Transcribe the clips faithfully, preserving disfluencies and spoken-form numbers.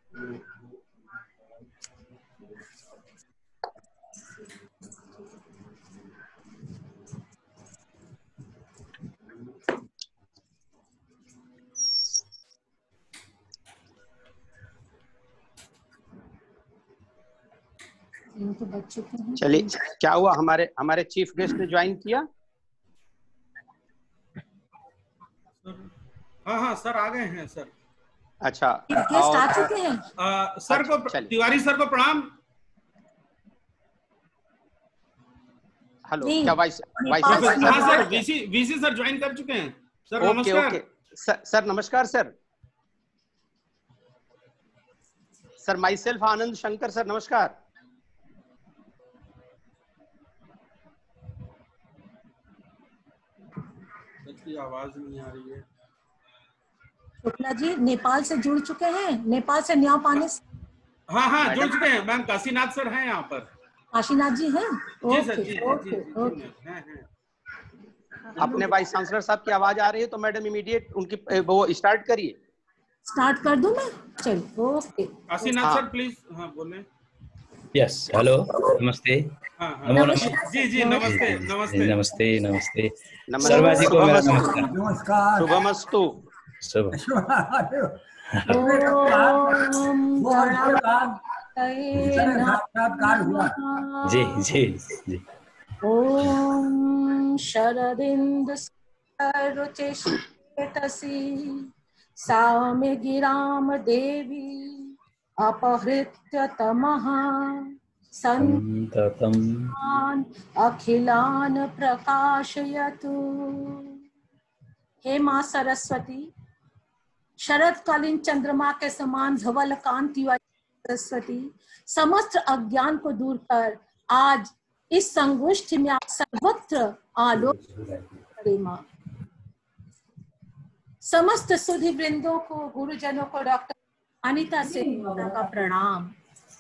तो बच्चों को चलिए, क्या हुआ? हमारे हमारे चीफ गेस्ट ने ज्वाइन किया? हाँ हाँ सर, आ गए हैं सर। अच्छा, गेस्ट आ चुके हैं। आ, सर को, तिवारी सर को प्रणाम। हेलो, क्या वाइस वाइस हाँ sir, VC VC sir join कर चुके हैं सर। ओके नमस्कार। ओके सर, सर नमस्कार sir. Sir myself Anand Shankar sir, नमस्कार। की आवाज नहीं आ रही है। शुक्ला जी नेपाल से जुड़ चुके हैं, नेपाल से न्याय पाने से। हाँ हाँ जुड़ चुके हैं मैम। काशीनाथ सर हैं यहाँ पर। काशीनाथ जी हैं? जी सर, जी जी जी हैं हैं। अपने वाइस चांसलर साहब की आवाज आ रही है तो मैडम इमीडिएट उनकी वो स्टार्ट करिए। स्टार्ट कर दूं मैं? चलिए, ओके। Kashinath sir please. हाँ बोलें। यस, हेलो, नमस्ते। हाँ हाँ जी जी नमस्ते नमस्ते नमस्ते नमस्ते। नमस्ते शर्मा जी को मेरा नमस्कार। नमस्कार। शुभमस्तु। शुभ। साक्षात्कार हुआ। जी जी जी। ओम शरदिंदु रुचिषेतसी सामे गिराम देवी अपहृत्य तमः संततम् अखिलान प्रकाशयतु। हे माँ सरस्वती, शरदकालीन चंद्रमा के समान धवल कांति वाली सरस्वती, समस्त अज्ञान को दूर कर आज इस संगोष्ठी में आप सर्वत्र आलोक करे माँ। समस्त सुधी वृंदों को, गुरुजनों को, डॉक्टर अनीता से का प्रणाम।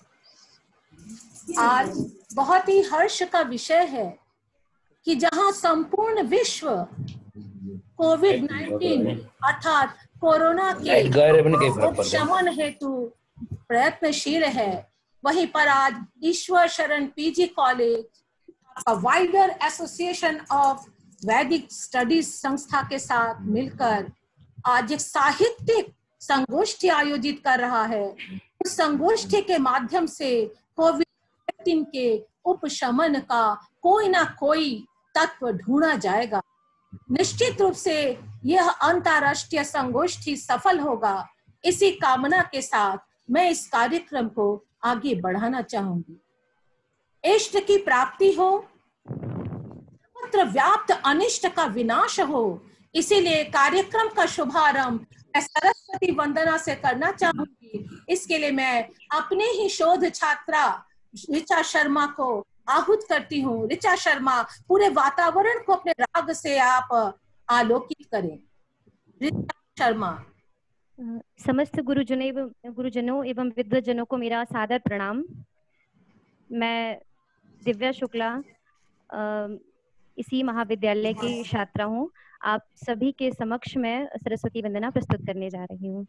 आज बहुत ही हर्ष का विषय है कि जहां संपूर्ण विश्व कोविड नाइन्टीन अर्थात कोरोना के उपशमन हेतु प्रयत्नशील है, वहीं पर आज Ishwar Sharan PG college wider association of Vedic studies संस्था के साथ मिलकर आज एक साहित्यिक संगोष्ठी आयोजित कर रहा है। उस संगोष्ठी के माध्यम से कोविड नाइन्टीन के उपशमन का कोई ना कोई तत्व ढूंढा जाएगा। निश्चित रूप से यह अंतर्राष्ट्रीय संगोष्ठी सफल होगा। इसी कामना के साथ मैं इस कार्यक्रम को आगे बढ़ाना चाहूंगी। इष्ट की प्राप्ति हो, सर्वत्र व्याप्त अनिष्ट का विनाश हो, इसीलिए कार्यक्रम का शुभारंभ मैं सरस्वती वंदना से करना चाहूंगी। इसके लिए मैं अपने ही शोध छात्रा ऋचा शर्मा को आहूत करती हूँ। ऋचा शर्मा, पूरे वातावरण को अपने राग से आप आलोकित करें। ऋचा शर्मा। समस्त गुरुजनों एवं गुरुजनों एवं विद्वजनों को मेरा सादर प्रणाम। मैं दिव्या शुक्ला इसी महाविद्यालय की छात्रा हूँ। आप सभी के समक्ष मैं सरस्वती वंदना प्रस्तुत करने जा रही हूँ।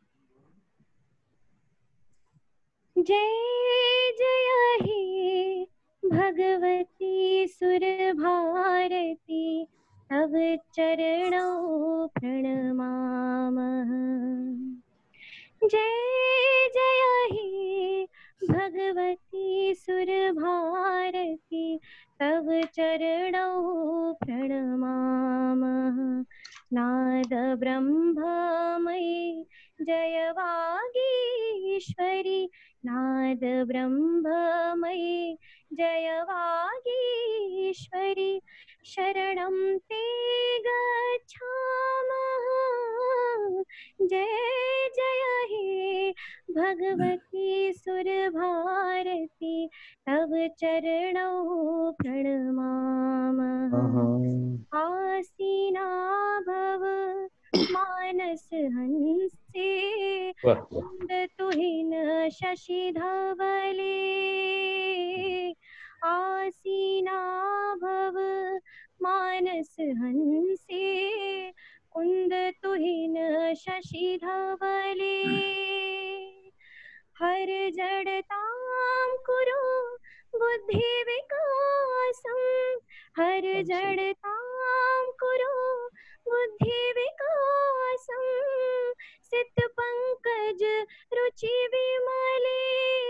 जय जय हे भगवती सुर भारती, तव चरणों प्रणमामः। जय जय हे भगवती सुर भारती, तव चरणों प्रणमामः। नाद ब्रह्ममयी जय वागीश्वरी, नाद ब्रह्ममयी जय वागीश्वरी, शरणं ते गच्छामः। जय जय हे भगवती सुर भारती, तव चरणों प्रणमामः। आसीना भव मानस हंसे, कुंद तुहिन शशि धवले। आसीना भव मानस हंसे, कुंद तुहिन शशि धवले। हर जड़तां कुरु बुद्धि विकासं हर जड़तां कुरु बुद्धि विकासं सित पंकज रुचि विमले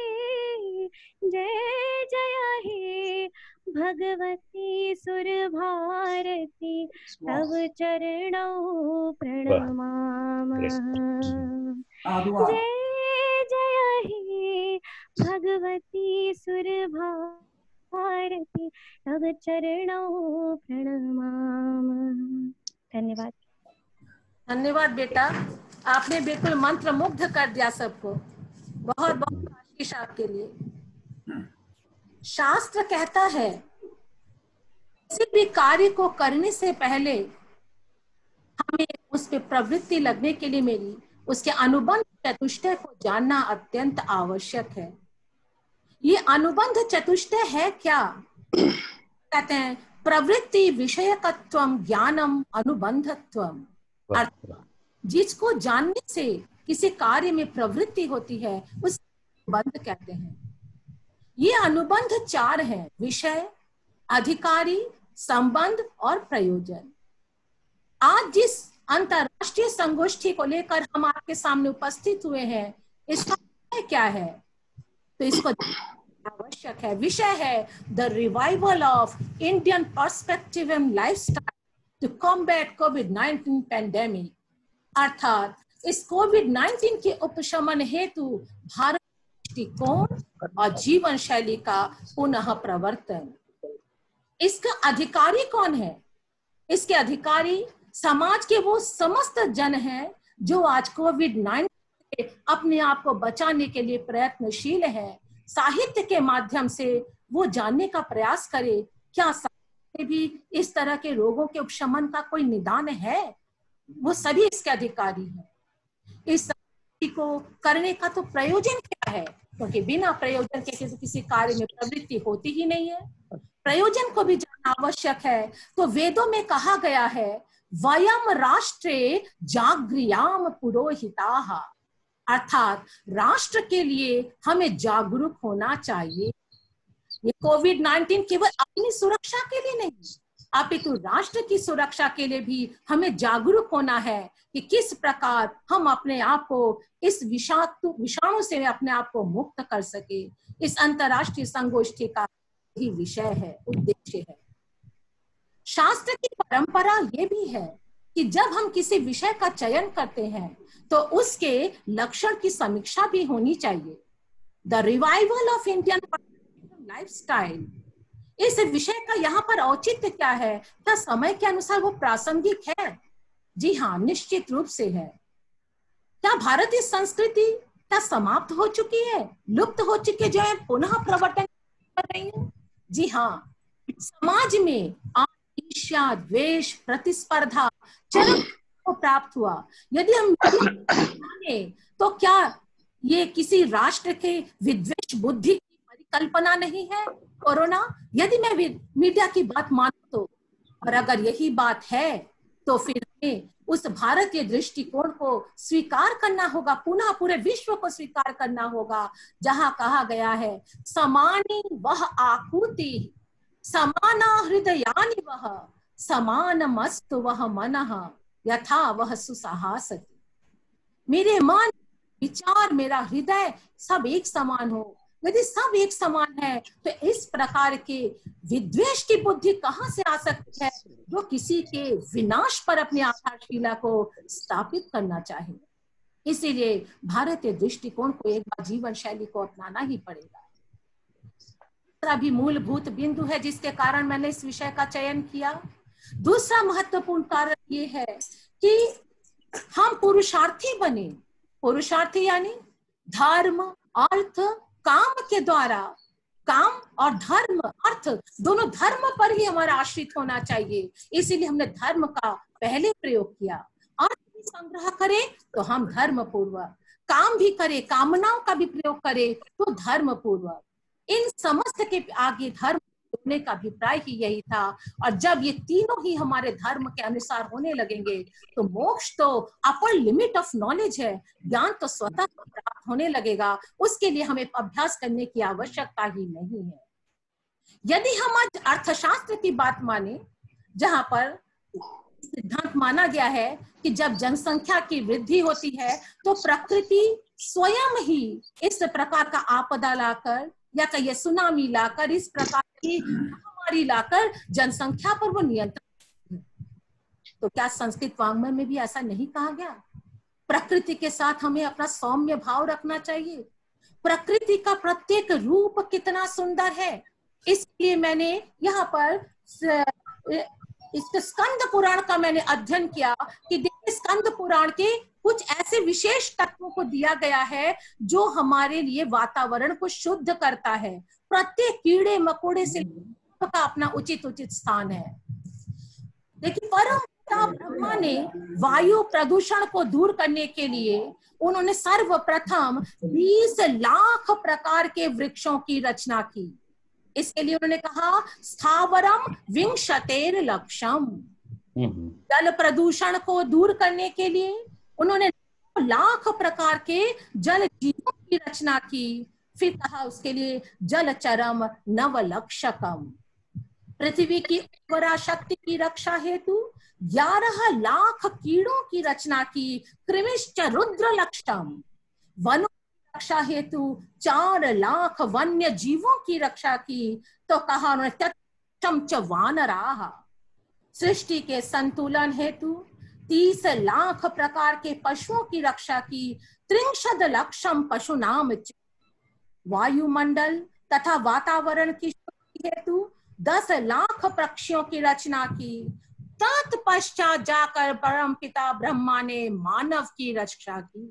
जय जय हे भगवती सुर भारती तव चरणों प्रणमामः। जय जय हे भगवती सुर भारती तव चरणों प्रणमामः। धन्यवाद। धन्यवाद बेटा, आपने बिल्कुल मंत्र मुग्ध कर दिया सबको। बहुत बहुत आशीष आपके लिए। शास्त्र कहता है किसी भी कार्य को करने से पहले हमें उस पे प्रवृत्ति लगने के लिए मेरी उसके अनुबंध चतुष्टय को जानना अत्यंत आवश्यक है। ये अनुबंध चतुष्टय है क्या? कहते हैं प्रवृत्ति विषयकत्वम ज्ञानम अनुबंधत्वम। जिसको जानने से किसी कार्य में प्रवृत्ति होती है उस अनुबंध कहते हैं। ये अनुबंध चार हैं: विषय, अधिकारी, संबंध और प्रयोजन। आज जिस अंतरराष्ट्रीय संगोष्ठी को लेकर हम आपके सामने उपस्थित हुए हैं, इसका विषय क्या है? तो इसको आवश्यक है। विषय है the revival of Indian perspective and lifestyle to combat COVID nineteen pandemic. अर्थात इस कोविड नाइनटीन के उपशमन हेतु भारत दृष्टिकोण और जीवन शैली का पुनः प्रवर्तन। इसका अधिकारी कौन है? इसके अधिकारी समाज के वो समस्त जन हैं जो आज कोविड नाइनटीन से अपने आप को बचाने के लिए प्रयत्नशील है। साहित्य के माध्यम से वो जानने का प्रयास करे क्या साहित्य भी इस तरह के रोगों के उपशमन का कोई निदान है। वो सभी इसके अधिकारी हैं। इस को करने का तो प्रयोजन क्या है? क्योंकि बिना प्रयोजन के किसी, किसी कार्य में प्रवृत्ति होती ही नहीं है। प्रयोजन को भी जानना आवश्यक है। तो वेदों में कहा गया है वयम राष्ट्रे जागृयाम पुरोहिताः, अर्थात राष्ट्र के लिए हमें जागरूक होना चाहिए। ये कोविड नाइनटीन केवल अपनी सुरक्षा के लिए नहीं, अपितु राष्ट्र की सुरक्षा के लिए भी हमें जागरूक होना है कि किस प्रकार हम अपने आप को इस विषाणु विषाणु से अपने आप को मुक्त कर सके। इस अंतरराष्ट्रीय संगोष्ठी का ही विषय है, उद्देश्य है। शास्त्र की परंपरा ये भी है कि जब हम किसी विषय का चयन करते हैं तो उसके लक्षण की समीक्षा भी होनी चाहिए। The revival of Indian lifestyle, इस विषय का यहाँ पर औचित्य क्या है? क्या समय के अनुसार वो प्रासंगिक है? जी हाँ, निश्चित रूप से है। क्या भारतीय संस्कृति क्या समाप्त हो चुकी है, लुप्त हो चुकी है, जो है पुनः प्रवर्तन कर रही है? जी हाँ, समाज में ईर्ष्या, द्वेष, प्रतिस्पर्धा चरम को प्राप्त हुआ। यदि हम तो क्या ये किसी राष्ट्र के विद्वेष बुद्धि की परिकल्पना नहीं है? कोरोना, यदि मैं मीडिया की बात मानूं तो, और अगर यही बात है तो फिर हमें उस भारतीय दृष्टिकोण को स्वीकार करना होगा, पुनः पूरे विश्व को स्वीकार करना होगा, जहां कहा गया है समानी वह आकुति समाना हृदयानि वह समानमस्तु वह मनः यथा वह सुसहासति। मेरे मन, विचार, मेरा हृदय सब एक समान हो। यदि सब एक समान है तो इस प्रकार के विद्वेष की बुद्धि कहां से आ सकती है जो किसी के विनाश पर अपनी आधारशिला को स्थापित करना चाहे। इसीलिए भारतीय दृष्टिकोण को एक बार जीवन शैली को अपनाना ही पड़ेगा। दूसरा भी मूलभूत बिंदु है जिसके कारण मैंने इस विषय का चयन किया। दूसरा महत्वपूर्ण कारण ये है कि हम पुरुषार्थी बने। पुरुषार्थी यानी धर्म, अर्थ, काम के द्वारा, काम और धर्म, अर्थ दोनों धर्म पर ही हमारा आश्रित होना चाहिए। इसीलिए हमने धर्म का पहले प्रयोग किया। अर्थ भी संग्रह करें तो हम धर्म पूर्वक, काम भी करें, कामनाओं का भी प्रयोग करें तो धर्म पूर्वक। इन समस्त के आगे धर्म उन्हें का अभिप्राय ही यही था। और जब ये तीनों ही हमारे धर्म के अनुसार होने लगेंगे तो मोक्ष तो अपर लिमिट ऑफ नॉलेज है, ज्ञान तो स्वतः प्राप्त होने लगेगा। उसके लिए हमें अभ्यास करने की आवश्यकता ही नहीं है। यदि हम आज अर्थशास्त्र की बात माने, जहां पर सिद्धांत माना गया है कि जब जनसंख्या की वृद्धि होती है तो प्रकृति स्वयं ही इस प्रकार का आपदा लाकर या कहिए सुनामी लाकर, इस प्रकार की महामारी लाकर जनसंख्या पर वो नियंत्रण। तो क्या संस्कृत वाङ्मय में भी ऐसा नहीं कहा गया? प्रकृति के साथ हमें अपना सौम्य भाव रखना चाहिए। प्रकृति का प्रत्येक रूप कितना सुंदर है। इसलिए मैंने यहाँ पर इस स्कंद पुराण का मैंने अध्ययन किया कि देखिए स्कंद पुराण के कुछ ऐसे विशेष तत्वों को दिया गया है जो हमारे लिए वातावरण को शुद्ध करता है। प्रत्येक कीड़े मकोड़े से का अपना उचित उचित स्थान है। देखिए परम पिता ब्रह्मा ने वायु प्रदूषण को दूर करने के लिए उन्होंने सर्वप्रथम बीस लाख प्रकार के वृक्षों की रचना की। इसके लिए उन्होंने कहा स्थावरम विंशतेर लक्षम। जल प्रदूषण को दूर करने के लिए उन्होंने लाख प्रकार के जल जीवों की रचना की। फिर कहा उसके लिए जलचरम नवलक्षकम। पृथ्वी की उर्वरा शक्ति की रक्षा हेतु ग्यारह लाख कीड़ों की रचना की। कृमिश्च रुद्र लक्षम। वनों रक्षा हेतु चार लाख वन्य जीवों की रक्षा की। तो कहा उन्होंने तक्षम च वानराः। सृष्टि के संतुलन हेतु तीस लाख प्रकार के पशुओं की रक्षा की। त्रिंशद लक्षम पशुनाम च। वायुमंडल तथा वातावरण की शुद्धि हेतु दस लाख पक्षियों की रचना की। तत्पश्चात जाकर परम पिता ब्रह्मा ने मानव की रक्षा की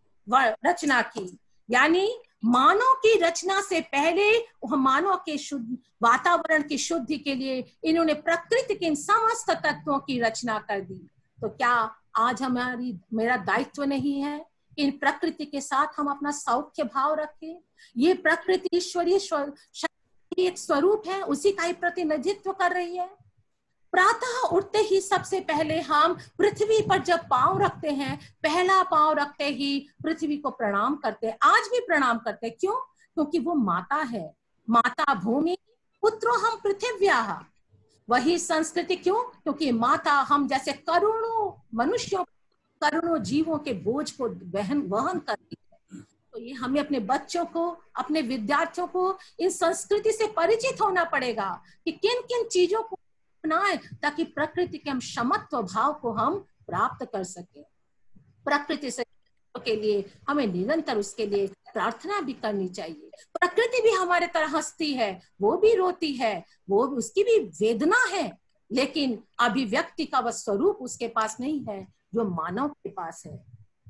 रचना की। यानी मानव की रचना से पहले मानव के शुद्ध वातावरण की शुद्धि के लिए इन्होंने प्रकृति के इन समस्त तत्वों की रचना कर दी। तो क्या आज हमारी मेरा दायित्व नहीं है इन प्रकृति के साथ हम अपना सौख्य भाव रखें? ये प्रकृति ईश्वरीय शक्ति एक स्वरूप है, उसी का ही प्रतिनिधित्व कर रही है। प्रातः उठते ही सबसे पहले हम पृथ्वी पर जब पांव रखते हैं, पहला पांव रखते ही पृथ्वी को प्रणाम करते हैं। आज भी प्रणाम करते हैं। क्यों? क्योंकि वो माता है। माता भूमि पुत्रो हम पृथिव्याः। वही संस्कृति। क्यों? क्योंकि माता हम जैसे करोड़ों मनुष्यों करोड़ों जीवों के बोझ को वहन वहन करती है। तो ये हमें अपने बच्चों को, अपने विद्यार्थियों को इन संस्कृति से परिचित होना पड़ेगा कि किन किन चीजों को अपनाएं ताकि प्रकृति के हम क्षमत्व भाव को हम प्राप्त कर सके। प्रकृति से के लिए हमें निरंतर उसके लिए प्रार्थना भी करनी चाहिए। प्रकृति भी हमारे तरह हंसती है, वो भी रोती है, वो उसकी भी वेदना है, लेकिन अभिव्यक्ति का वह स्वरूप उसके पास नहीं है जो मानव के पास है।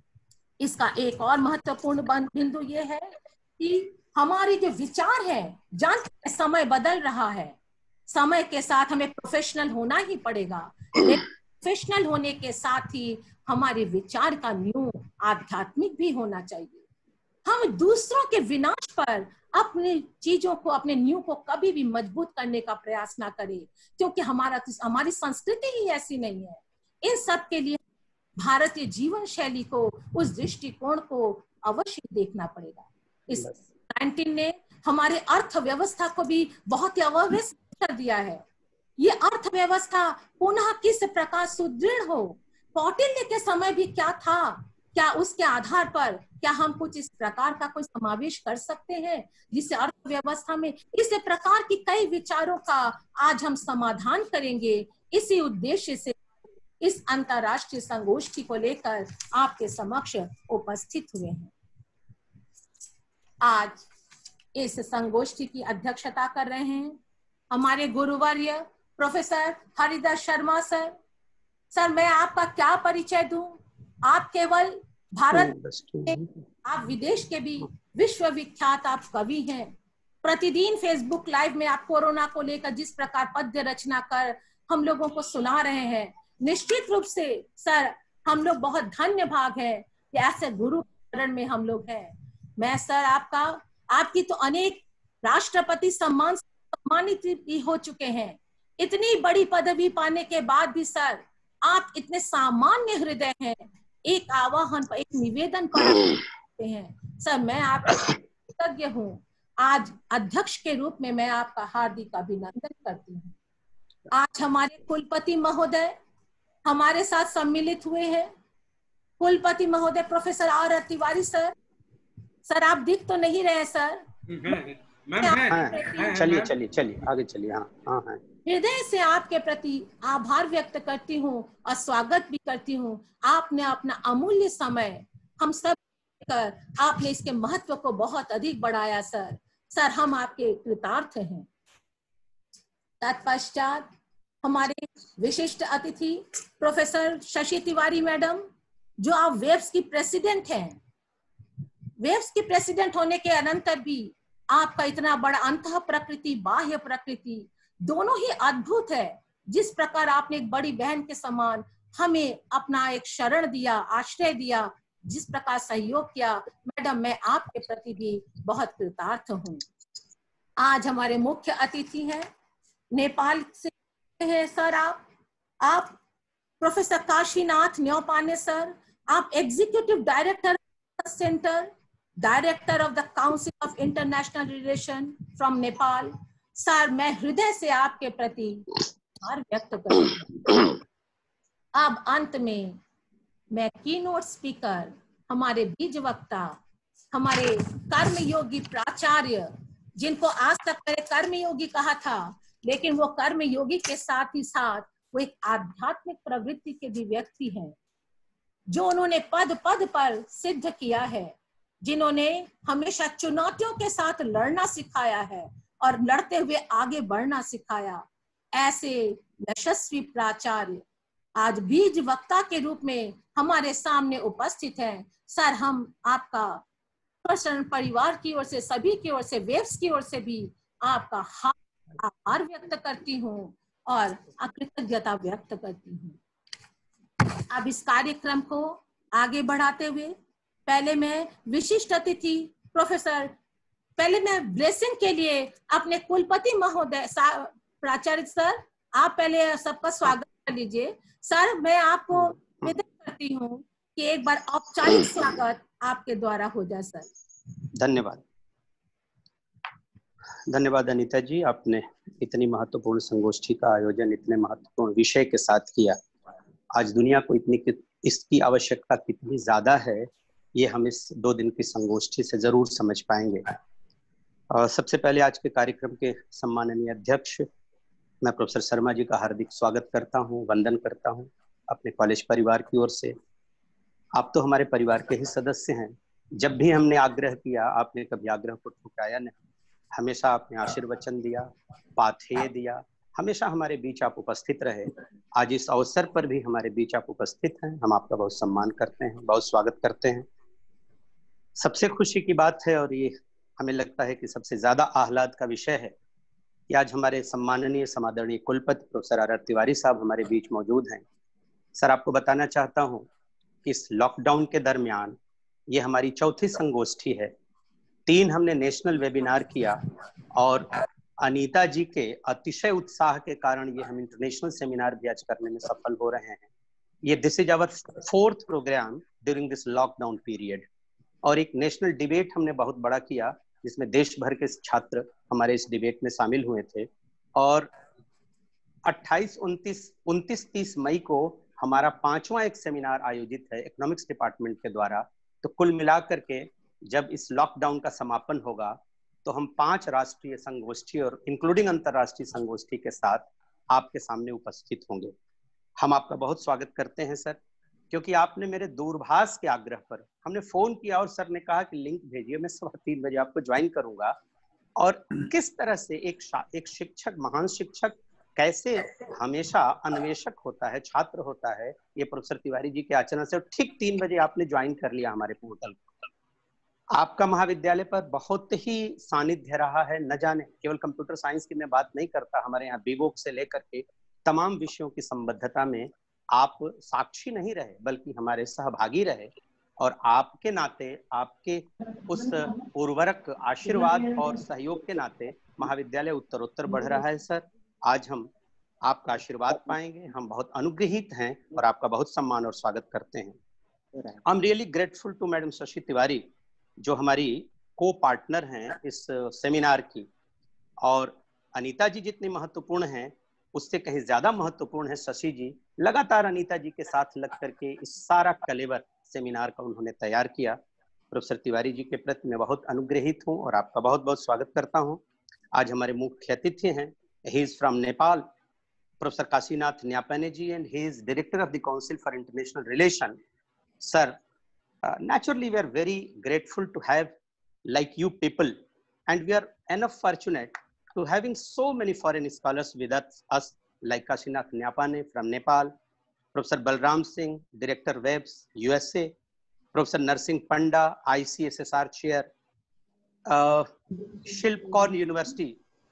इसका एक और महत्वपूर्ण बिंदु ये है कि हमारे जो विचार है, जानते समय बदल रहा है, समय के साथ हमें प्रोफेशनल होना ही पड़ेगा, लेकिन प्रोफेशनल होने के साथ ही हमारे विचार का न्यू आध्यात्मिक भी होना चाहिए। हम दूसरों के विनाश पर अपनी चीजों को, अपने न्यू को कभी भी मजबूत करने का प्रयास ना करें, क्योंकि हमारा हमारी संस्कृति ही ऐसी नहीं है। इन सब के लिए भारतीय जीवन शैली को, उस दृष्टिकोण को अवश्य देखना पड़ेगा। इस नाइनटीन ने हमारे अर्थव्यवस्था को भी बहुत ही अव्यवस्थित कर दिया है। ये अर्थव्यवस्था पुनः किस प्रकार सुदृढ़ हो, कौटिल्य के समय भी क्या था, क्या उसके आधार पर क्या हम कुछ इस प्रकार का कोई समावेश कर सकते हैं जिससे अर्थव्यवस्था में इस प्रकार की कई विचारों का आज हम समाधान करेंगे। इसी उद्देश्य से इस अंतरराष्ट्रीय संगोष्ठी को लेकर आपके समक्ष उपस्थित हुए हैं। आज इस संगोष्ठी की अध्यक्षता कर रहे हैं हमारे गुरुवर्य professor Haridas Sharma sir. Sir, मैं आपका क्या परिचय दूं? आप केवल भारत के, आप विदेश के भी विश्वविख्यात आप कवि हैं। प्रतिदिन फेसबुक लाइव में आप कोरोना को लेकर जिस प्रकार पद्य रचना कर हम लोगों को सुना रहे हैं, निश्चित रूप से सर हम लोग बहुत धन्य भाग है कि ऐसे गुरु चरण में हम लोग हैं। मैं सर आपका, आपकी तो अनेक राष्ट्रपति सम्मान सम्मानित भी हो चुके हैं। इतनी बड़ी पदवी पाने के बाद भी सर आप इतने सामान्य हृदय हैं। एक आह्वान पर, एक निवेदन पर हैं सर, मैं आपके कृतज्ञ हूँ। आज अध्यक्ष के रूप में मैं आपका हार्दिक अभिनंदन करती हूँ। आज हमारे कुलपति महोदय हमारे साथ सम्मिलित हुए हैं। कुलपति महोदय professor R R Tiwari sir, sir आप दिख तो नहीं रहे सर? चलिए चलिए चलिए आगे चलिए। हाँ हाँ हाँ हृदय से आपके प्रति आभार व्यक्त करती हूँ और स्वागत भी करती हूँ। आपने अपना अमूल्य समय हम सब कर आपने इसके महत्व को बहुत अधिक बढ़ाया सर। सर हम आपके कृतार्थ हैं। तत्पश्चात हमारे विशिष्ट अतिथि प्रोफेसर शशि तिवारी मैडम, जो आप वेव्स की प्रेसिडेंट हैं। वेव्स की प्रेसिडेंट होने के अनंतर भी आपका इतना बड़ा अंतः प्रकृति बाह्य प्रकृति दोनों ही अद्भुत है। जिस प्रकार आपने एक बड़ी बहन के समान हमें अपना एक शरण दिया, आश्रय दिया, जिस प्रकार सहयोग किया, मैडम मैं आपके प्रति भी बहुत कृतार्थ हूँ। आज हमारे मुख्य अतिथि हैं, नेपाल से हैं सर आप आप प्रोफेसर काशीनाथ न्योपाने सर, आप executive director centre, director of the council of international relation from Nepal. Sir मैं हृदय से आपके प्रति आभार व्यक्त करती हूँ। अब अंत में मैं कीनोट स्पीकर, हमारे बीज वक्ता, हमारे कर्मयोगी प्राचार्य, जिनको आज तक मैंने कर्मयोगी कहा था, लेकिन वो कर्मयोगी के साथ ही साथ वो एक आध्यात्मिक प्रवृत्ति के भी व्यक्ति हैं, जो उन्होंने पद पद पर सिद्ध किया है, जिन्होंने हमेशा चुनौतियों के साथ लड़ना सिखाया है और लड़ते हुए आगे बढ़ना सिखाया। ऐसे यशस्वी प्राचार्य आज बीज वक्ता के रूप में हमारे सामने उपस्थित हैं। सर हम आपका परिवार की ओर से, सभी की ओर से, वेव्स की ओर से भी आपका आभार व्यक्त करती हूँ और कृतज्ञता व्यक्त करती हूँ। अब इस कार्यक्रम को आगे बढ़ाते हुए पहले मैं विशिष्ट अतिथि प्रोफेसर, पहले मैं ब्लेसिंग के लिए अपने कुलपति महोदय प्राचार्य सर, आप पहले सबका स्वागत कर लीजिए। सर मैं आपको निवेदन करती हूँ कि एक बार औपचारिक स्वागत आपके द्वारा हो जाए सर। धन्यवाद धन्यवाद अनीता जी, आपने इतनी महत्वपूर्ण संगोष्ठी का आयोजन इतने महत्वपूर्ण विषय के साथ किया। आज दुनिया को इतनी इसकी आवश्यकता कितनी ज्यादा है, ये हम इस दो दिन की संगोष्ठी से जरूर समझ पाएंगे। और सबसे पहले आज के कार्यक्रम के सम्माननीय अध्यक्ष मैं प्रोफेसर शर्मा जी का हार्दिक स्वागत करता हूँ, वंदन करता हूँ अपने कॉलेज परिवार की ओर से। आप तो हमारे परिवार के ही सदस्य हैं। जब भी हमने आग्रह किया आपने कभी आग्रह को ठुकराया नहीं, हमेशा आपने आशीर्वचन दिया, पाथेय दिया, हमेशा हमारे बीच आप उपस्थित रहे। आज इस अवसर पर भी हमारे बीच आप उपस्थित हैं, हम आपका बहुत सम्मान करते हैं, बहुत स्वागत करते हैं। सबसे खुशी की बात है और ये हमें लगता है कि सबसे ज्यादा आह्लाद का विषय है कि आज हमारे सम्माननीय समादरणीय कुलपति प्रोफेसर आर आर तिवारी साहब हमारे बीच मौजूद हैं। सर आपको बताना चाहता हूँ कि इस लॉकडाउन के दरमियान ये हमारी चौथी संगोष्ठी है। तीन हमने नेशनल वेबिनार किया और अनीता जी के अतिशय उत्साह के कारण ये हम इंटरनेशनल सेमिनार भी आज करने में सफल हो रहे हैं। ये this is our fourth programme during this lockdown period. और एक नेशनल डिबेट हमने बहुत बड़ा किया जिसमें देश भर के छात्र हमारे इस डिबेट में शामिल हुए थे। और अट्ठाईस, उनतीस, उनतीस तीस मई को हमारा पांचवा एक सेमिनार आयोजित है इकोनॉमिक्स डिपार्टमेंट के द्वारा। तो कुल मिलाकर के जब इस लॉकडाउन का समापन होगा तो हम पांच राष्ट्रीय संगोष्ठी और इंक्लूडिंग अंतरराष्ट्रीय संगोष्ठी के साथ आपके सामने उपस्थित होंगे। हम आपका बहुत स्वागत करते हैं सर, क्योंकि आपने मेरे दूरभाष के आग्रह पर, हमने फोन किया और सर ने कहा कि लिंक भेजिए, मैं सवा तीन बजे आपको ज्वाइन करूंगा। और किस तरह से एक एक शिक्षक, महान शिक्षक कैसे हमेशा अन्वेषक होता है, छात्र होता है, ये प्रोफेसर तिवारी जी के आचरण से ठीक तीन बजे आपने ज्वाइन कर लिया हमारे पोर्टल। आपका महाविद्यालय पर बहुत ही सानिध्य रहा है, न जाने केवल कंप्यूटर साइंस की मैं बात नहीं करता, हमारे यहाँ बीवोक से लेकर के तमाम विषयों की संबद्धता में आप साक्षी नहीं रहे बल्कि हमारे सहभागी रहे। और आपके नाते, आपके उस उर्वरक आशीर्वाद और सहयोग के नाते महाविद्यालय उत्तरोत्तर बढ़ रहा है सर। आज हम आपका आशीर्वाद पाएंगे, हम बहुत अनुग्रहित हैं और आपका बहुत सम्मान और स्वागत करते हैं। I am really grateful to madam Shashi Tiwari, जो हमारी को पार्टनर हैं इस सेमिनार की, और अनीता जी जितनी महत्वपूर्ण हैं उससे कहीं ज्यादा महत्वपूर्ण है शशि जी। लगातार अनीता जी के साथ लग करके इस सारा कलेवर सेमिनार का उन्होंने तैयार किया। प्रोफेसर तिवारी जी के प्रति मैं बहुत अनुग्रहित हूं और आपका बहुत बहुत स्वागत करता हूं। आज हमारे मुख्य अतिथि हैं, he is from Nepal, professor Kashinath Nyapane ji, and he is director of the council for international relation. Sir, naturally we are very grateful to have like you people, and we are enough fortunate to having so many foreign scholars with us, us like Kashinath Nyapane from Nepal, Professor Balram Singh, Director Webs, U S A, Professor Narsingh Panda, I C S S R Chair, uh, Shilp Kaur University,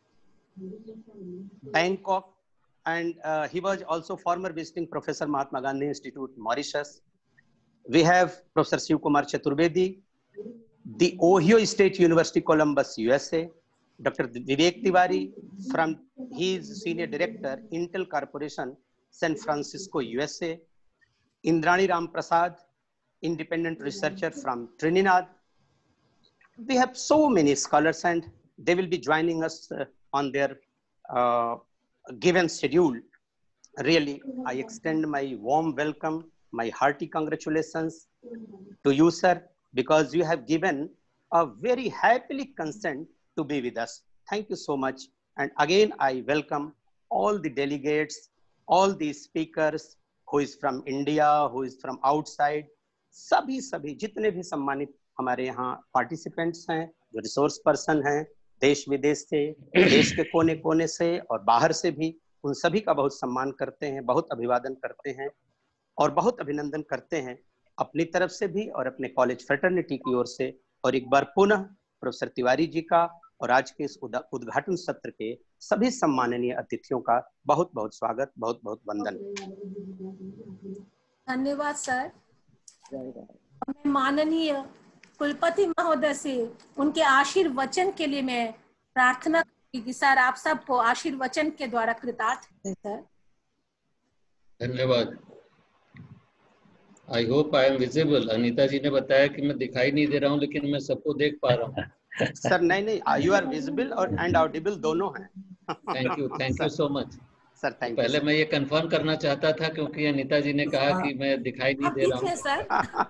Bangkok, and uh, he was also former visiting Professor Mahatma Gandhi Institute, Mauritius. We have Professor Shiv Kumar Chaturbedi, the Ohio State University, Columbus, U S A. Doctor Vivek Tiwari, from he is Senior Director, Intel Corporation, San Francisco, U S A. Indrani Ram Prasad, Independent Researcher from Trinidad. We have so many scholars, and they will be joining us uh, on their uh, given schedule. Really, I extend my warm welcome, my hearty congratulations to you, sir, because you have given a very happily consent to be with us. Thank you so much. And again, I welcome all the delegates, all the speakers, who is from India, who is from outside, सभी सभी जितने भी सम्मानित हमारे यहाँ participants हैं, जो resource person हैं, देश विदेश से, देश के कोने कोने से और बाहर से भी, उन सभी का बहुत सम्मान करते हैं, बहुत अभिवादन करते हैं और बहुत अभिनंदन करते हैं अपनी तरफ से भी और अपने कॉलेज फ्रेटर्निटी की ओर से। और एक बार पुनः प्रोफेसर तिवारी जी का और आज के इस उद्घाटन सत्र के सभी सम्माननीय अतिथियों का बहुत बहुत स्वागत, बहुत बहुत वंदन। धन्यवाद सर। मैं माननीय कुलपति महोदय से उनके आशीर्वचन के लिए मैं प्रार्थना की सर, आप सबको आशीर्वचन के द्वारा कृतार्थ है सर। धन्यवाद। I hope I am visible. Anita ji ने बताया कि मैं दिखाई नहीं दे रहा हूँ, लेकिन मैं सबको देख पा रहा हूँ। सर नहीं नहीं, यू आर विजिबल और एंड ऑडिबल दोनों हैं। Thank you, thank you so much sir. Thank पहले मैं ये कंफर्म करना चाहता था क्योंकि अनीता जी ने कहा कि मैं दिखाई नहीं दे रहा हूँ। सर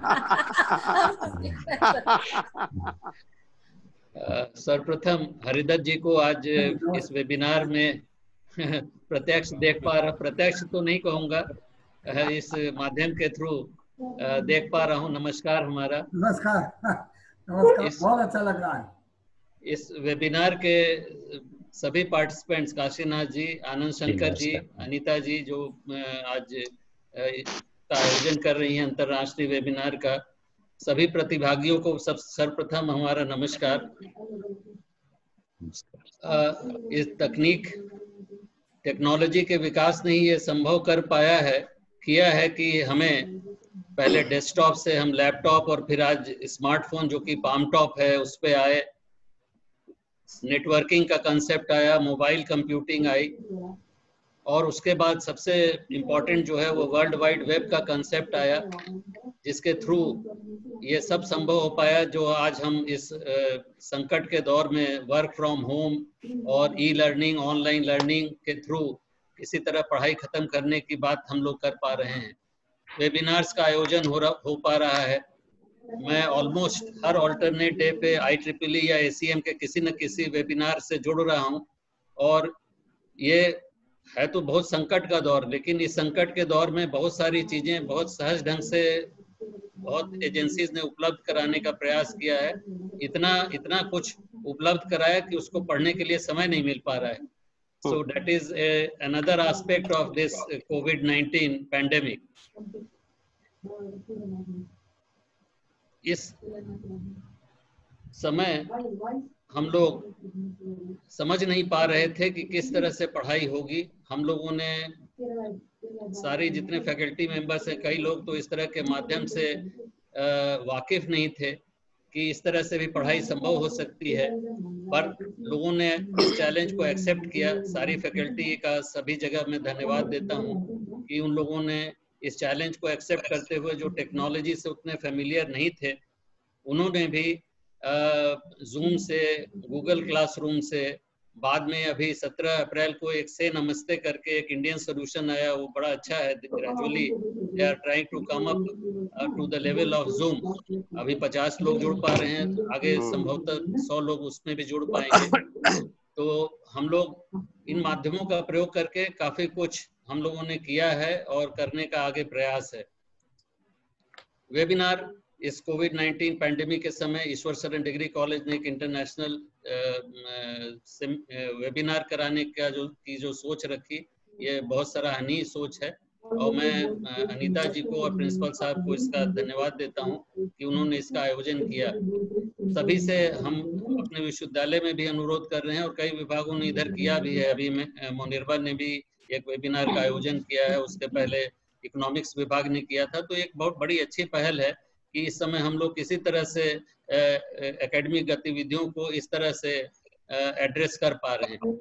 सर्वप्रथम हरिदत्त जी को आज इस वेबिनार में प्रत्यक्ष देख पा रहा, प्रत्यक्ष तो नहीं कहूँगा, इस माध्यम के थ्रू देख पा रहा हूँ। नमस्कार हमारा। नमस्कार नमस्कार, बहुत अच्छा लग रहा है। इस वेबिनार के सभी पार्टिसिपेंट्स, काशीनाथ जी, आनंद शंकर जी, अनीता जी जो आज का आयोजन कर रही हैं अंतर्राष्ट्रीय वेबिनार का, सभी प्रतिभागियों को सब सर्वप्रथम हमारा नमस्कार। इस तकनीक टेक्नोलॉजी के विकास ने ये संभव कर पाया है किया है कि हमें पहले डेस्कटॉप से हम लैपटॉप और फिर आज स्मार्टफोन जो कि पाम टॉप है उस पे आए, नेटवर्किंग का कंसेप्ट आया, मोबाइल कंप्यूटिंग आई, और उसके बाद सबसे इम्पोर्टेंट जो है वो वर्ल्ड वाइड वेब का कंसेप्ट आया, जिसके थ्रू ये सब संभव हो पाया जो आज हम इस आ, संकट के दौर में वर्क फ्रॉम होम और ई लर्निंग, ऑनलाइन लर्निंग के थ्रू किसी तरह पढ़ाई खत्म करने की बात हम लोग कर पा रहे हैं। वेबिनार्स का आयोजन हो रहा हो पा रहा है। मैं ऑलमोस्ट हर ऑल्टरनेट डे पे आई ट्रिपल ई या ए सी एम के किसी न किसी वेबिनार से जुड़ रहा हूं, और ये है तो बहुत संकट का दौर, लेकिन इस संकट के दौर में बहुत सारी चीजें बहुत सहज ढंग से बहुत एजेंसीज ने उपलब्ध कराने का प्रयास किया है। इतना इतना कुछ उपलब्ध कराया कि उसको पढ़ने के लिए समय नहीं मिल पा रहा है। So that is another aspect of this COVID nineteen pandemic. इस समय हम लोग समझ नहीं पा रहे थे कि किस तरह से पढ़ाई होगी। हम लोगों ने सारी जितने फैकल्टी मेंबर्स हैं, कई लोग तो इस तरह के माध्यम से वाकिफ नहीं थे कि इस तरह से भी पढ़ाई संभव हो सकती है, पर लोगों ने इस चैलेंज को एक्सेप्ट किया। सारी फैकल्टी का सभी जगह मैं धन्यवाद देता हूँ कि उन लोगों ने इस चैलेंज को एक्सेप्ट करते हुए, जो टेक्नोलॉजी से उतने फेमिलियर नहीं थे, उन्होंने भी जूम से, गूगल क्लासरूम से, बाद में अभी सत्रह अप्रैल को एक से नमस्ते करके एक इंडियन सोल्यूशन आया, वो बड़ा अच्छा है। Gradually they are trying to come up to the level of Zoom. अभी पचास लोग जुड़ पा रहे हैं, आगे संभवतः सौ लोग उसमें भी जुड़ पाएंगे। तो हम लोग इन माध्यमों का प्रयोग करके काफी कुछ हम लोगों ने किया है और करने का आगे प्रयास है। वेबिनार इस कोविड नाइन्टीन पैंडेमिक के समय ईश्वर सरन डिग्री कॉलेज ने एक इंटरनेशनल वेबिनार कराने का जो की जो सोच रखी, ये बहुत सराहनीय सोच है और मैं अनीता जी को और प्रिंसिपल साहब को इसका धन्यवाद देता हूं कि उन्होंने इसका आयोजन किया। सभी से हम अपने विश्वविद्यालय में भी अनुरोध कर रहे हैं और कई विभागों ने इधर किया भी है। अभी में मोनिर्बा ने भी एक वेबिनार का आयोजन किया है, उसके पहले इकोनॉमिक्स विभाग ने किया था। तो एक बहुत बड़ी अच्छी पहल है कि इस समय हम लोग किसी तरह से एकेडमिक गतिविधियों को इस तरह से एड्रेस कर पा रहे हैं।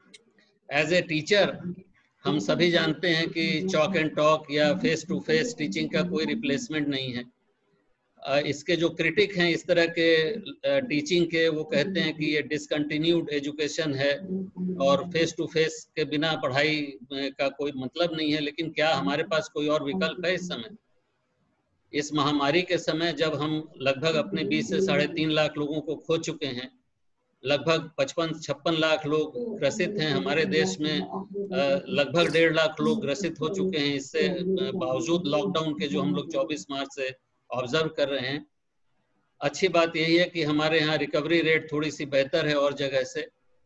एज ए टीचर हम सभी जानते हैं कि चॉक एंड टॉक या फेस टू फेस टीचिंग का कोई रिप्लेसमेंट नहीं है। इसके जो क्रिटिक हैं इस तरह के टीचिंग के, वो कहते हैं कि ये डिसकंटिन्यूड एजुकेशन है और फेस टू फेस के बिना पढ़ाई का कोई मतलब नहीं है। लेकिन क्या हमारे पास कोई और विकल्प है इस समय? इस महामारी के समय जब हम लगभग अपने बीस से साढ़े तीन लाख लोगों को खो चुके हैं, लगभग पचपन छप्पन लाख लोग ग्रसित हैं हमारे देश में, लगभग डेढ़ लाख लोग ग्रसित हो चुके हैं। इससे बावजूद लॉकडाउन के जो हम लोग चौबीस मार्च से ऑब्जर्व कर रहे हैं, अच्छी बात यही है कि हमारे यहाँ रिकवरी रेट थोड़ी सी बेहतर है और जगह से।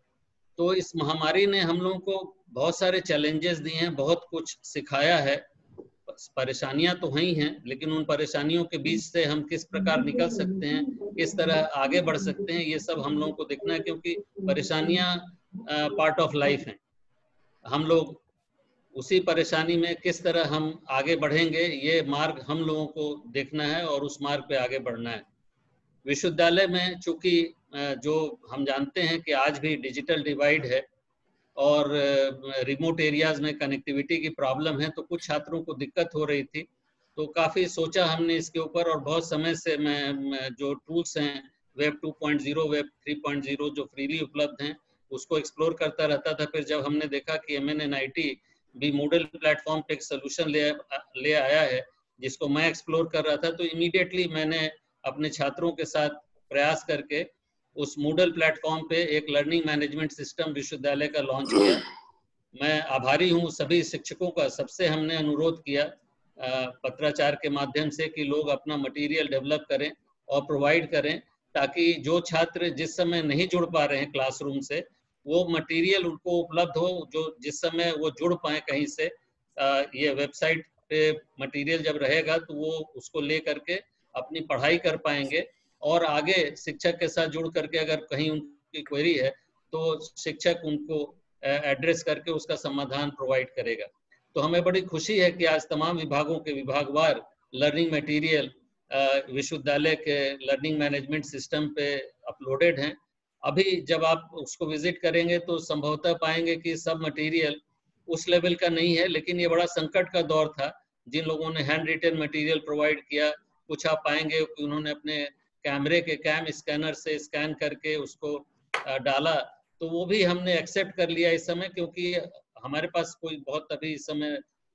तो इस महामारी ने हम लोगों को बहुत सारे चैलेंजेस दिए हैं, बहुत कुछ सिखाया है। परेशानियां तो ही हैं, लेकिन उन परेशानियों के बीच से हम किस प्रकार निकल सकते हैं, किस तरह आगे बढ़ सकते हैं, ये सब हम लोगों को देखना है। क्योंकि परेशानियां पार्ट ऑफ लाइफ हैं। हम लोग उसी परेशानी में किस तरह हम आगे बढ़ेंगे, ये मार्ग हम लोगों को देखना है और उस मार्ग पे आगे बढ़ना है। विश्वविद्यालय में चूंकि जो हम जानते हैं कि आज भी डिजिटल डिवाइड है और रिमोट एरियाज में कनेक्टिविटी की प्रॉब्लम है, तो कुछ छात्रों को दिक्कत हो रही थी। तो काफ़ी सोचा हमने इसके ऊपर और बहुत समय से मैं जो टूल्स हैं web two point zero, web three point zero जो फ्रीली उपलब्ध हैं, उसको एक्सप्लोर करता रहता था। फिर जब हमने देखा कि M N N I T भी मूडल प्लेटफॉर्म पे एक सोल्यूशन ले ले आया है जिसको मैं एक्सप्लोर कर रहा था, तो इमीडिएटली मैंने अपने छात्रों के साथ प्रयास करके उस मूडल प्लेटफॉर्म पे एक लर्निंग मैनेजमेंट सिस्टम विश्वविद्यालय का लॉन्च किया। मैं आभारी हूँ सभी शिक्षकों का। सबसे हमने अनुरोध किया पत्राचार के माध्यम से कि लोग अपना मटेरियल डेवलप करें और प्रोवाइड करें, ताकि जो छात्र जिस समय नहीं जुड़ पा रहे हैं क्लासरूम से, वो मटेरियल उनको उपलब्ध हो, जो जिस समय वो जुड़ पाए कहीं से। ये वेबसाइट पे मटेरियल जब रहेगा तो वो उसको ले करके अपनी पढ़ाई कर पाएंगे और आगे शिक्षक के साथ जुड़ करके अगर कहीं उनकी क्वेरी है तो शिक्षक उनको एड्रेस करके उसका समाधान प्रोवाइड करेगा। तो हमें बड़ी खुशी है कि आज तमाम विभागों के विभागवार लर्निंग मटेरियल विश्वविद्यालय के लर्निंग मैनेजमेंट सिस्टम पे अपलोडेड हैं। अभी जब आप उसको विजिट करेंगे तो संभवतः पाएंगे कि सब मटेरियल उस लेवल का नहीं है, लेकिन ये बड़ा संकट का दौर था। जिन लोगों ने हैंड रिटन मटेरियल प्रोवाइड किया, कुछ आप पाएंगे कि उन्होंने अपने कैमरे के कैम स्कैनर से स्कैन करके उसको डाला, तो वो भी हमने एक्सेप्ट कर लिया इस समय, क्योंकि हमारे पास कोई बहुत अभी इस समय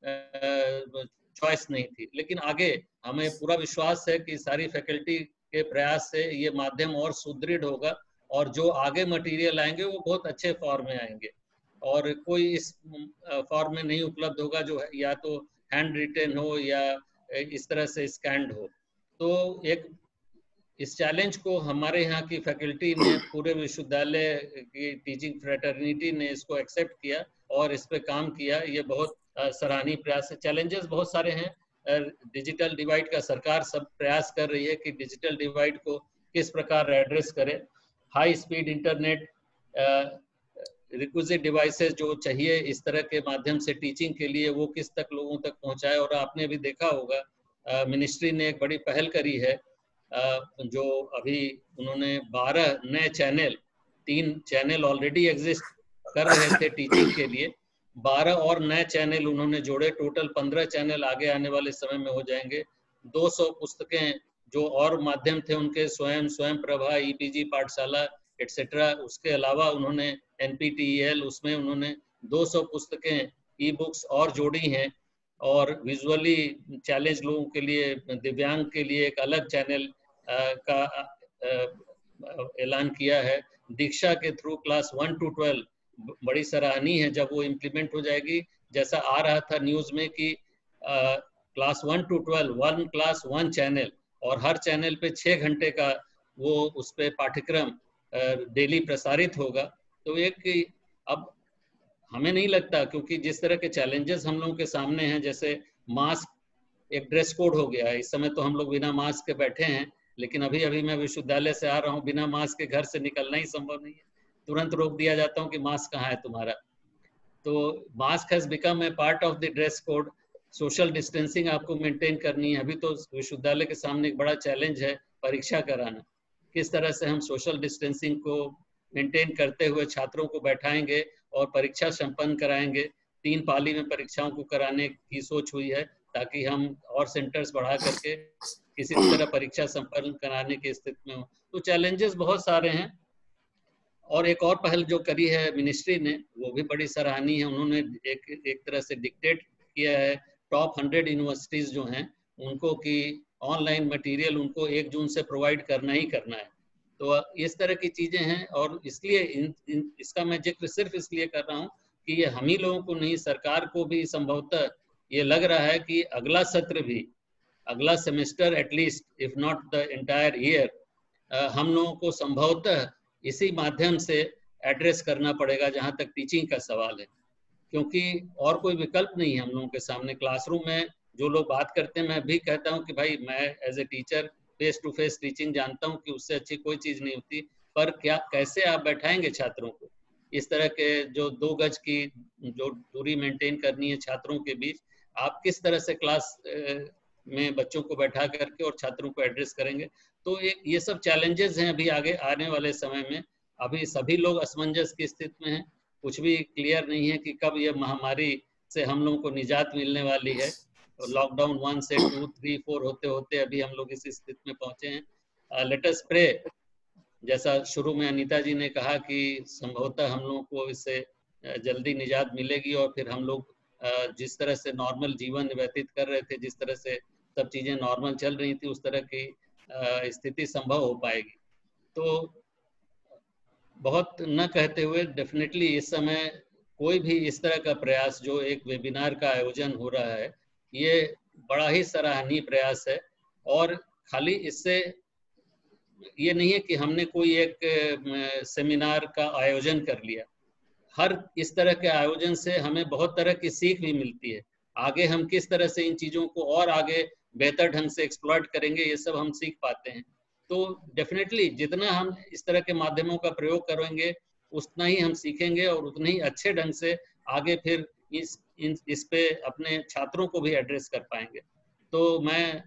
चॉइस नहीं थी। लेकिन आगे हमें पूरा विश्वास है कि सारी फैकल्टी के प्रयास से ये माध्यम और सुदृढ़ होगा और जो आगे मटेरियल आएंगे वो बहुत अच्छे फॉर्म में आएंगे और कोई इस फॉर्म में नहीं उपलब्ध होगा जो या तो हैंड रिटन हो या इस तरह से स्कैंड हो। तो एक इस चैलेंज को हमारे यहाँ की फैकल्टी ने, पूरे विश्वविद्यालय की टीचिंग फ्रेटर्निटी ने इसको एक्सेप्ट किया और इस पे काम किया। ये बहुत सराहनीय प्रयास है। चैलेंजेस बहुत सारे हैं। डिजिटल डिवाइड का सरकार सब प्रयास कर रही है कि डिजिटल डिवाइड को किस प्रकार एड्रेस करे। High speed internet, requisite devices जो चाहिए इस तरह के माध्यम से टीचिंग के लिए, वो किस तक लोगों तक पहुंचाए। और आपने भी देखा होगा मिनिस्ट्री ने एक बड़ी पहल करी है, जो अभी उन्होंने बारह नए चैनल, तीन चैनल ऑलरेडी एग्जिस्ट कर रहे थे टीचिंग के लिए, बारह और नए चैनल उन्होंने जोड़े, टोटल पंद्रह चैनल आगे आने वाले समय में हो जाएंगे। दो सौ पुस्तकें जो और माध्यम थे उनके, स्वयं स्वयं प्रभा, ईपीजी पाठशाला एटसेट्रा, उसके अलावा उन्होंने एनपीटीईएल, उसमें उन्होंने दो सौ पुस्तकें ई बुक्स और जोड़ी हैं। और विजुअली चैलेंज लोगों के लिए, दिव्यांग के लिए एक अलग चैनल का ऐलान किया है। दीक्षा के through class one to twelve बड़ी सराहनीय है जब वो इम्प्लीमेंट हो जाएगी। जैसा आ रहा था न्यूज़ में कि आ, class one to twelve, one class one channel, और हर चैनल पे छः घंटे का वो उस पर पाठ्यक्रम डेली प्रसारित होगा। तो एक, अब हमें नहीं लगता, क्योंकि जिस तरह के चैलेंजेस हम लोगों के सामने हैं, जैसे मास्क एक ड्रेस कोड हो गया है, इस समय तो हम लोग बिना मास्क के बैठे हैं, लेकिन अभी अभी मैं विश्वविद्यालय से आ रहा हूँ, बिना मास्क के घर से निकलना ही संभव नहीं है, तुरंत रोक दिया जाता हूँ कि मास्क कहाँ है तुम्हारा। तो mask has become a part of the dress code. Social distancing आपको मेंटेन करनी है। अभी तो विश्वविद्यालय के सामने एक बड़ा चैलेंज है परीक्षा कराना, किस तरह से हम सोशल डिस्टेंसिंग को मेंटेन करते हुए छात्रों को बैठाएंगे और परीक्षा संपन्न कराएंगे। तीन पाली में परीक्षाओं को कराने की सोच हुई है, ताकि हम और सेंटर्स बढ़ा करके किसी तरह परीक्षा संपन्न कराने की स्थिति में हो। तो चैलेंजेस बहुत सारे हैं। और एक और पहल जो करी है मिनिस्ट्री ने, वो भी बड़ी सराहनीय है। उन्होंने एक एक तरह से डिक्टेट किया है टॉप हंड्रेड यूनिवर्सिटीज जो हैं उनको कि ऑनलाइन मटेरियल उनको एक जून से प्रोवाइड करना ही करना है। तो इस तरह की चीजें हैं, और इसलिए इन, इन, इसका मैं जिक्र सिर्फ इसलिए कर रहा हूँ कि ये हम ही लोगों को नहीं, सरकार को भी संभवतः ये लग रहा है कि अगला सत्र भी, अगला semester at least if not the entire year, हम लोगों को संभवतः इसी माध्यम से एड्रेस करना पड़ेगा जहाँ तक टीचिंग का सवाल है, क्योंकि और कोई विकल्प नहीं है हम लोगों के सामने। क्लासरूम में जो लोग बात करते हैं, मैं भी कहता हूँ कि भाई मैं as a teacher face to face teaching जानता हूँ कि उससे अच्छी कोई चीज़ नहीं होती, पर क्या कैसे आप बैठाएंगे छात्रों को, इस तरह के जो दो गज की जो दूरी मेंटेन करनी है छात्रों के बीच, आप किस तरह से क्लास में बच्चों को बैठा करके और छात्रों को एड्रेस करेंगे। तो ये ये सब चैलेंजेस हैं अभी आगे आने वाले समय में। अभी सभी लोग असमंजस की स्थिति में हैं, कुछ भी क्लियर नहीं है कि कब ये महामारी से हम लोगों को निजात मिलने वाली है। लॉकडाउन वन से टू थ्री फोर होते होते अभी हम लोग इस स्थिति में पहुंचे हैं। लेट अस प्रे, जैसा शुरू में अनीता जी ने कहा कि संभवतः हम लोगों को इससे जल्दी निजात मिलेगी और फिर हम लोग जिस तरह से नॉर्मल जीवन व्यतीत कर रहे थे, जिस तरह से सब चीजें नॉर्मल चल रही थी, उस तरह की स्थिति संभव हो पाएगी। तो बहुत न कहते हुए डेफिनेटली इस समय कोई भी इस तरह का प्रयास, जो एक वेबिनार का आयोजन हो रहा है, ये बड़ा ही सराहनीय प्रयास है। और खाली इससे ये नहीं है कि हमने कोई एक सेमिनार का आयोजन कर लिया, हर इस तरह के आयोजन से हमें बहुत तरह की सीख भी मिलती है। आगे हम किस तरह से इन चीज़ों को और आगे बेहतर ढंग से एक्सप्लॉइट करेंगे, ये सब हम सीख पाते हैं। तो डेफिनेटली जितना हम इस तरह के माध्यमों का प्रयोग करेंगे उतना ही हम सीखेंगे और उतने ही अच्छे ढंग से आगे फिर इस इन इस पे अपने छात्रों को भी एड्रेस कर पाएंगे। तो मैं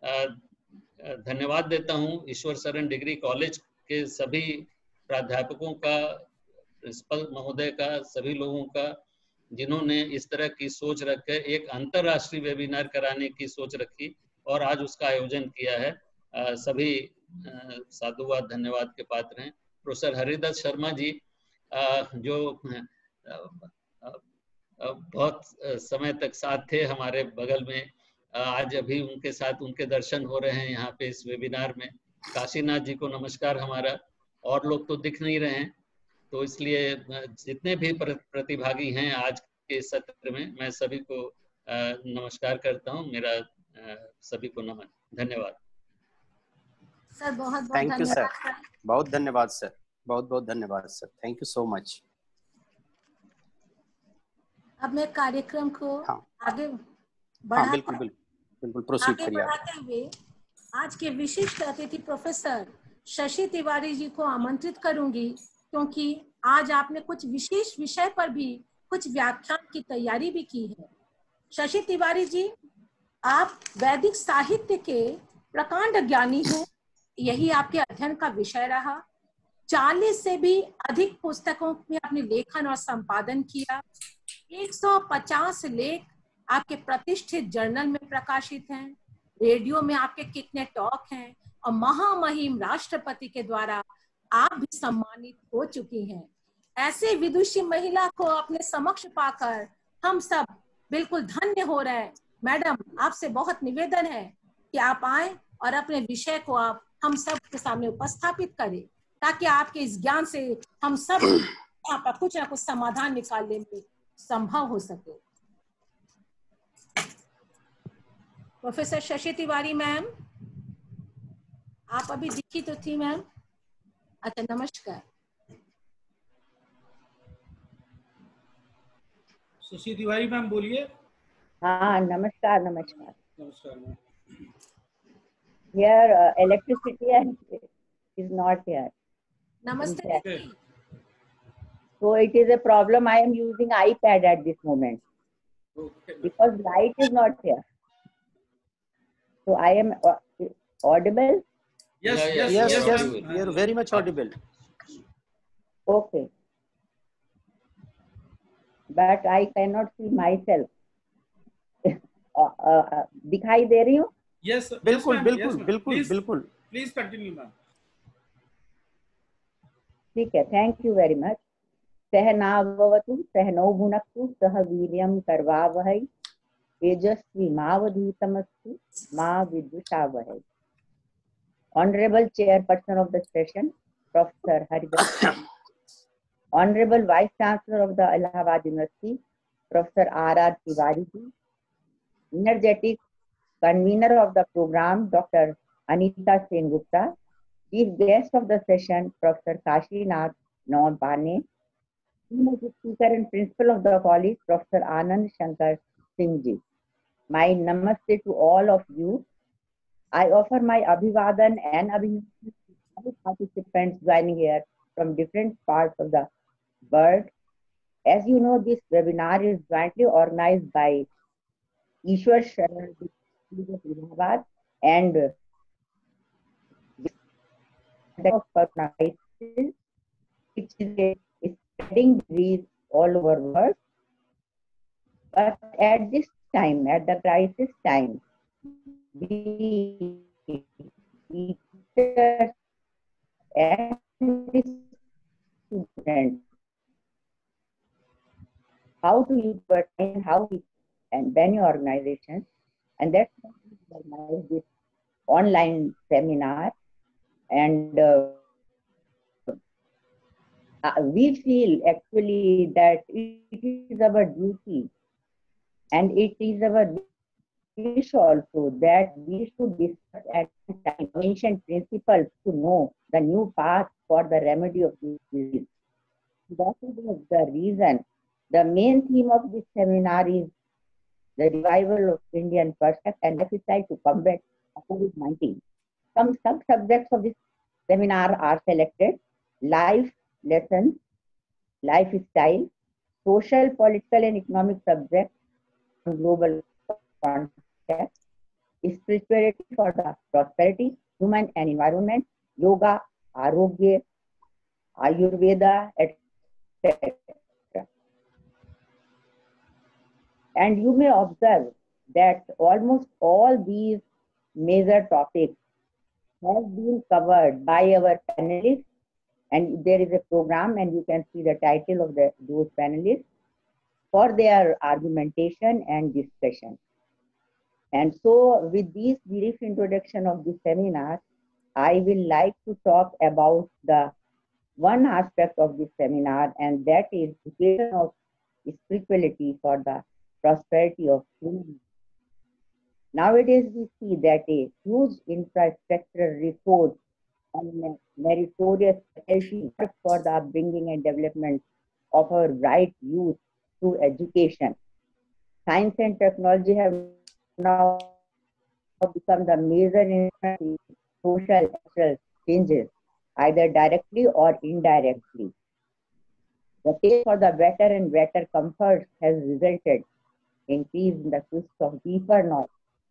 धन्यवाद देता हूँ ईश्वर शरण डिग्री कॉलेज के सभी प्राध्यापकों का, प्रिंसिपल महोदय का, सभी लोगों का, जिन्होंने इस तरह की सोच रखकर एक अंतर्राष्ट्रीय वेबिनार कराने की सोच रखी और आज उसका आयोजन किया है। आ, सभी साधुवाद धन्यवाद के पात्र हैं। प्रोफेसर हरिदत्त शर्मा जी आ, जो आ, आ, आ, बहुत समय तक साथ थे हमारे बगल में, आज अभी उनके साथ उनके दर्शन हो रहे हैं यहाँ पे इस वेबिनार में। काशीनाथ जी को नमस्कार हमारा। और लोग तो दिख नहीं रहे हैं, तो इसलिए जितने भी प्रतिभागी हैं आज के सत्र में, मैं सभी को नमस्कार करता हूँ। मेरा सभी को नमन, धन्यवाद सर। बहुत बहुत थैंक यू सर, बहुत धन्यवाद सर, बहुत बहुत धन्यवाद sir, thank you so much. अब मैं कार्यक्रम को हाँ, आगे बढ़ा हाँ, बिल्कुल बिल्कुल बिल्कुल प्रोसीड करिए। बढ़ाते हुए आज के विशिष्ट अतिथि प्रोफेसर शशि तिवारी जी को आमंत्रित करूंगी, क्योंकि आज आपने कुछ विशेष विषय पर भी कुछ व्याख्यान की तैयारी भी की है। शशि तिवारी जी, आप वैदिक साहित्य के प्रकांड ज्ञानी हैं, यही आपके अध्ययन का विषय रहा। चालीस से भी अधिक पुस्तकों में आपने लेखन और संपादन किया। एक सौ पचास लेख आपके प्रतिष्ठित जर्नल में प्रकाशित हैं। रेडियो में आपके कितने टॉक हैं और महामहिम राष्ट्रपति के द्वारा आप भी सम्मानित हो चुकी हैं। ऐसे विदुषी महिला को अपने समक्ष पाकर हम सब बिल्कुल धन्य हो रहे हैं। मैडम, आपसे बहुत निवेदन है कि आप आए और अपने विषय को आप हम सब के सामने उपस्थापित करें, ताकि आपके इस ज्ञान से हम सब यहाँ पर कुछ ना कुछ समाधान निकालने में संभव हो सके। प्रोफेसर शशि तिवारी मैम, आप अभी दिखी तो थी मैम। अच्छा, नमस्कार। शशि तिवारी मैम बोलिए। हाँ, नमस्कार नमस्कार। नमस्कार ma'am. Here uh, electricity is not here. नमस्ते दीदी। So it is a problem. I am using iPad at this moment Okay. because light is not here. So I am uh, audible. Yes, Yeah, yes, Yes, yes, yes, ma'am. you are very much audible. Okay. But I cannot see myself. uh, uh, दिखाई दे रही हूँ? Yes, yes, बिल्कुल ma'am. बिल्कुल Yes, ma'am. बिल्कुल Please, बिल्कुल। please continue, ma'am. ठीक है, thank you very much. सहनाववतु सहनौ भुनक्तु सह वीर्यं करवावहै तेजस्विनावधीतमस्तु मा विद्विषावहै। Honorable Chairperson of the session, Professor Haridas, Honorable Vice Chancellor of the Allahabad University, Professor R R Tiwari, energetic convener of the program, Doctor Anita Sengupta, Chief Guest of the session, Professor Kashinath Naunpane, Keynote Speaker and Principal of the College, Professor Anand Shankar Singh Ji. My namaste to all of you. I offer my abhivadan and abhinandan to all participants joining here from different parts of the world. As you know, this webinar is jointly organized by Ishwar Sharan Allahabad and the crisis, which is a spreading disease all over the world. But at this time, at the crisis time, we teachers and students, how to use your time, how we and many organizations, and that's why we organize this online seminar. And uh, uh, we feel actually that it is our duty and it is our wish also that we should discuss at time ancient principles to know the new path for the remedy of this disease. That is the reason. The main theme of this seminar is the revival of Indian perspective and lifestyle to combat COVID nineteen. Some sub-subjects of this seminar are selected: life lessons, lifestyle, social, political and economic subjects, global context, spirituality for the prosperity, human and environment, yoga, arogya, Ayurveda, et cetera. And you may observe that almost all these major topics have been covered by our panelists, and there is a program and you can see the title of the, those panelists for their argumentation and discussion. And so with this brief introduction of the seminar, I will like to talk about the one aspect of this seminar, and that is education of spirituality for the prosperity of humanity. Nowadays, we see that a huge infrastructural report and meritorious faculty for the upbringing and development of our bright youth through education. Science and technology have now become the major influence in social changes, either directly or indirectly. The case for the better and better comfort has resulted in increase in the quest of deeper knowledge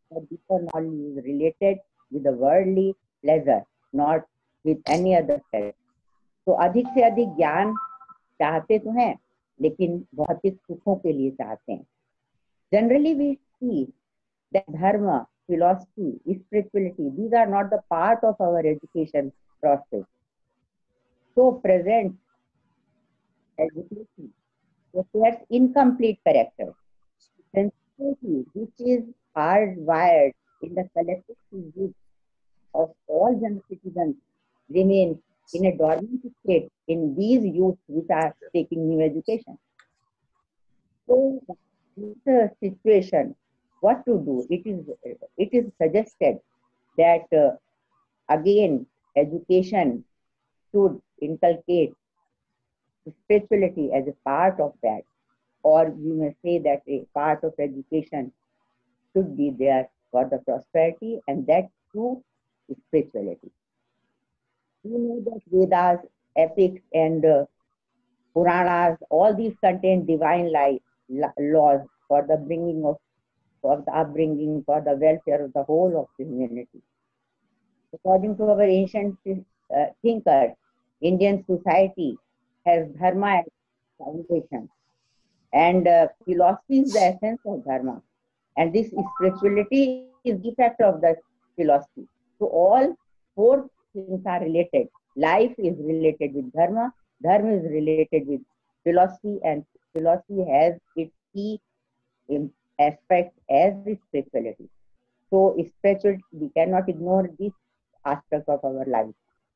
The deeper knowledge is related with the worldly pleasure, not with any other pleasure. तो अधिक से अधिक ज्ञान चाहते तो हैं, लेकिन भौतिक सुखों के लिए चाहते हैं. Generally, we see that dharma, philosophy, spirituality, these are not the part of our education process. So present education reflects incomplete character. Sensitivity, which is hardwired in the collective physics of all young citizens, remains in a dormant state in these youths which are taking new education. So, in this situation, what to do? It is it is suggested that uh, again education should inculcate spirituality as a part of that, or we may say that a part of education should be there for the prosperity, and that through spirituality. We know that Vedas, epics, and uh, Puranas, all these contain divine life, laws for the bringing of, for the upbringing, for the welfare of the whole of the humanity. According to our ancient uh, thinkers, Indian society has dharma as foundation, and uh, philosophy is the essence of dharma, and this spirituality is the effect of the philosophy. So all four things are related. Life is related with dharma, dharma is related with philosophy, and philosophy has its key aspect as spirituality. So spirituality, we cannot ignore this aspect of our life.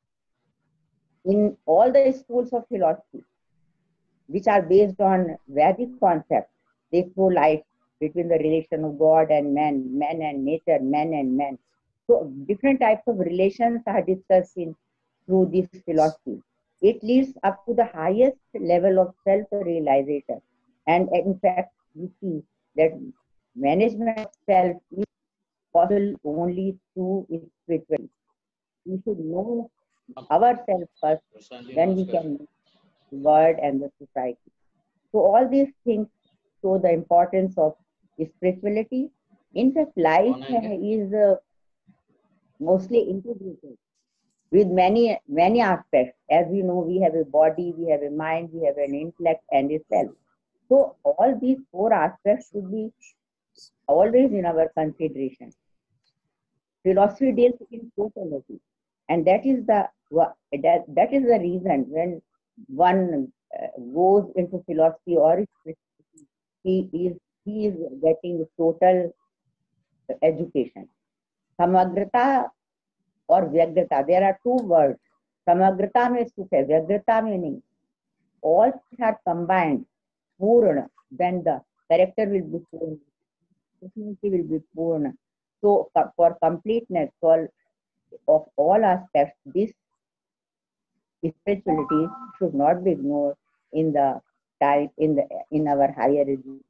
In all the schools of philosophy, which are based on Vedic concepts, they throw light between the relation of God and man, man and nature, man and man. So different types of relations are discussed in through this philosophy. It leads up to the highest level of self-realization. And in fact, we see that management of self is possible only through spirituality. We should know ourselves first, then we can know the world and the society. So all these things show the importance of spirituality. In fact, life is uh, mostly integrated with many many aspects. As we know, we have a body, we have a mind, we have an intellect and a self. So all these four aspects should be always in our consideration. Philosophy deals in totality, and that is the that, that is the reason when one uh, goes into philosophy or he is he is getting total education. Samagrata or Vyagrata, there are two words. Samagrata mein sukh hai, Vyagrata mein nahi. All are combined, Purna, then the character will be Purna, personality will be Purna. So for completeness for, of all aspects, this spirituality should not be ignored in the type in the in our higher education.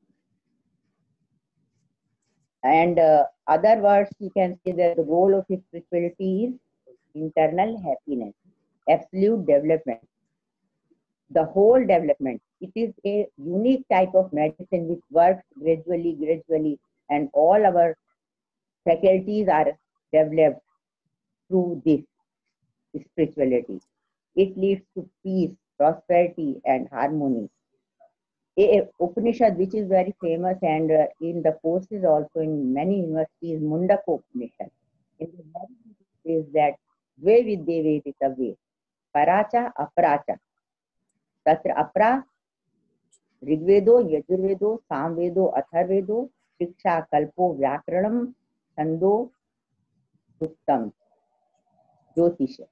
And uh, other words, you can say that the goal of spirituality is internal happiness, absolute development, the whole development. It is a unique type of medicine which works gradually, gradually, and all our faculties are developed through this spirituality. It leads to peace, prosperity, and harmony. A Upanishad, which is very famous and uh, in the courses also in many universities, Mundaka Upanishad. In the very says that Dve Vidye Veditavye, Paracha Aparacha. Tatra Apra, Rigvedo, Yajurvedo, Samvedo, Atharvedo, Shiksha, Kalpo, Vyakranam, Chando, Suktam, Jyotisha.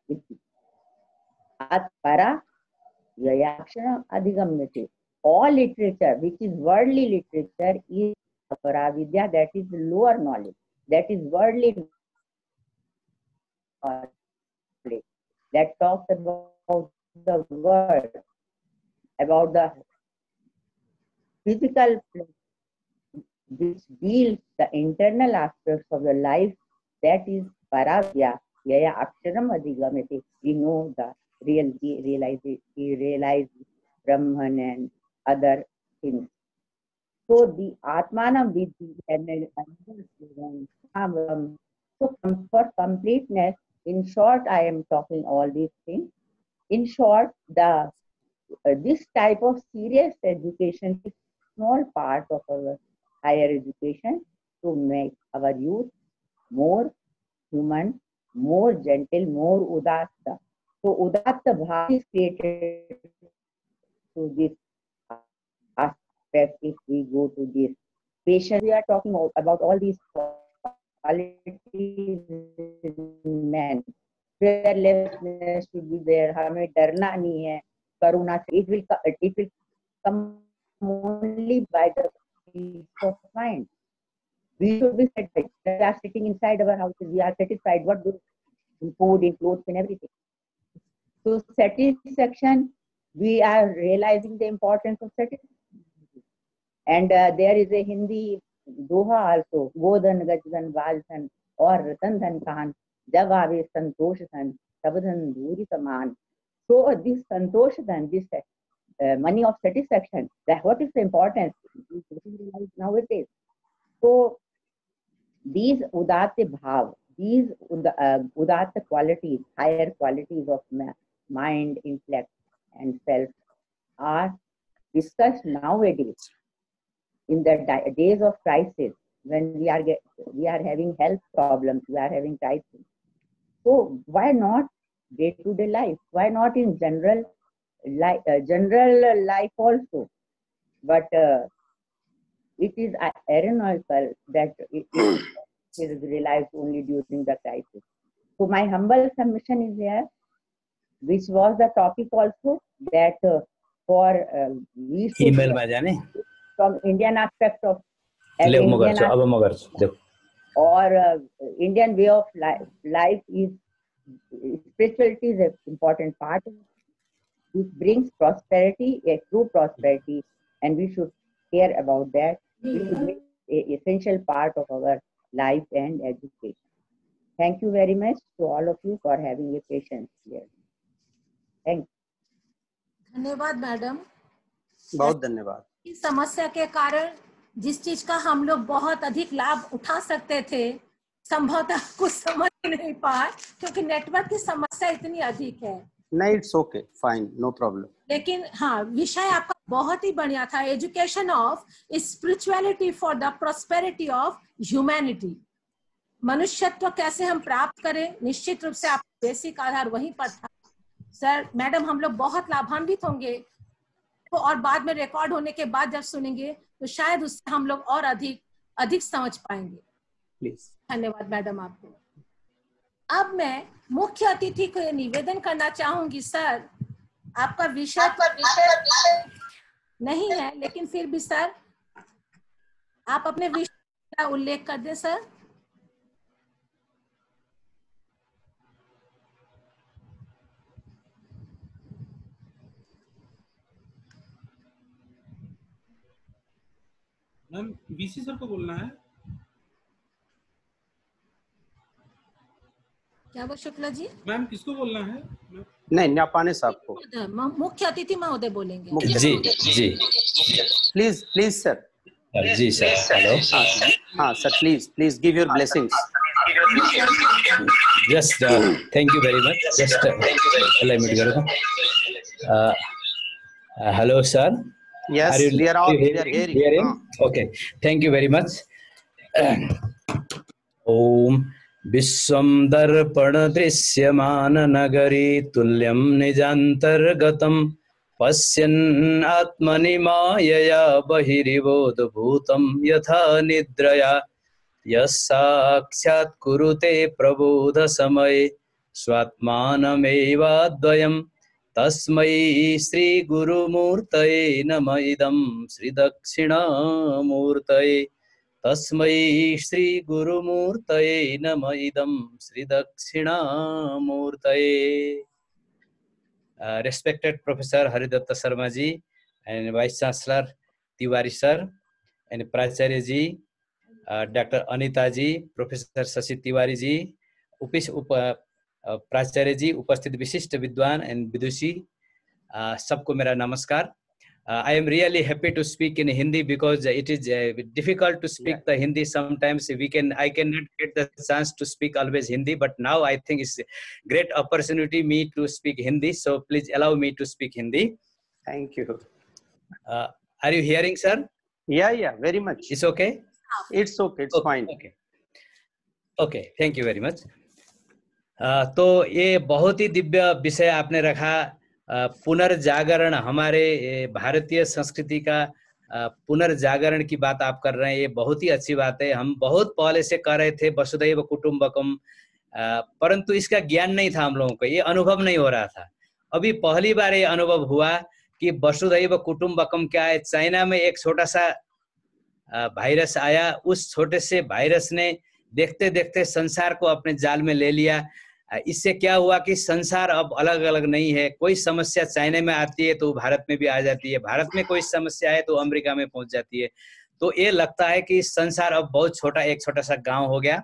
At Para, Yayakshana, Adhigamyate. All literature, which is worldly literature, is Paravidya, that is lower knowledge, that is worldly knowledge, that talks about the world, about the physical, which deals the internal aspects of the life, that is Paravidya, Yaya Aksharam Adhigamate. We know the real, realize, realize Brahman and other things. So the Atmanam Vidhi and another slogan, um, so for completeness, in short, I am talking all these things. In short, the uh, this type of serious education is a small part of our higher education to make our youth more human, more gentle, more udatta. So udatta bhav is created to this aspect. If we go to this patience, we are talking about all these qualities in men. Fearlessness should be there. हमें डरना नहीं है. Karuna, it will it will come only by the peace of mind. We should be satisfied. We are sitting inside our houses. We are satisfied. What do in food, in clothes, and everything. So satisfaction, we are realizing the importance of satisfaction. And uh, there is a Hindi doha also. Godhan, Gajdan, Valsan, or Ratan Dhan Khan, Jab Aave Santosh Dhan, Sabdhan Duri Saman. So uh, this Santosh Dhan, this uh, money of satisfaction, that what is the importance nowadays? So these udatte bhav, these uh, udatte qualities, higher qualities of mind, intellect, and self are discussed nowadays in the days of crisis, when we are get, we are having health problems, we are having crisis. So why not day-to-day life? Why not in general life, uh, general life also? But uh, it is ironical that it is realized only during the crisis. So my humble submission is here, which was the topic also, that uh, for uh, we should email में जाने from Indian aspect of Indian aspect, or uh, Indian way of life, life is spirituality is an important part. It brings prosperity, a true prosperity, and we should care about that. It should be an essential part of our life and education. Thank you very much to all of you for having your patience here. Thank you. धन्यवाद madam. बहुत धन्यवाद. इस समस्या के कारण जिस चीज का हम लोग बहुत अधिक लाभ उठा सकते थे, संभवतः कुछ समझ नहीं पाए क्योंकि नेटवर्क की समस्या इतनी अधिक है. नहीं, it's okay, fine, no problem. लेकिन हाँ, विषय आपका बहुत ही बढ़िया था. Education of spirituality for the prosperity of humanity. मनुष्यत्व कैसे हम प्राप्त करें, निश्चित रूप से आपका बेसिक आधार वहीं पर था. सर, मैडम, हम लोग बहुत लाभान्वित होंगे तो, और बाद में रिकॉर्ड होने के बाद जब सुनेंगे तो शायद उससे हम लोग और अधिक अधिक समझ पाएंगे. प्लीज. धन्यवाद मैडम आपको. अब मैं मुख्य अतिथि को ये निवेदन करना चाहूंगी. सर, आपका विषय नहीं है, लेकिन फिर भी सर आप अपने विषय का उल्लेख कर दें. सर, मैम वीसी सर को बोलना है. क्या वो शुक्ला जी? मैम किसको बोलना है? नहीं, न्यापाने साहब को. मुख्य अतिथि महोदय बोलेंगे. जी जी प्लीज प्लीज सर. जी सर. हेलो. हाँ sir, please please give your blessings. Just thank you very much. Just allow me to go. Hello sir. Yes, are you, we are all you we are hearing. hearing? Okay, thank you very much. Om Vishwam Darpan Drishyamana Nagari Tulyam Nijantargatam Pasyan Atmani Mayaya Bahiribodh Bhutam Yatha Nidraya Yasakshat Kurute Prabodha Samay Swatmanam Dvayam तस्मै श्री गुरुमूर्तये नमः. इदं श्री दक्षिणामूर्तये. तस्मै श्री गुरुमूर्तये नमः. इदं श्री दक्षिणामूर्तये. Respected Professor Haridatta Sharma ji and Vice Chancellor Tiwari sir and Pracharya ji, uh, Doctor Anita ji, Professor Shashi Tiwari ji, Upish Upa प्राचार्य जी, उपस्थित विशिष्ट विद्वान एंड विदुषी, सबको मेरा नमस्कार. Uh, I am really happy to speak in Hindi because it is uh, difficult to speak yeah. the Hindi sometimes. We can, I cannot get the chance to speak always Hindi, but now I think it's a great opportunity me to speak Hindi. So please allow me to speak Hindi. Thank you. Uh, are you hearing, sir? Yeah, yeah, very much. It's okay? It's okay, it's okay, fine. Okay. Okay, thank you very much. Uh, तो ये बहुत ही दिव्य विषय आपने रखा, पुनर्जागरण, हमारे भारतीय संस्कृति का पुनर्जागरण की बात आप कर रहे हैं, ये बहुत ही अच्छी बात है। हम बहुत पहले से कर रहे थे वसुधैव कुटुंबकम, परंतु इसका ज्ञान नहीं था हम लोगों को, ये अनुभव नहीं हो रहा था। अभी पहली बार ये अनुभव हुआ कि वसुधैव कुटुंबकम क्या है। चाइना में एक छोटा सा वायरस आया, उस छोटे से वायरस ने देखते देखते संसार को अपने जाल में ले लिया। इससे क्या हुआ कि संसार अब अलग अलग नहीं है। कोई समस्या चाइना में आती है तो भारत में भी आ जाती है, भारत में कोई समस्या है तो अमेरिका में पहुंच जाती है। तो ये लगता है कि संसार अब बहुत छोटा, एक छोटा सा गांव हो गया।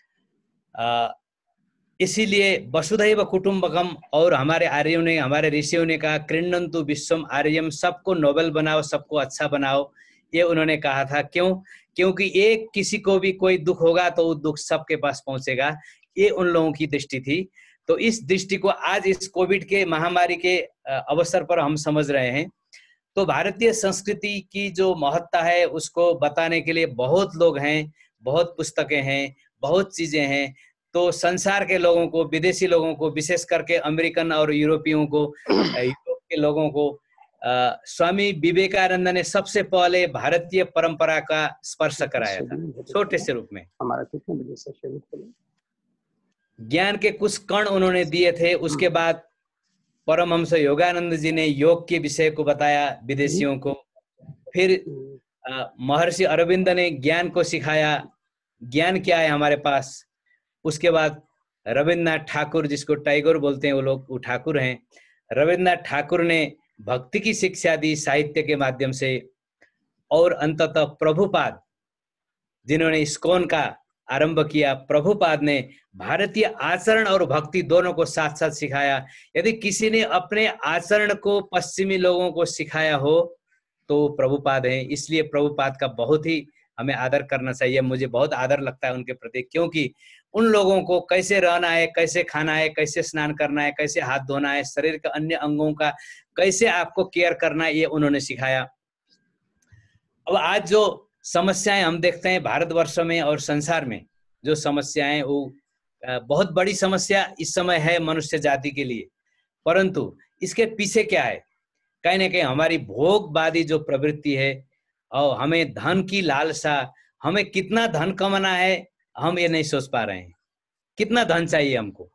आ, इसीलिए वसुधैव कुटुंबकम, और हमारे आर्यों ने, हमारे ऋषियों ने कहा कृण्वन्तु विश्वम आर्यम, सबको नोबेल बनाओ, सबको अच्छा बनाओ, ये उन्होंने कहा था। क्यों? क्योंकि एक किसी को भी कोई दुख होगा तो वो दुख सबके पास पहुंचेगा, ये उन लोगों की दृष्टि थी। तो इस दृष्टि को आज इस कोविड के महामारी के अवसर पर हम समझ रहे हैं। तो भारतीय संस्कृति की जो महत्ता है उसको बताने के लिए बहुत लोग हैं, बहुत पुस्तकें हैं, बहुत चीजें हैं। तो संसार के लोगों को, विदेशी लोगों को, विशेष करके अमेरिकन और यूरोपियों को, यूरोप के लोगों को आ, स्वामी विवेकानंद ने सबसे पहले भारतीय परंपरा का स्पर्श कराया था, छोटे से रूप में। हमारा कितने बजे से शुरू करें? ज्ञान के कुछ कण उन्होंने दिए थे। उसके बाद परमहंस योगानंद जी ने योग के विषय को बताया विदेशियों को। फिर महर्षि अरविंद ने ज्ञान को सिखाया, ज्ञान क्या है हमारे पास। उसके बाद रविन्द्रनाथ ठाकुर, जिसको टैगोर बोलते हैं, वो लोग वो ठाकुर हैं, रविन्द्रनाथ ठाकुर ने भक्ति की शिक्षा दी साहित्य के माध्यम से। और अंततः प्रभुपाद, जिन्होंने इस्कॉन का आरंभ किया, प्रभुपाद ने भारतीय आचरण और भक्ति दोनों को साथ साथ सिखाया। यदि किसी ने अपने आचरण को पश्चिमी लोगों को सिखाया हो तो प्रभुपाद हैं। इसलिए प्रभुपाद का बहुत ही हमें आदर करना चाहिए। मुझे बहुत आदर लगता है उनके प्रति, क्योंकि उन लोगों को कैसे रहना है, कैसे खाना है, कैसे स्नान करना है, कैसे हाथ धोना है, शरीर के अन्य अंगों का कैसे आपको केयर करना है, ये उन्होंने सिखाया। अब आज जो समस्याएं हम देखते हैं भारतवर्ष में और संसार में, जो समस्याएं, वो बहुत बड़ी समस्या इस समय है मनुष्य जाति के लिए। परंतु इसके पीछे क्या है? कहीं ना कहीं हमारी भोगवादी जो प्रवृत्ति है, और हमें धन की लालसा, हमें कितना धन कमाना है हम ये नहीं सोच पा रहे हैं, कितना धन चाहिए हमको।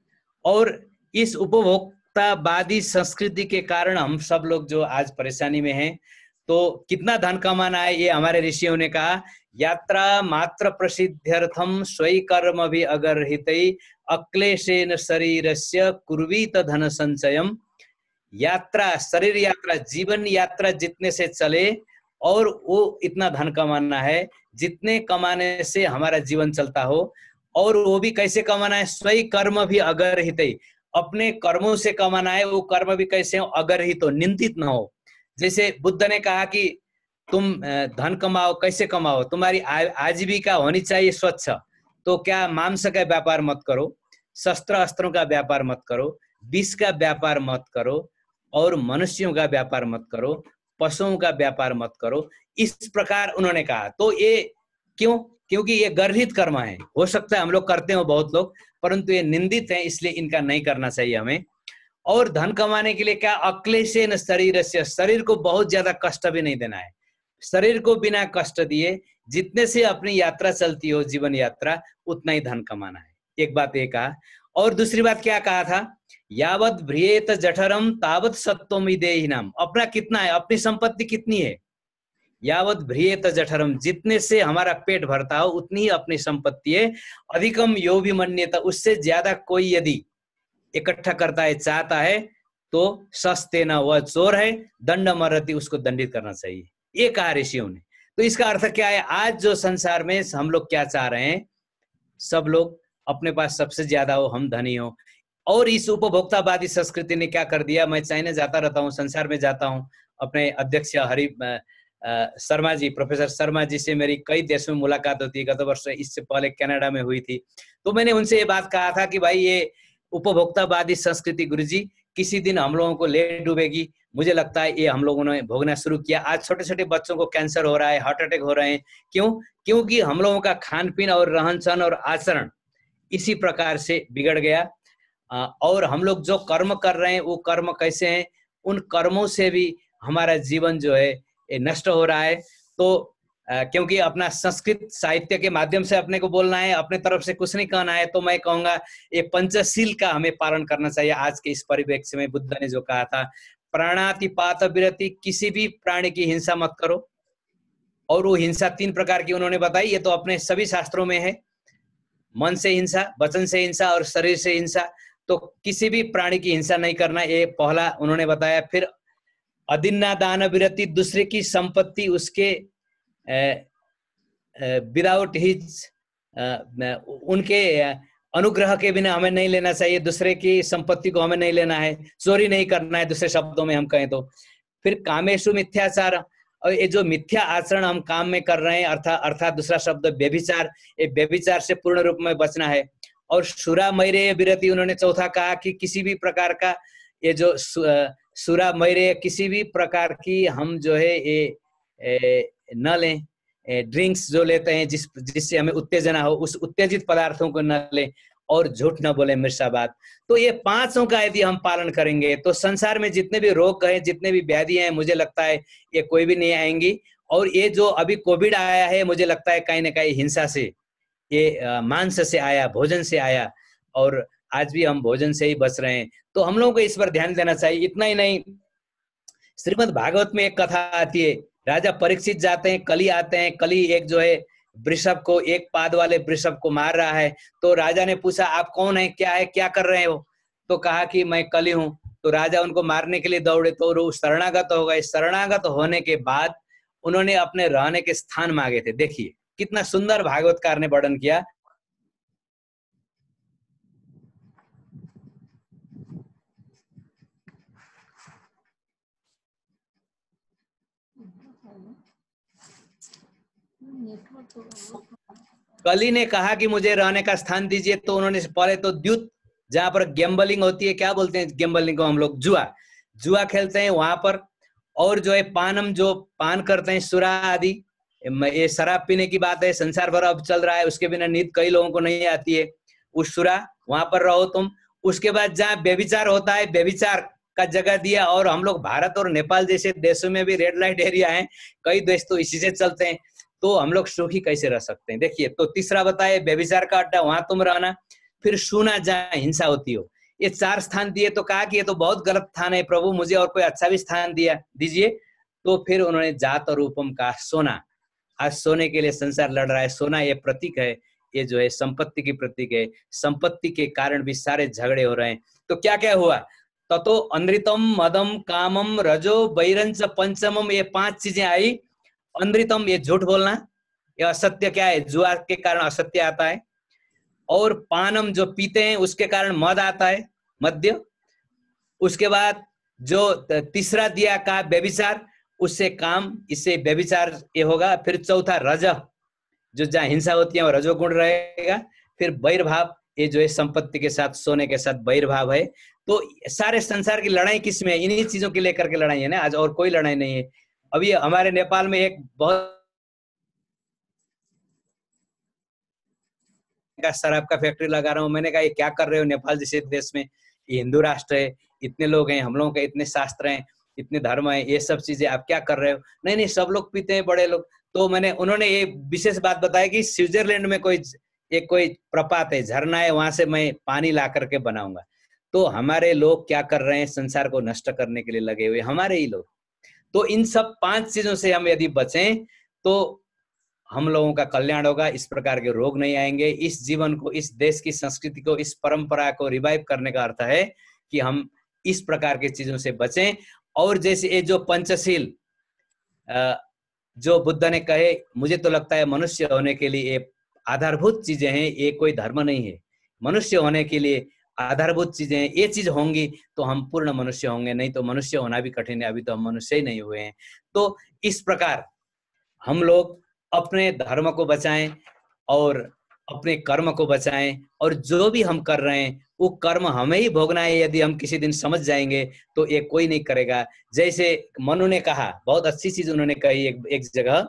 और इस उपभोक्तावादी संस्कृति के कारण हम सब लोग जो आज परेशानी में हैं, तो कितना धन कमाना है ये हमारे ऋषियों ने कहा। यात्रा मात्र प्रसिद्ध्यर्थम स्वयं कर्म भी अगर हितई अक्लेशेन शरीरस्य कुर्वीत धन संचयम। यात्रा, शरीर यात्रा, जीवन यात्रा जितने से चले, और वो इतना धन कमाना है जितने कमाने से हमारा जीवन चलता हो। और वो भी कैसे कमाना है? स्वयं कर्म भी अगर हितई, अपने कर्मों से कमाना है। वो कर्म भी कैसे हो? अगर ही तो निंदित ना हो। जैसे बुद्ध ने कहा कि तुम धन कमाओ, कैसे कमाओ? तुम्हारी आजीविका होनी चाहिए स्वच्छ। तो क्या मांस का व्यापार मत करो, शस्त्र अस्त्रों का व्यापार मत करो, विष का व्यापार मत करो, और मनुष्यों का व्यापार मत करो, पशुओं का व्यापार मत करो। इस प्रकार उन्होंने कहा। तो ये क्यों? क्योंकि ये गर्हित कर्म है। हो सकता है हम लोग करते हो बहुत लोग, परंतु ये निंदित है, इसलिए इनका नहीं करना चाहिए हमें। और धन कमाने के लिए क्या? अक्लेशेन शरीर से, शरीर को बहुत ज्यादा कष्ट भी नहीं देना है। शरीर को बिना कष्ट दिए जितने से अपनी यात्रा चलती हो, जीवन यात्रा, उतना ही धन कमाना है। एक बात ये कहा। और दूसरी बात क्या कहा था? यावत भ्रियेत जठरम तावत सत्वमिदेहिनाम। अपना कितना है, अपनी संपत्ति कितनी है? यावत भ्रियेत जठरम, जितने से हमारा पेट भरता हो उतनी ही अपनी संपत्ति है। अधिकम यो भी मन्यता, उससे ज्यादा कोई यदि इकट्ठा करता है, चाहता है, तो सस्ते न, वह चोर है, दंड मरती, उसको दंडित करना चाहिए, ये कहा ऋषियों ने। तो इसका अर्थ क्या है? आज जो संसार में हम लोग क्या चाह रहे हैं? सब लोग अपने पास सबसे ज्यादा हो, हम धनी हो, और इस उपभोक्तावादी संस्कृति ने क्या कर दिया, मैं चाइना जाता रहता हूँ, संसार में जाता हूँ, अपने अध्यक्ष हरि शर्मा जी, प्रोफेसर शर्मा जी से मेरी कई देशों में मुलाकात होती है। गत वर्ष इससे पहले कनाडा में हुई थी। तो मैंने उनसे ये बात कहा था कि भाई ये उपभोक्तावादी संस्कृति गुरुजी किसी दिन हम लोगों को ले डूबेगी। मुझे लगता है ये हम लोगों ने भोगना शुरू किया। आज छोटे छोटे बच्चों को कैंसर हो रहा है, हार्ट अटैक हो रहे हैं। क्यों? क्योंकि हम लोगों का खान पीन और रहन सहन और आचरण इसी प्रकार से बिगड़ गया। और हम लोग जो कर्म कर रहे हैं वो कर्म कैसे हैं, उन कर्मों से भी हमारा जीवन जो है नष्ट हो रहा है। तो क्योंकि अपना संस्कृत साहित्य के माध्यम से अपने को बोलना है, अपने तरफ से कुछ नहीं कहना है, तो मैं कहूंगा ये पंचशील का हमें पालन करना चाहिए। आज के इस परिप्रेक्ष्य में बुद्ध ने जो कहा था, प्राणातिपात विरति, किसी भी प्राणी की हिंसा मत करो। और वो हिंसा तीन प्रकार की उन्होंने बताई, ये तो अपने सभी शास्त्रों में है, मन से हिंसा, वचन से हिंसा और शरीर से हिंसा। तो किसी भी प्राणी की हिंसा नहीं करना, ये पहला उन्होंने बताया। फिर अदिन्ना दान विरति, दूसरे की संपत्ति उसके विदाउट हिज उनके अनुग्रह के बिना हमें नहीं लेना चाहिए। दूसरे की संपत्ति को हमें नहीं लेना है, चोरी नहीं करना है, दूसरे शब्दों में हम कहें तो। फिर कामेशु मिथ्याचार, और ये जो मिथ्या आचरण हम काम में कर रहे हैं, अर्थात अर्थात दूसरा शब्द व्यभिचार, ये व्यभिचार से पूर्ण रूप में बचना है। और शुरा मैरेय विरति उन्होंने चौथा कहा कि किसी भी प्रकार का ये जो शुरा मैरेय, किसी भी प्रकार की हम जो है ये न लें, ड्रिंक्स जो लेते हैं जिस जिससे हमें उत्तेजना हो, उस उत्तेजित पदार्थों को न लें, और झूठ न बोले, मिर्साबाद। तो ये पांचों का यदि हम पालन करेंगे तो संसार में जितने भी रोग हैं, जितने भी व्याधियां हैं, मुझे लगता है ये कोई भी नहीं आएंगी। और ये जो अभी कोविड आया है, मुझे लगता है कहीं ना कहीं हिंसा से, ये मांस से आया, भोजन से आया, और आज भी हम भोजन से ही बच रहे हैं। तो हम लोगों को इस पर ध्यान देना चाहिए। इतना ही नहीं, श्रीमद् भागवत में एक कथा आती है, राजा परीक्षित जाते हैं, कली आते हैं, कली एक जो है वृषभ को, एक पाद वाले वृषभ को मार रहा है। तो राजा ने पूछा, आप कौन है, क्या है, क्या कर रहे हो? तो कहा कि मैं कली हूं। तो राजा उनको मारने के लिए दौड़े, तो वो शरणागत हो गए। शरणागत होने के बाद उन्होंने अपने रहने के स्थान मांगे थे। देखिए कितना सुंदर भागवतकार ने वर्णन किया। कली ने कहा कि मुझे रहने का स्थान दीजिए। तो उन्होंने पहले तो द्यूत, जहां पर गैम्बलिंग होती है, क्या बोलते हैं गैम्बलिंग को हम लोग, जुआ जुआ खेलते हैं वहां पर, और जो है पानम, जो पान करते हैं, सुरा आदि, ये शराब पीने की बात है, संसार भर अब चल रहा है, उसके बिना नींद कई लोगों को नहीं आती है। उस सुरा वहां पर रहो तुम। उसके बाद जहाँ व्यभिचार होता है, व्यभिचार का जगह दिया। और हम लोग भारत और नेपाल जैसे देशों में भी रेड लाइट एरिया है, कई देश तो इसी से चलते हैं। तो हम लोग सुखी कैसे रह सकते हैं? देखिए, तो तीसरा बताए व्यभिचार का अड्डा, वहां तुम रहना। फिर शूना, जहाँ हिंसा होती हो। ये चार स्थान दिए। तो कहा कि ये तो बहुत गलत स्थान है प्रभु, मुझे और कोई अच्छा भी स्थान दिया दीजिए। तो फिर उन्होंने जात और रूपम का सोना। आज सोने के लिए संसार लड़ रहा है। सोना ये प्रतीक है, ये जो है संपत्ति की प्रतीक है। संपत्ति के कारण भी सारे झगड़े हो रहे हैं। तो क्या क्या हुआ? ततो अनृतम मदम कामम रजो वैरंच पंचमम, ये पांच चीजें आई। अनृतम, ये झूठ बोलना, ये असत्य क्या है, जुआ के कारण असत्य आता है। और पानम, जो पीते हैं उसके कारण मद आता है, मद्य। उसके बाद जो तीसरा दिया का व्यभिचार, उससे काम, इससे व्यभिचार ये होगा। फिर चौथा रज, जो जहाँ हिंसा होती है वो रजोगुण रहेगा। फिर वैरभाव, ये जो है संपत्ति के साथ, सोने के साथ वैरभाव है। तो सारे संसार की लड़ाई किसमें है? इन्हीं चीजों के लेकर के लड़ाई है ना आज, और कोई लड़ाई नहीं है। अभी हमारे नेपाल में एक बहुत का शराब का फैक्ट्री लगा रहा हूँ। मैंने कहा ये क्या कर रहे हो नेपाल जैसे देश में, ये हिंदू राष्ट्र है, इतने लोग हैं, हम लोगों के इतने शास्त्र हैं, इतने धर्म है, ये सब चीजें आप क्या कर रहे हो? नहीं नहीं, सब लोग पीते हैं, बड़े लोग। तो मैंने उन्होंने ये विशेष बात बताया कि स्विट्जरलैंड में कोई एक कोई प्रपात है, झरना है, वहां से मैं पानी ला करके बनाऊंगा। तो हमारे लोग क्या कर रहे हैं? संसार को नष्ट करने के लिए लगे हुए, हमारे ही लोग। तो इन सब पांच चीजों से हम यदि बचें तो हम लोगों का कल्याण होगा। इस प्रकार के रोग नहीं आएंगे। इस जीवन को, इस देश की संस्कृति को, इस परंपरा को रिवाइव करने का अर्थ है कि हम इस प्रकार की चीजों से बचें। और जैसे ये जो पंचशील जो बुद्ध ने कहे, मुझे तो लगता है मनुष्य होने के लिए ये आधारभूत चीजें हैं, ये कोई धर्म नहीं है। मनुष्य होने के लिए आधारभूत चीजें, ये चीज होंगी तो हम पूर्ण मनुष्य होंगे, नहीं तो मनुष्य होना भी कठिन है, अभी तो हम मनुष्य ही नहीं हुए हैं। तो इस प्रकार हम लोग अपने धर्म को बचाएं और अपने कर्म को बचाएं, और जो भी हम कर रहे हैं वो कर्म हमें ही भोगना है। यदि हम किसी दिन समझ जाएंगे तो ये कोई नहीं करेगा। जैसे मनु ने कहा, बहुत अच्छी चीज उन्होंने कही एक, एक जगह,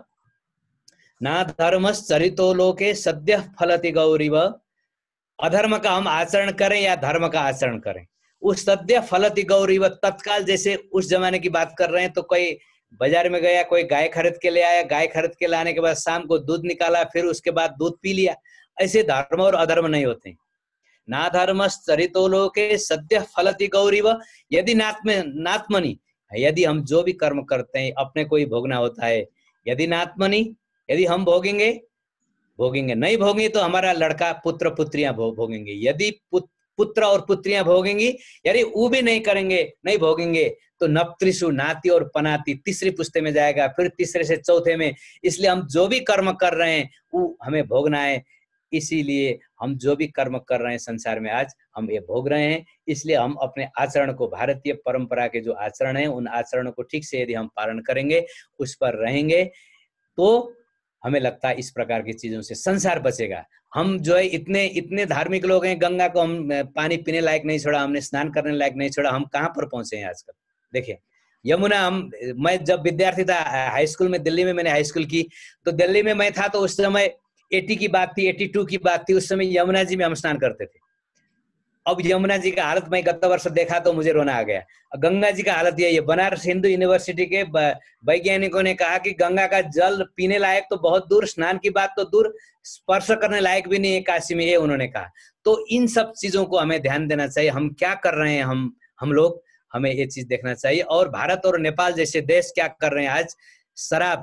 ना धर्मश्चरितो लोके सद्य फलति गौरीव। अधर्म का हम आचरण करें या धर्म का आचरण करें, उस सद्य फलति गौरीव, तत्काल, जैसे उस जमाने की बात कर रहे हैं तो कोई बाजार में गया, कोई गाय खरीद के ले आया, गाय खरीद के लाने के बाद शाम को दूध निकाला, फिर उसके बाद दूध पी लिया। ऐसे धर्म और अधर्म नहीं होते। ना धर्मश्चरितो लोके सद्य फलति गौरीव। यदि नात्म नात्मनि, यदि हम जो भी कर्म करते हैं अपने को ही भोगना होता है। यदि नात्मनि, यदि हम भोगेंगे भोगेंगे, नहीं भोगेंगे तो हमारा लड़का पुत्र पुत्रियां भो, भोगेंगे। यदि पुत्र और पुत्रियां भोगेंगी, यदि वो भी नहीं करेंगे, नहीं भोगेंगे, तो नप्त्रिषु, नाती और पनाती, तीसरी पुस्ते में जाएगा, फिर तीसरे से चौथे में। इसलिए हम जो भी कर्म कर रहे हैं वो हमें भोगना है। इसीलिए हम जो भी कर्म कर रहे हैं संसार में आज हम ये भोग रहे हैं। इसलिए हम अपने आचरण को, भारतीय परंपरा के जो आचरण है उन आचरणों को ठीक से यदि हम पालन करेंगे, उस पर रहेंगे, तो हमें लगता है इस प्रकार की चीजों से संसार बचेगा। हम जो है इतने इतने धार्मिक लोग हैं, गंगा को हम पानी पीने लायक नहीं छोड़ा, हमने स्नान करने लायक नहीं छोड़ा, हम कहाँ पर पहुंचे हैं आजकल। देखिए यमुना, हम मैं जब विद्यार्थी था हाई स्कूल में, दिल्ली में मैंने हाई स्कूल की, तो दिल्ली में मैं था तो उस समय अस्सी की बात थी, बयासी की बात थी। उस समय यमुना जी में हम स्नान करते थे। अब यमुना जी का हालत मैं गत वर्ष देखा तो मुझे रोना आ गया। गंगा जी का हालत यही है। बनारस हिंदू यूनिवर्सिटी के वैज्ञानिकों ने कहा कि गंगा का जल पीने लायक तो बहुत दूर, स्नान की बात तो दूर, स्पर्श करने लायक भी नहीं है काशी में, ये उन्होंने कहा। तो इन सब चीजों को हमें ध्यान देना चाहिए। हम क्या कर रहे हैं, हम हम लोग, हमें ये चीज देखना चाहिए। और भारत और नेपाल जैसे देश क्या कर रहे हैं आज, शराब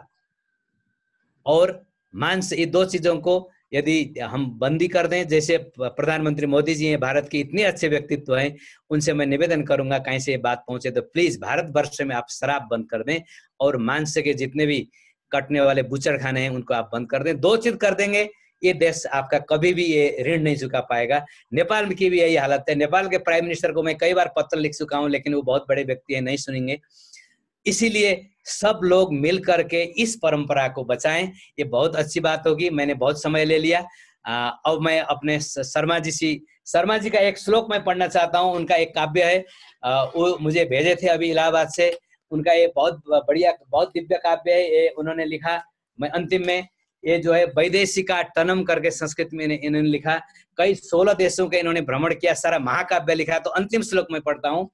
और मांस, ये दो चीजों को यदि हम बंदी कर दें, जैसे प्रधानमंत्री मोदी जी हैं, भारत के इतने अच्छे व्यक्तित्व हैं, उनसे मैं निवेदन करूंगा कहीं से ये बात पहुंचे तो प्लीज भारत वर्ष में आप शराब बंद कर दें, और मांस के जितने भी कटने वाले बुचर खाने हैं उनको आप बंद कर दें। दो चीज कर देंगे, ये देश आपका कभी भी ये ऋण नहीं चुका पाएगा। नेपाल में की भी यही हालत है। नेपाल के प्राइम मिनिस्टर को मैं कई बार पत्र लिख चुका हूँ, लेकिन वो बहुत बड़े व्यक्ति है, नहीं सुनेंगे। इसीलिए सब लोग मिल करके इस परंपरा को बचाएं, ये बहुत अच्छी बात होगी। मैंने बहुत समय ले लिया। अब मैं अपने शर्मा जी सी शर्मा जी का एक श्लोक मैं पढ़ना चाहता हूँ। उनका एक काव्य है, आ, वो मुझे भेजे थे अभी इलाहाबाद से। उनका ये बहुत बढ़िया, बहुत दिव्य काव्य है। ये उन्होंने लिखा, मैं अंतिम में ये जो है वैदेशिका टनम करके संस्कृत में इन्होंने लिखा। कई सोलह देशों के इन्होंने भ्रमण किया, सारा महाकाव्य लिखा। तो अंतिम श्लोक में पढ़ता हूँ।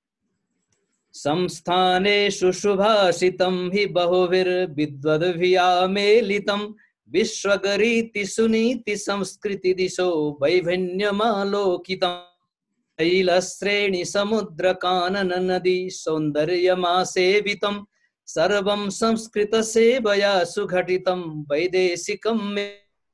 संस्थानेषु शुभाषितं हि बहुभिर्विद्वद्भियामेलितं विश्वगरीति सुनीति संस्कृति दिशो वैभिन्यमालोकितं तैलश्रेणी समुद्र कानन नदी सौन्दर्यमासेवितं सर्वं संस्कृत सेवया सुघटितं वैदेशिकं में।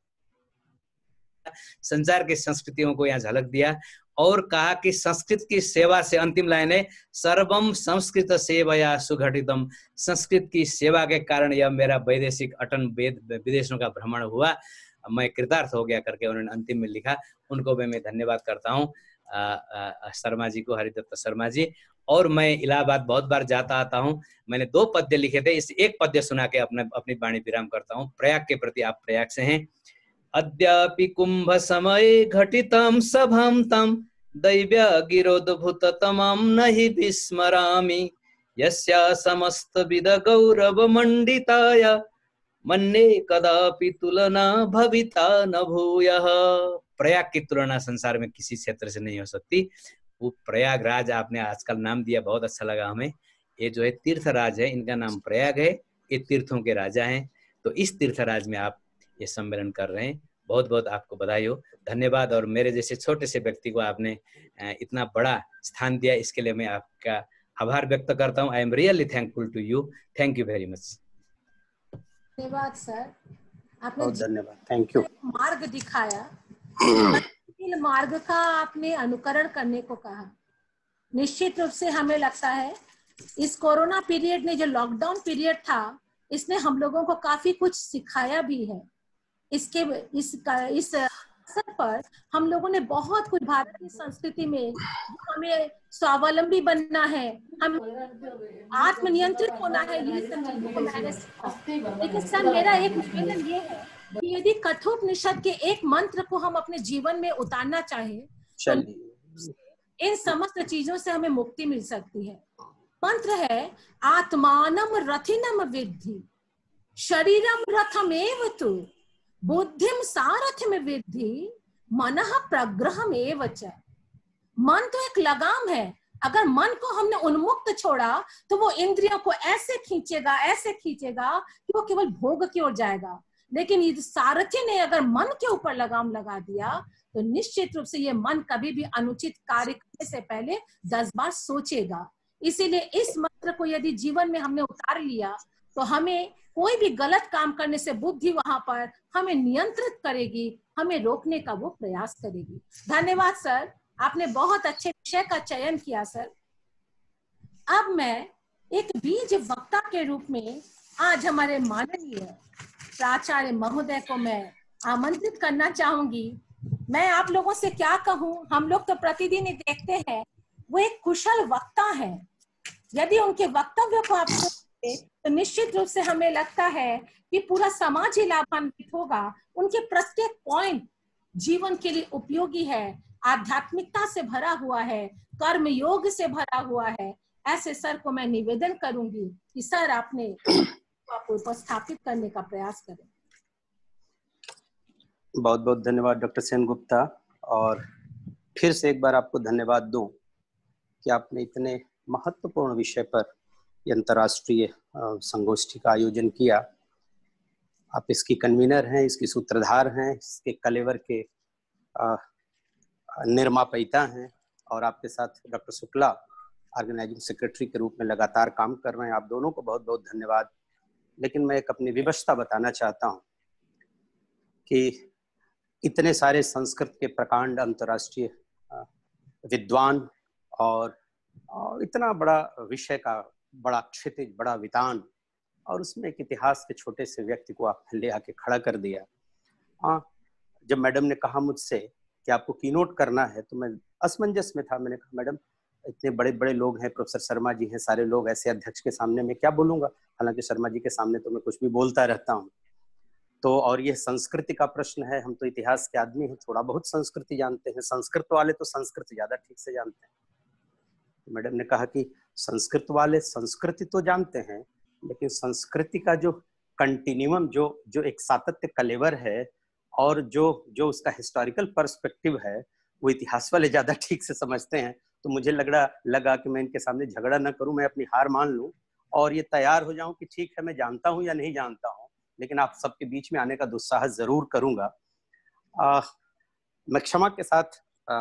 संसार की संस्कृतियों को यहाँ झलक दिया और कहा कि संस्कृत की सेवा से, अंतिम लाइन है, सर्वम संस्कृत सेवया सुघटितम, संस्कृत की सेवा के कारण यह मेरा वैदेशिक अटन विदेशों का भ्रमण हुआ, मैं कृतार्थ हो गया करके उन्होंने अंतिम में लिखा। उनको भी मैं धन्यवाद करता हूँ, शर्मा जी को, हरिदत्त शर्मा जी। और मैं इलाहाबाद बहुत बार जाता आता हूँ। मैंने दो पद्य लिखे थे, इस एक पद्य सुना के अपने अपनी वाणी विराम करता हूँ। प्रयाग के प्रति, आप प्रयाग से हैं। अद्यापि कुंभ समय घटितं सभां तं दैव्य गिरोद्भूत तमां नहि विस्मरामि यस्या समस्त विद गौरव मंडिताय मन्ये कदापि तुलना भविता न भूयः। प्रयाग की तुलना संसार में किसी क्षेत्र से नहीं हो सकती। वो प्रयागराज आपने आजकल नाम दिया, बहुत अच्छा लगा हमें। ये जो है तीर्थराज है, इनका नाम प्रयाग है, ये तीर्थों के राजा हैं। तो इस तीर्थराज में आप ये सम्मेलन कर रहे हैं, बहुत बहुत आपको बधाई हो, धन्यवाद। और मेरे जैसे छोटे से व्यक्ति को आपने इतना बड़ा स्थान दिया, इसके लिए मैं आपका आभार व्यक्त करता हूँ। I am really thankful to you, thank you very much. धन्यवाद सर, आपने धन्यवाद, थैंक यू। मार्ग दिखाया, मार्ग का आपने अनुकरण करने को कहा। निश्चित रूप से हमें लगता है इस कोरोना पीरियड में, जो लॉकडाउन पीरियड था, इसने हम लोगों को काफी कुछ सिखाया भी है। इसके इस इस अवसर पर हम लोगों ने बहुत कुछ भारत की संस्कृति में, हमें स्वावलंबी बनना है, हम आत्मनियंत्रित होना है, ये सब चीजों को मैंने सीखा। लेकिन सर मेरा एक निवेदन ये है कि यदि कठोपनिषद के एक मंत्र को हम अपने जीवन में उतारना चाहें तो इन समस्त चीजों से हमें मुक्ति मिल सकती है। मंत्र है आत्मानम रथिनम विद्धि शरीरम रथमेव तु बुद्धिम सारथिम विद्धि मनः प्रग्रहमेव च। मन तो एक लगाम है, अगर मन को हमने उन्मुक्त छोड़ा तो वो इंद्रियों को ऐसे खींचेगा ऐसे खींचेगा कि वो केवल भोग की ओर जाएगा। लेकिन यदि सारथी ने अगर मन के ऊपर लगाम लगा दिया तो निश्चित रूप से ये मन कभी भी अनुचित कार्य करने से पहले दस बार सोचेगा। इसीलिए इस मंत्र को यदि जीवन में हमने उतार लिया तो हमें कोई भी गलत काम करने से बुद्धि वहां पर हमें नियंत्रित करेगी, हमें रोकने का वो प्रयास करेगी। धन्यवाद सर, आपने बहुत अच्छे विषय का चयन किया सर। अब मैं एक बीज वक्ता के रूप में आज हमारे माननीय प्राचार्य महोदय को मैं आमंत्रित करना चाहूंगी। मैं आप लोगों से क्या कहूं, हम लोग तो प्रतिदिन देखते हैं वो एक कुशल वक्ता है। यदि उनके वक्तव्य को आप सुनते तो निश्चित रूप से हमें लगता है कि पूरा समाज ही लाभान्वित होगा। उनके प्रत्येक पॉइंट जीवन के लिए उपयोगी है, आध्यात्मिकता से भरा हुआ है, कर्म योग से भरा हुआ है। ऐसे सर को मैं निवेदन करूंगी कि सर आपने आपको उपस्थापित करने का प्रयास करें। बहुत बहुत धन्यवाद डॉक्टर सेन गुप्ता, और फिर से एक बार आपको धन्यवाद दूं कि आपने इतने महत्वपूर्ण विषय पर अंतर्राष्ट्रीय संगोष्ठी का आयोजन किया। आप इसकी कन्वीनर हैं, इसकी सूत्रधार हैं, इसके कलेवर के निर्मापिता हैं, और आपके साथ डॉक्टर शुक्ला ऑर्गेनाइजिंग सेक्रेटरी के रूप में लगातार काम कर रहे हैं। आप दोनों को बहुत बहुत धन्यवाद। लेकिन मैं एक अपनी विवशता बताना चाहता हूं कि इतने सारे संस्कृत के प्रकांड अंतर्राष्ट्रीय विद्वान और, और इतना बड़ा विषय का बड़ा क्षितिज, बड़ा वितान, और उसमें एक इतिहास के छोटे से व्यक्ति को आपने ले आके खड़ा कर दिया। हाँ, जब मैडम ने कहा मुझसे कि आपको कीनोट करना है तो मैं असमंजस में था। मैंने कहा मैडम इतने बड़े बड़े लोग हैं, प्रोफेसर शर्मा जी हैं, सारे लोग, ऐसे अध्यक्ष के सामने मैं क्या बोलूंगा। हालांकि शर्मा जी के सामने तो मैं कुछ भी बोलता रहता हूँ। तो और ये संस्कृति का प्रश्न है, हम तो इतिहास के आदमी हैं, थोड़ा बहुत संस्कृति जानते हैं, संस्कृत वाले तो संस्कृत ज्यादा ठीक से जानते हैं। तो मैडम ने कहा कि संस्कृत वाले संस्कृति तो जानते हैं, लेकिन संस्कृति का जो कंटिन्यूम, जो जो एक सातत्य कलेवर है और जो जो उसका हिस्टोरिकल पर्सपेक्टिव है, वो इतिहास वाले ज्यादा ठीक से समझते हैं। तो मुझे लग रहा लगा कि मैं इनके सामने झगड़ा ना करूं, मैं अपनी हार मान लूं और ये तैयार हो जाऊं कि ठीक है मैं जानता हूं या नहीं जानता हूं, लेकिन आप सबके बीच में आने का दुस्साहस जरूर करूंगा। आ, मैं क्षमा के साथ,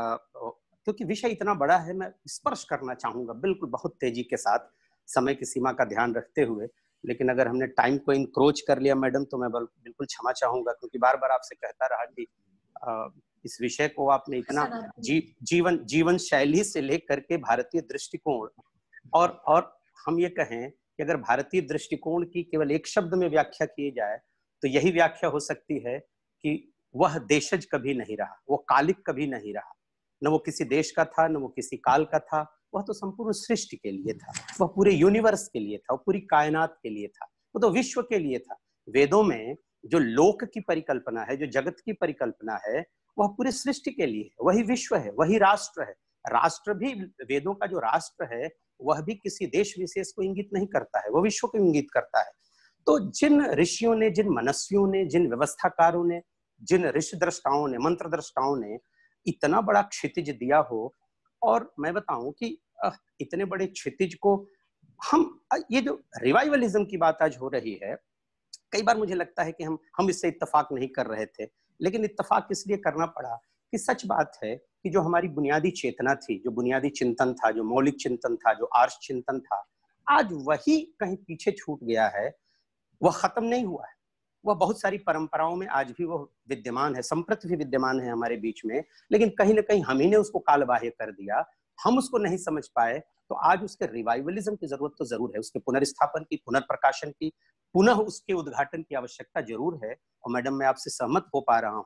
क्योंकि विषय इतना बड़ा है, मैं स्पर्श करना चाहूंगा बिल्कुल बहुत तेजी के साथ, समय की सीमा का ध्यान रखते हुए। लेकिन अगर हमने टाइम को इनक्रोच कर लिया मैडम तो मैं बिल्कुल क्षमा चाहूंगा, क्योंकि बार बार आपसे कहता रहा कि आ, इस विषय को आपने इतना जी, जीवन जीवन शैली से लेकर के भारतीय दृष्टिकोण, और और हम ये कहें कि अगर भारतीय दृष्टिकोण की केवल एक शब्द में व्याख्या की जाए तो यही व्याख्या हो सकती है कि वह देशज कभी नहीं रहा, वो कालिक कभी नहीं रहा, न वो किसी देश का था, न वो किसी काल का था, वह तो संपूर्ण सृष्टि के लिए था, वह पूरे यूनिवर्स के लिए था, वह पूरी कायनात के लिए था, वो तो विश्व के लिए था। वेदों में जो लोक की परिकल्पना है, जो जगत की परिकल्पना है, वह पूरी सृष्टि के लिए है, वही विश्व है, वही राष्ट्र है। राष्ट्र भी, वेदों का जो राष्ट्र है वह भी किसी देश विशेष को इंगित नहीं करता है, वह विश्व को इंगित करता है। तो जिन ऋषियों ने, जिन मनस्वियों ने, जिन व्यवस्थाकारों ने, जिन ऋषि दृष्टाओं ने, मंत्र दृष्टाओं ने इतना बड़ा क्षितिज दिया हो, और मैं बताऊं कि इतने बड़े क्षितिज को हम, ये जो रिवाइवलिज्म की बात आज हो रही है, कई बार मुझे लगता है कि हम हम इससे इत्तेफाक नहीं कर रहे थे, लेकिन इत्तेफाक इसलिए करना पड़ा कि सच बात है कि जो हमारी बुनियादी चेतना थी, जो बुनियादी चिंतन था, जो मौलिक चिंतन था, जो आर्ष चिंतन था, आज वही कहीं पीछे छूट गया है। वह खत्म नहीं हुआ है, वह बहुत सारी परंपराओं में आज भी वह विद्यमान है, संप्रति भी विद्यमान है हमारे बीच में, लेकिन कहीं ना कहीं हम ही ने उसको कालबाह्य कर दिया, हम उसको नहीं समझ पाए। तो आज उसके रिवाइवलिज्म की जरूरत तो जरूर है, उसके पुनर्स्थापन की, पुनर्प्रकाशन की, पुनः उसके उद्घाटन की आवश्यकता जरूर है। और मैडम मैं आपसे सहमत हो पा रहा हूँ,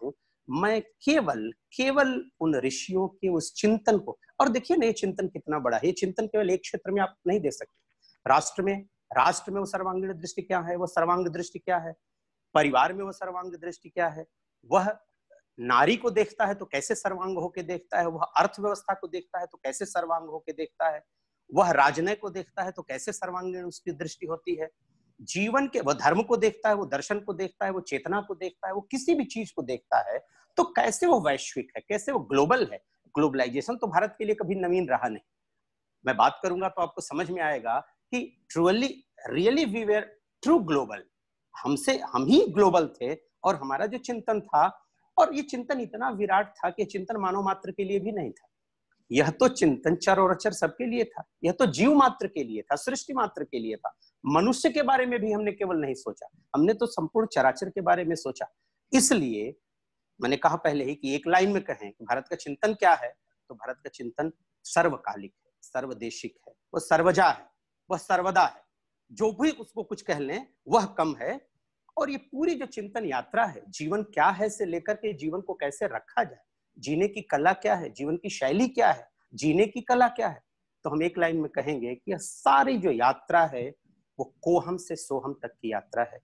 मैं केवल केवल उन ऋषियों के उस चिंतन को, और देखिए ना ये चिंतन कितना बड़ा है, ये चिंतन केवल एक क्षेत्र में आप नहीं दे सकते। राष्ट्र में राष्ट्र में वो सर्वांगीण दृष्टि क्या है, वो सर्वांग दृष्टि क्या है, परिवार में वो सर्वांग दृष्टि क्या है, वह नारी को देखता है तो कैसे सर्वांग होके देखता है, वह अर्थव्यवस्था को देखता है तो कैसे सर्वांग होके देखता है, वह राजनय को देखता है तो कैसे सर्वांगीण उसकी दृष्टि होती है, जीवन के वह धर्म को देखता है, वो दर्शन को देखता है, वो चेतना को देखता है, वो किसी भी चीज को देखता है तो कैसे वो वैश्विक है, कैसे वो ग्लोबल है। ग्लोबलाइजेशन तो भारत के लिए कभी नवीन रहा नहीं। मैं बात करूंगा तो आपको समझ में आएगा कि truly really we were true global, हमसे हम ही ग्लोबल थे। और हमारा जो चिंतन था, और ये चिंतन इतना विराट था कि चिंतन मानव मात्र के लिए भी नहीं था, यह तो चिंतन चर और अचर सबके लिए था, यह तो जीव मात्र के लिए था, सृष्टि मात्र के लिए था। मनुष्य के बारे में भी हमने केवल नहीं सोचा, हमने तो संपूर्ण चराचर के बारे में सोचा। इसलिए मैंने कहा पहले ही कि एक लाइन में कहें कि भारत का चिंतन क्या है, तो भारत का चिंतन सर्वकालिक है, सर्वदेशिक है, वह सर्वजा है, वह सर्वदा है। जो भी उसको कुछ कह लें वह कम है। और ये पूरी जो चिंतन यात्रा है, जीवन क्या है से लेकर के जीवन को कैसे रखा जाए, जीने की कला क्या है, जीवन की शैली क्या है, जीने की कला क्या है, तो हम एक लाइन में कहेंगे कि यह सारी जो यात्रा है वो कोहम से सोहम तक की यात्रा है।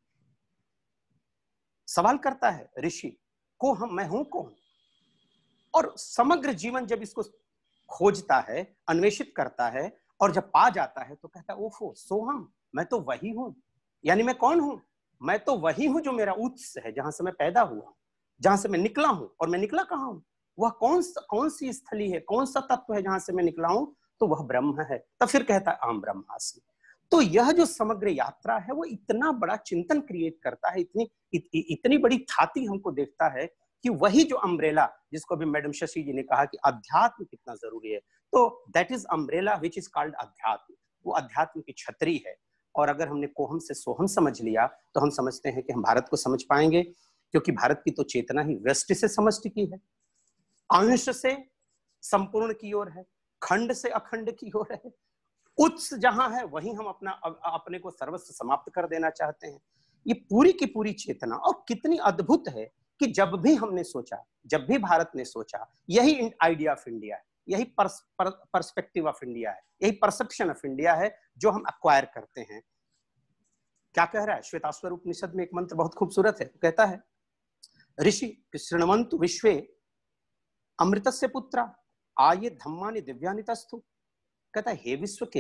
सवाल करता है ऋषि, कोहम मैं हूं कौन? और समग्र जीवन जब इसको खोजता है, अन्वेषित करता है, और जब पा जाता है तो कहता है ओफो सोहम, मैं तो वही हूं। यानी मैं कौन हूं? मैं तो वही हूं जो मेरा उत्स है, जहां से मैं पैदा हुआ, जहां से मैं निकला हूं। और मैं निकला कहां हूं? वह कौन सा कौन सी स्थली है, कौन सा तत्व है जहां से मैं निकला हूं? तो वह ब्रह्म है। तब फिर कहता है आम ब्रह्मास्मि। तो यह जो समग्र यात्रा है वो इतना बड़ा चिंतन क्रिएट करता है, इतनी इत, इतनी बड़ी थाती हमको देखता है कि वही जो अम्ब्रेला, जिसको अभी मैडम शशि जी ने कहा कि अध्यात्म कितना जरूरी है, तो that is umbrella which is called अध्यात्म। वो अध्यात्म की छतरी है। और अगर हमने कोहम से सोहम समझ लिया तो हम समझते हैं कि हम भारत को समझ पाएंगे, क्योंकि भारत की तो चेतना ही व्यष्टि से समष्टि की है, अंश से संपूर्ण की ओर है, खंड से अखंड की ओर है। उत्स जहां है वहीं हम अपना अपने को सर्वस्व समाप्त कर देना चाहते हैं। ये पूरी की पूरी चेतना, और कितनी अद्भुत है कि जब भी हमने सोचा, जब भी भारत ने सोचा, यही आइडिया ऑफ इंडिया है, यही पर्स, पर, पर्सपेक्टिव ऑफ इंडिया है, यही परसेप्शन ऑफ इंडिया है जो हम एक्वायर करते हैं। क्या कह रहा है श्वेताश्वर उपनिषद में? एक मंत्र बहुत खूबसूरत है, कहता है ऋषि शृण्वन्तु विश्वे अमृतस्य पुत्रा आये धम्मानि दिव्यानि तस्थु। कहता है हे विश्व के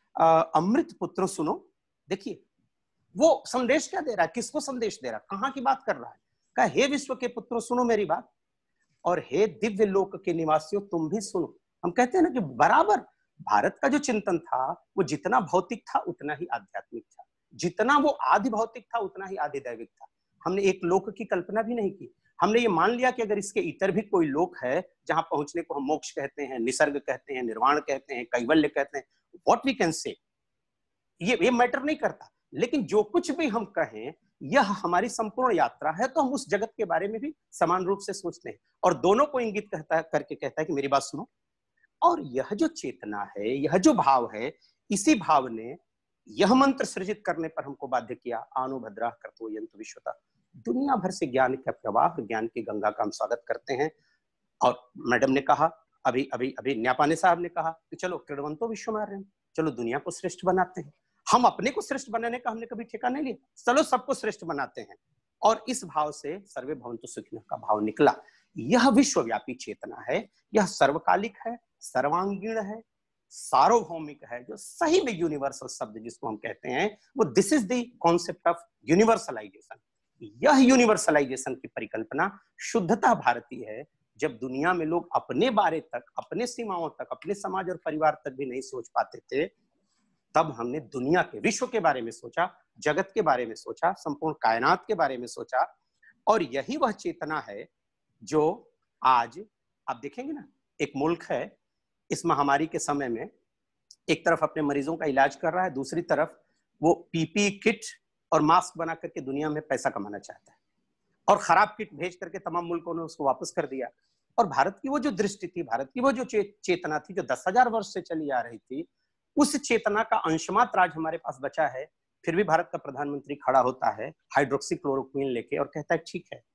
अमृत पुत्रों सुनो। देखिए वो संदेश क्या दे रहा है, किसको संदेश दे रहा है, कहां की बात कर रहा है? कहा हे विश्व के पुत्रों सुनो मेरी बात, और हे दिव्य लोक के निवासियों तुम भी सुनो। हम कहते हैं ना कि बराबर भारत का जो चिंतन था वो जितना भौतिक था उतना ही आध्यात्मिक था, जितना वो आदि भौतिक था उतना ही आदि दैविक था। हमने एक लोक की कल्पना भी नहीं की। हमने ये मान लिया कि अगर इसके इतर भी कोई लोक है जहां पहुंचने को हम मोक्ष कहते हैं, निसर्ग कहते हैं, निर्वाण कहते हैं, कैवल्य कहते हैं, व्हाट वी कैन से, ये ये मैटर नहीं करता। लेकिन जो कुछ भी हम कहें यह हमारी संपूर्ण यात्रा है, तो हम उस जगत के बारे में भी समान रूप से सोचते हैं, और दोनों को इंगित कहता है करके कहता है कि मेरी बात सुनो। और यह जो चेतना है, यह जो भाव है, इसी भाव ने यह मंत्र सृजित करने पर हमको बाध्य किया, आनो भद्रा कर्तो यन्तु विश्वता। दुनिया भर से ज्ञान का प्रवाह, ज्ञान की गंगा का हम स्वागत करते हैं। और मैडम ने कहा, अभी अभी अभी न्यापाने साहब ने कहा कि चलो कृण्वन्तो विश्वमार्यम्, चलो दुनिया को श्रेष्ठ बनाते हैं। हम अपने को श्रेष्ठ बनाने का हमने कभी ठेका नहीं लिया, चलो सबको श्रेष्ठ बनाते हैं। और इस भाव से सर्वे भवन्तु सुखिनः का भाव निकला। यह विश्वव्यापी चेतना है, यह सर्वकालिक है, सर्वांगीण है, सार्वभौमिक है, जो सही में यूनिवर्सल शब्द जिसको हम कहते हैं वो this is the concept of universalisation. यह यूनिवर्सलाइजेशन की परिकल्पना शुद्धता भारतीय है। जब दुनिया में लोग अपने बारे तक, अपने सीमाओं तक, अपने समाज और परिवार तक भी नहीं सोच पाते थे, तब हमने दुनिया के, विश्व के बारे में सोचा, जगत के बारे में सोचा, संपूर्ण कायनात के बारे में सोचा। और यही वह चेतना है जो आज आप देखेंगे ना, एक मुल्क है इस महामारी के समय में एक तरफ अपने मरीजों का इलाज कर रहा है, दूसरी तरफ वो पीपी किट और मास्क बना करके दुनिया में पैसा कमाना चाहता है, और खराब किट भेज करके तमाम मुल्कों ने उसको वापस कर दिया। और भारत की वो जो दृष्टि थी, भारत की वो जो चे, चेतना थी जो दस हजार वर्ष से चली आ रही थी, उस चेतना का अंशमात्र आज हमारे पास बचा है। फिर भी भारत का प्रधानमंत्री खड़ा होता है हाइड्रोक्सी क्लोरोक्विन लेके और कहता है ठीक है,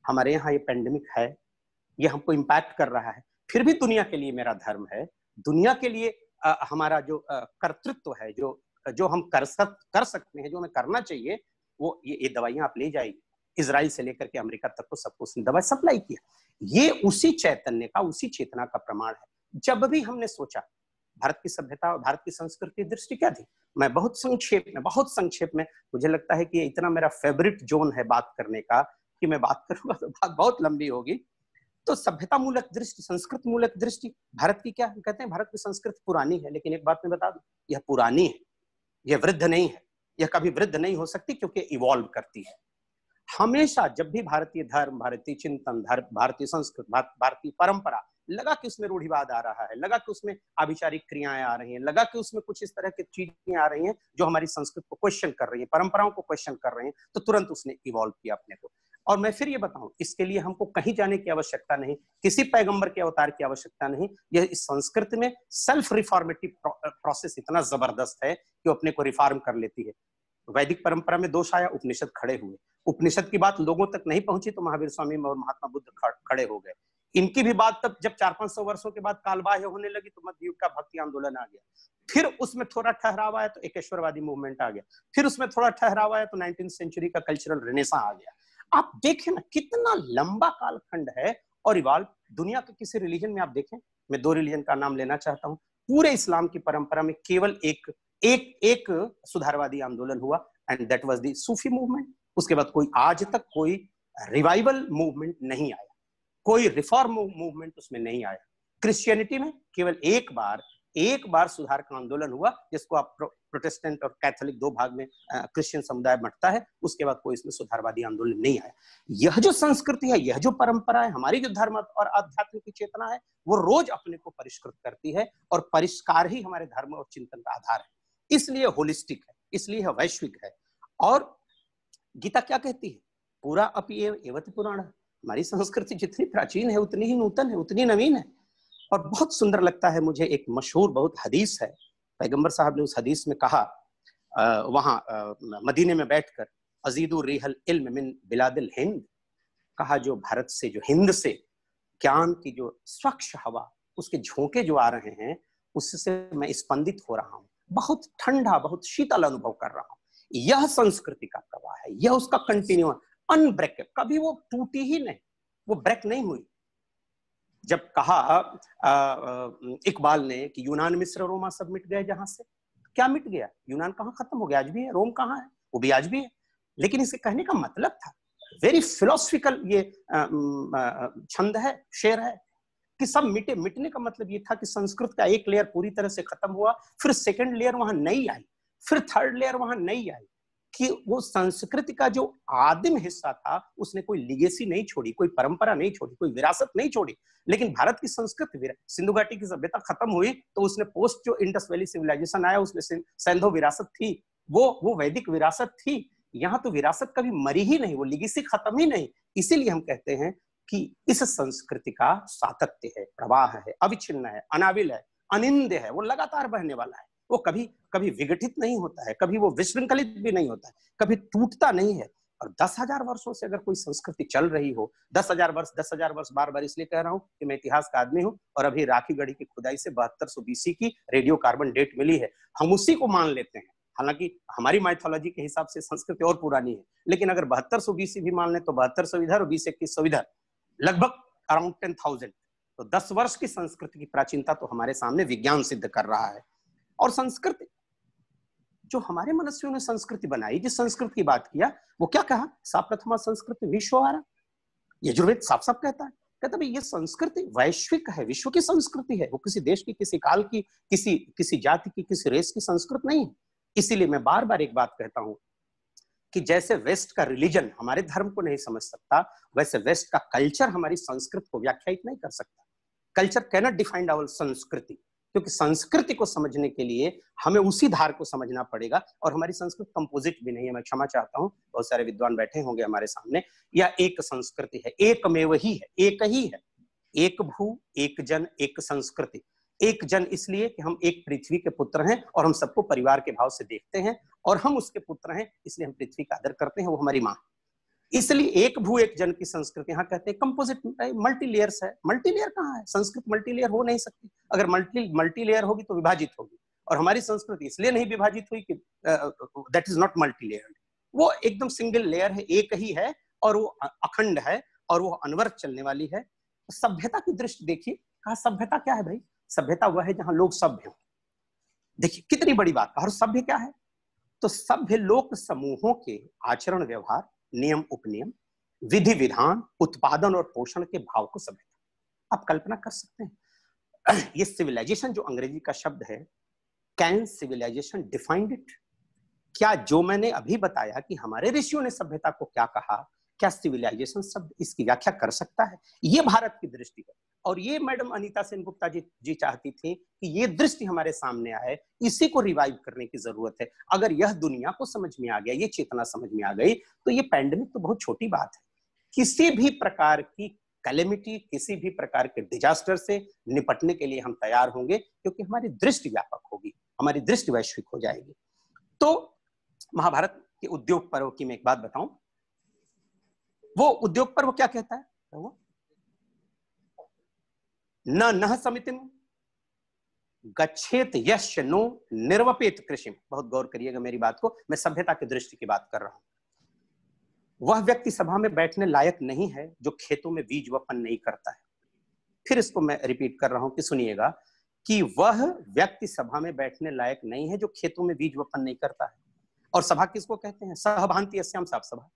हमारे यहाँ ये पेंडेमिक है, ये हमको इम्पैक्ट कर रहा है, फिर भी दुनिया के लिए मेरा धर्म है, दुनिया के लिए आ, हमारा जो आ, कर्तृत्व है, जो जो हम कर सक कर सकते हैं, जो हमें करना चाहिए, वो ये, ये दवाइयां आप ले जाइए। इजराइल से लेकर के अमेरिका तक को सबको उसने दवाई सप्लाई किया। ये उसी चैतन्य का, उसी चेतना का प्रमाण है। जब भी हमने सोचा भारत की सभ्यता और भारत की संस्कृति की दृष्टि क्या थी, मैं बहुत संक्षेप में बहुत संक्षेप में मुझे लगता है कि इतना मेरा फेवरेट जोन है बात करने का कि मैं बात करूंगा तो बात बहुत लंबी होगी। तो सभ्यता मूलक दृष्टि, संस्कृत मूलक दृष्टि भारत की क्या, हम कहते हैं भारत की संस्कृति पुरानी है, लेकिन एक बात मैं बता दूं, यह पुरानी है, यह वृद्ध नहीं है, यह कभी वृद्ध नहीं हो सकती, क्योंकि इवॉल्व करती है। हमेशा जब भी भारतीय धर्म, भारतीय चिंतन, भारतीय संस्कृति, भारतीय परंपरा लगा कि उसमें रूढ़िवाद आ रहा है, लगा कि उसमें आभिचारिक क्रियाएं आ रही हैं, लगा कि उसमें कुछ इस तरह की चीजें आ रही हैं जो हमारी संस्कृति को क्वेश्चन कर रही हैं, परंपराओं को क्वेश्चन कर रही हैं, तो तुरंत उसने इवॉल्व किया अपने को। और मैं फिर ये बताऊं, इसके लिए हमको कहीं जाने की आवश्यकता नहीं, किसी पैगंबर के अवतार की आवश्यकता नहीं। यह इस संस्कृति में सेल्फ रिफॉर्मेटिव प्रोसेस इतना जबरदस्त है कि वो अपने को रिफॉर्म कर लेती है। वैदिक परंपरा में दोष आया, उपनिषद खड़े हुए, उपनिषद की बात लोगों तक नहीं पहुंची तो महावीर स्वामी और महात्मा बुद्ध खड़े हो गए। इनकी भी बात तब जब चार पांच सौ वर्षों के बाद कालबाह्य होने लगी तो मध्य युग का भक्ति आंदोलन आ गया, फिर उसमें थोड़ा ठहराव आया तो एकेश्वरवादी मूवमेंट आ गया, फिर उसमें थोड़ा ठहराव आया तो नाइनटीन सेंचुरी का कल्चरल रेनेसां आ गया। आप देखें ना कितना लंबा कालखंड है और इवॉल्व। दुनिया के किसी रिलीजन में आप देखें, मैं दो रिलीजन का नाम लेना चाहता हूं, पूरे इस्लाम की परंपरा में केवल एक एक एक सुधारवादी आंदोलन हुआ, and that was the Sufi movement. उसके बाद कोई आज तक कोई रिवाइवल मूवमेंट नहीं आया, कोई रिफॉर्म मूवमेंट उसमें नहीं आया। क्रिश्चियनिटी में केवल एक बार एक बार सुधार का आंदोलन हुआ, जिसको आप प्रो, प्रोटेस्टेंट और कैथोलिक दो भाग में क्रिश्चियन समुदाय बंटता है, उसके बाद कोई इसमें सुधारवादी आंदोलन नहीं आया। यह जो संस्कृति है, यह जो परंपरा है, हमारी जो धर्म और आध्यात्म की चेतना है, वो रोज अपने को परिष्कृत करती है, और परिष्कार ही हमारे धर्म और चिंतन का आधार है। इसलिए होलिस्टिक है, इसलिए वैश्विक है। और गीता क्या कहती है, पूरा अपि एवति पुराण। हमारी संस्कृति जितनी प्राचीन है उतनी ही नूतन है, उतनी नवीन है। और बहुत सुंदर लगता है मुझे एक मशहूर बहुत हदीस है, पैगंबर साहब ने उस हदीस में कहा, वहां मदीने में बैठकर, अजीदुर रिहल इल्म मिन बिलादिल हिंद, कहा जो भारत से, जो हिंद से ज्ञान की जो स्वच्छ हवा, उसके झोंके जो आ रहे हैं, उससे मैं स्पंदित हो रहा हूँ, बहुत ठंडा, बहुत शीतल अनुभव कर रहा हूँ। यह संस्कृति का प्रवाह है, यह उसका कंटिन्यू, अनब्रेक, कभी वो टूटी ही नहीं, वो ब्रेक नहीं हुई। जब कहा इकबाल ने कि यूनान, मिस्र, रोमा सब मिट गए जहां से, क्या मिट गया? यूनान कहाँ खत्म हो गया? आज भी है। रोम कहाँ है? वो भी आज भी है। लेकिन इसे कहने का मतलब था, वेरी फिलोसफिकल ये छंद है, शेर है, कि सब मिटे। मिटने का मतलब ये था कि संस्कृत का एक लेयर पूरी तरह से खत्म हुआ, फिर सेकंड लेयर वहां नई आई, फिर थर्ड लेयर वहां नई आई, कि वो संस्कृति का जो आदिम हिस्सा था उसने कोई लिगेसी नहीं छोड़ी, कोई परंपरा नहीं छोड़ी, कोई विरासत नहीं छोड़ी। लेकिन भारत की संस्कृति, सिंधु घाटी की सभ्यता खत्म हुई तो उसने पोस्ट जो इंडस वैली सिविलाइजेशन आया उसमें सैंधो विरासत थी, वो वो वैदिक विरासत थी। यहाँ तो विरासत कभी मरी ही नहीं, वो लिगेसी खत्म ही नहीं। इसीलिए हम कहते हैं कि इस संस्कृति का सातत्य है, प्रवाह है, अविच्छिन्न है, अनाविल है, अनिंद्य है, वो लगातार बहने वाला है। वो कभी कभी विघटित नहीं होता है, कभी वो विशृंखलित भी नहीं होता है, कभी टूटता नहीं है। और दस हजार वर्षों से अगर कोई संस्कृति चल रही हो, दस हजार वर्ष दस हजार वर्ष बार बार इसलिए कह रहा हूं कि मैं इतिहास का आदमी हूं, और अभी राखी गढ़ी की खुदाई से बहत्तर सौ बीसी की रेडियो कार्बन डेट मिली है, हम उसी को मान लेते हैं। हालांकि हमारी माइथोलॉजी के हिसाब से संस्कृति और पुरानी है, लेकिन अगर बहत्तर सौ बीसी भी मान लें तो बहत्तर सौ इधर और बीस इक्कीस सौ इधर, लगभग अराउंड टेन थाउजेंड। तो दस वर्ष की संस्कृति की प्राचीनता तो हमारे सामने विज्ञान सिद्ध कर रहा है। और संस्कृति जो हमारे मनुष्यों ने संस्कृति बनाई, जिस संस्कृति की बात किया, वो क्या कहा, सा प्रथमा संस्कृति विश्वहारा। यजुर्वेद साफ साफ कहता है, कहता भाई ये संस्कृति वैश्विक है, विश्व की संस्कृति है, वो किसी देश की, किसी काल की, किसी किसी जाति की, किसी रेस की संस्कृति नहीं है। इसीलिए मैं बार बार एक बात कहता हूं कि जैसे वेस्ट का रिलीजन हमारे धर्म को नहीं समझ सकता, वैसे वेस्ट का कल्चर हमारी संस्कृति को व्याख्यायित नहीं कर सकता। कल्चर कैनॉट डिफाइन आवर संस्कृति, क्योंकि संस्कृति को समझने के लिए हमें उसी धार को समझना पड़ेगा। और हमारी संस्कृति कंपोजिट भी नहीं है, मैं क्षमा चाहता हूं, बहुत सारे विद्वान बैठे होंगे हमारे सामने। या एक संस्कृति है, एकमेव ही है, एक ही है, एक भू, एक जन, एक संस्कृति। एक जन इसलिए कि हम एक पृथ्वी के पुत्र हैं और हम सबको परिवार के भाव से देखते हैं, और हम उसके पुत्र हैं इसलिए हम पृथ्वी का आदर करते हैं, वो हमारी माँ। इसलिए एक भू एक जन की संस्कृति, यहाँ कहते हैं कंपोजिट मल्टी लेयर्स है। मल्टी लेयर कहाँ है? संस्कृत मल्टी लेयर हो नहीं सकती। अगर मल्टी मल्टी लेयर होगी तो विभाजित होगी, और हमारी संस्कृति इसलिए नहीं विभाजित हुई कि that is not multi layered. वो एकदम सिंगल लेयर है, एक ही है, और वो अखंड है, और वो अनवरत चलने वाली है। सभ्यता की दृष्टि देखिए, कहा सभ्यता क्या है भाई? सभ्यता वह है जहां लोग सभ्य हो। देखिए कितनी बड़ी बात। और सभ्य क्या है? तो सभ्य लोक समूहों के आचरण व्यवहार, नियम उपनियम, विधि विधान, उत्पादन और पोषण के भाव को सभ्यता। आप कल्पना कर सकते हैं ये सिविलाइजेशन जो अंग्रेजी का शब्द है, कैन सिविलाइजेशन डिफाइंड इट? क्या जो मैंने अभी बताया कि हमारे ऋषियों ने सभ्यता को क्या कहा, क्या सिविलाइजेशन शब्द इसकी व्याख्या कर सकता है? ये भारत की दृष्टि है। और ये मैडम अनीता सेनगुप्ता जी जी चाहती थी कि ये दृष्टि हमारे सामने आए, इसी को रिवाइव करने की जरूरत है। अगर यह दुनिया को समझ में आ गया, ये चेतना समझ में आ गई, तो ये पैंडेमिक तो बहुत छोटी बात है। किसी भी प्रकार की कैलेमिटी, किसी भी प्रकार के डिजास्टर से निपटने के लिए हम तैयार होंगे, क्योंकि हमारी दृष्टि व्यापक होगी, हमारी दृष्टि वैश्विक हो जाएगी। तो महाभारत के उद्योग पर्व की मैं एक बात बताऊं। वो उद्योग पर्व क्या कहता है? वो न नह समितिम गच्छेत यश्च नो निर्वपेत कृषिम। बहुत गौर करिएगा मेरी बात को, मैं सभ्यता की दृष्टि की बात कर रहा हूं। वह व्यक्ति सभा में बैठने लायक नहीं है जो खेतों में बीज वपन नहीं करता है। फिर इसको मैं रिपीट कर रहा हूं कि सुनिएगा, कि वह व्यक्ति सभा में बैठने लायक नहीं है जो खेतों में बीज वपन नहीं करता है। और सभा किसको कहते हैं? सहभांति यस्याम सा सभा।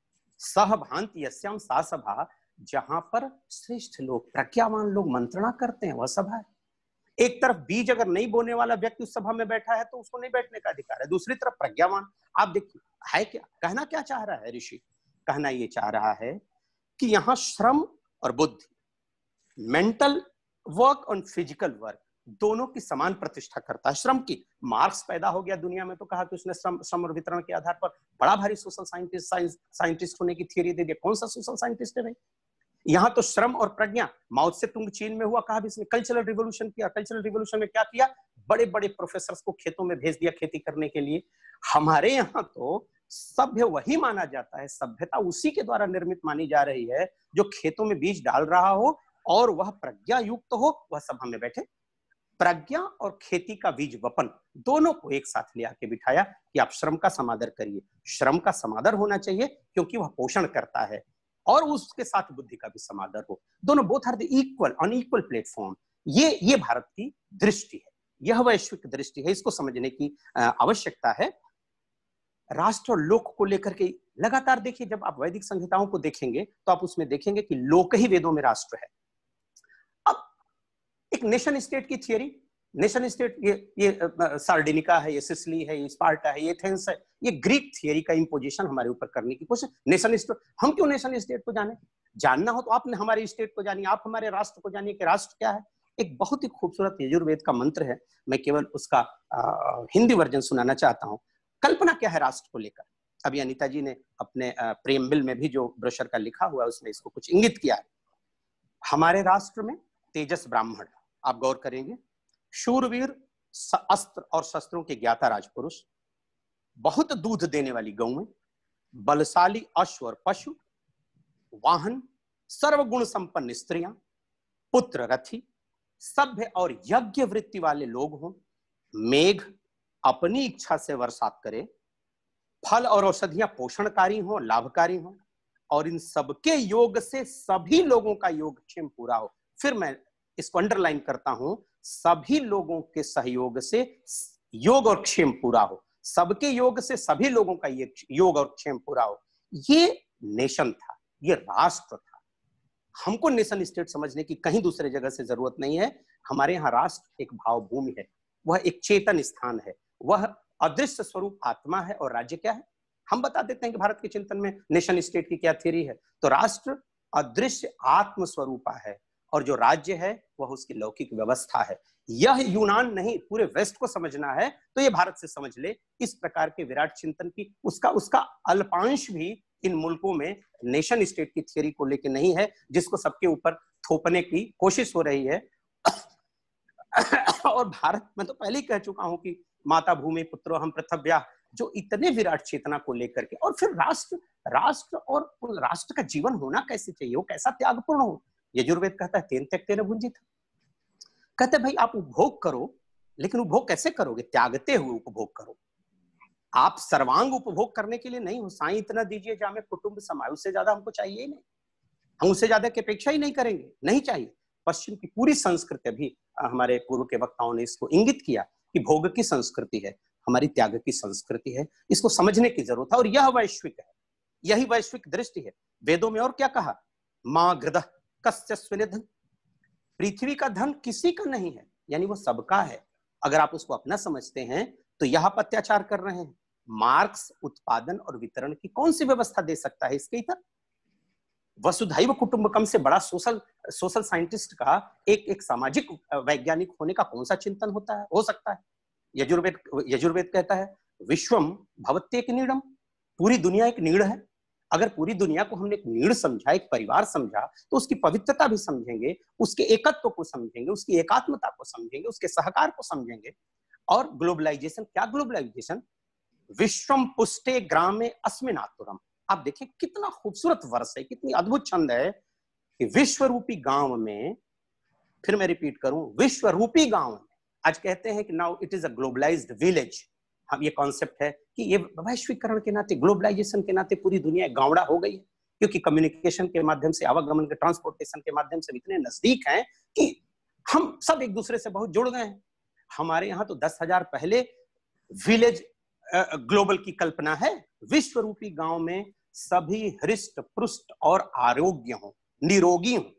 सहभांति यस्याम सा सभा, जहां पर श्रेष्ठ लोग, प्रज्ञावान लोग मंत्रणा करते हैं, वह सभा है। एक तरफ बीज अगर नहीं बोने वाला व्यक्ति उस सभा में बैठा है तो उसको नहीं बैठने का अधिकार है। दूसरी तरफ प्रज्ञावान, आप देखिए है क्या कहना, क्या चाह रहा है ऋषि? कहना ये चाह रहा है कि यहाँ श्रम और बुद्धि, मेंटल वर्क और फिजिकल वर्क, दोनों की समान प्रतिष्ठा करता है। श्रम की, मार्क्स पैदा हो गया दुनिया में तो कहा कि उसने श्रम श्रम और वितरण के आधार पर बड़ा भारी सोशल साइंटिस्ट साइंटिस्ट होने की थियरी दे दिया। कौन सा सोशल साइंटिस्ट है भाई? यहाँ तो श्रम और प्रज्ञा, माओ से तुंग चीन में हुआ, कहा भी इसने कल्चरल रिवोल्यूशन किया। कल्चरल रिवोल्यूशन में क्या किया? बड़े बड़े प्रोफेसर को खेतों में भेज दिया खेती करने के लिए। हमारे यहाँ तो सभ्य वही माना जाता है, सभ्यता उसी के द्वारा निर्मित मानी जा रही है जो खेतों में बीज डाल रहा हो और वह प्रज्ञा युक्त हो, वह सभा में बैठे। प्रज्ञा और खेती का बीज वपन दोनों को एक साथ ले आके बिठाया कि आप श्रम का समादर करिए। श्रम का समादर होना चाहिए क्योंकि वह पोषण करता है, और उसके साथ बुद्धि का भी समादर हो। दोनों both are the equal on equal platform. ये ये भारत की दृष्टि है, यह वैश्विक दृष्टि है। इसको समझने की आवश्यकता है। राष्ट्र और लोक को लेकर के लगातार देखिए, जब आप वैदिक संहिताओं को देखेंगे तो आप उसमें देखेंगे कि लोक ही वेदों में राष्ट्र है। अब एक नेशन स्टेट की थियरी, नेशन स्टेट ये ये सार्डिनिका है, ये सिसिली है, ये स्पार्टा है, ये एथेंस है, ये ग्रीक थियरी का इंपोजिशन हमारे ऊपर करने की कोशिश। नेशन स्टेट, हम क्यों नेशन स्टेट को जाने? जानना हो तो आप हमारे स्टेट को जानिए, आप हमारे राष्ट्र को जानिए कि राष्ट्र क्या है। एक बहुत ही खूबसूरत यजुर्वेद का मंत्र है, मैं केवल उसका आ, हिंदी वर्जन सुनाना चाहता हूँ। कल्पना क्या है राष्ट्र को लेकर? अभी अनीता जी ने अपने प्रेमबिल में भी जो ब्रोशर का लिखा हुआ है उसमें इसको कुछ इंगित किया है। हमारे राष्ट्र में तेजस ब्राह्मण, आप गौर करेंगे, शूरवीर अस्त्र और शस्त्रों के ज्ञाता राजपुरुष, बहुत दूध देने वाली गौएं, बलशाली अश्व और पशु, वाहन, सर्वगुण संपन्न स्त्रियां, पुत्र रथी, सभ्य और यज्ञ वृत्ति वाले लोग हों, मेघ अपनी इच्छा से बरसात करे, फल और औषधियां पोषणकारी हों, लाभकारी हों, और इन सबके योग से सभी लोगों का योगक्षेम पूरा हो। फिर मैं इसको अंडरलाइन करता हूं, सभी लोगों के सहयोग से योग और क्षेम पूरा हो, सबके योग से सभी लोगों का ये योग और क्षेम पूरा हो। ये नेशन था, ये राष्ट्र था। हमको नेशन स्टेट समझने की कहीं दूसरे जगह से जरूरत नहीं है। हमारे यहाँ राष्ट्र एक भाव भूमि है, वह एक चेतन स्थान है, वह अदृश्य स्वरूप आत्मा है। और राज्य क्या है? हम बता देते हैं कि भारत के चिंतन में नेशन स्टेट की क्या थ्योरी है। तो राष्ट्र अदृश्य आत्म स्वरूपा है, और जो राज्य है वह उसकी लौकिक व्यवस्था है। यह यूनान नहीं, पूरे वेस्ट को समझना है तो ये भारत से समझ ले। इस प्रकार के विराट चिंतन की उसका उसका अल्पांश भी इन मुल्कों में नेशन स्टेट की थ्योरी को लेकर नहीं है, जिसको सबके ऊपर थोपने की कोशिश हो रही है। और भारत, मैं तो पहले ही कह चुका हूं कि माता भूमि पुत्रो हम पृथव्या, जो इतने विराट चेतना को लेकर के, और फिर राष्ट्र राष्ट्र और राष्ट्र का जीवन होना कैसे चाहिए, वो कैसा त्यागपूर्ण हो। यजुर्वेद कहता है तेन त्यक्ते न भुंजित, कहते हैं भाई आप उपभोग करो, लेकिन उपभोग कैसे करोगे, त्यागते हुए उपभोग करो। आप सर्वांग उपभोग करने के लिए नहीं हो, साईं इतना दीजिए जहां में कुटुंब समाये, उससे ज्यादा हमको चाहिए ही नहीं, हम उससे ज्यादा की अपेक्षा ही नहीं करेंगे, नहीं चाहिए। पश्चिम की पूरी संस्कृति, भी हमारे पूर्व के वक्ताओं ने इसको इंगित किया कि भोग की संस्कृति है, हमारी त्याग की संस्कृति है, इसको समझने की जरूरत है। और यह वैश्विक है, यही वैश्विक दृष्टि है। वेदों में और क्या कहा, मां गृदः कस्य स्विनिधन, पृथ्वी का धन किसी का नहीं है, यानी वो सबका है। अगर आप उसको अपना समझते हैं तो यह अत्याचार कर रहे हैं। मार्क्स उत्पादन और वितरण की कौन सी व्यवस्था दे सकता है इसके इतर? वसुधैव कुटुंबकम से बड़ा सोशल सोशल साइंटिस्ट का एक एक सामाजिक वैज्ञानिक होने का कौन सा चिंतन होता है, हो सकता है? यजुर्वेद यजुर्वेद कहता है विश्वम भवत्येक नीड़म, पूरी दुनिया एक नीड़ है। अगर पूरी दुनिया को हमने एक नीड़ समझा, एक परिवार समझा, तो उसकी पवित्रता भी समझेंगे, उसके एकत्व को समझेंगे, उसकी एकात्मता को समझेंगे, उसके सहकार को समझेंगे। और ग्लोबलाइजेशन, क्या ग्लोबलाइजेशन? विश्वम पुष्टे ग्रामे अस्मिन् आतुरम। आप देखिए कितना खूबसूरत वर्ष है, कितनी अद्भुत छंद है कि विश्व रूपी गांव में, फिर मैं रिपीट करूं, विश्व रूपी गांव में, आज कहते हैं कि now it is a globalised village. हम ये कॉन्सेप्ट है कि ये वैश्वीकरण के नाते, ग्लोबलाइजेशन के नाते पूरी दुनिया गावड़ा हो गई है, क्योंकि कम्युनिकेशन के माध्यम से, आवागमन के, ट्रांसपोर्टेशन के माध्यम से इतने नजदीक हैं कि हम सब एक दूसरे से बहुत जुड़ गए हैं। हमारे यहाँ तो दस हजार पहले विलेज ग्लोबल की कल्पना है। विश्व रूपी गांव में सभी हृष्ट पुष्ट और आरोग्य हो, निरोगी हो।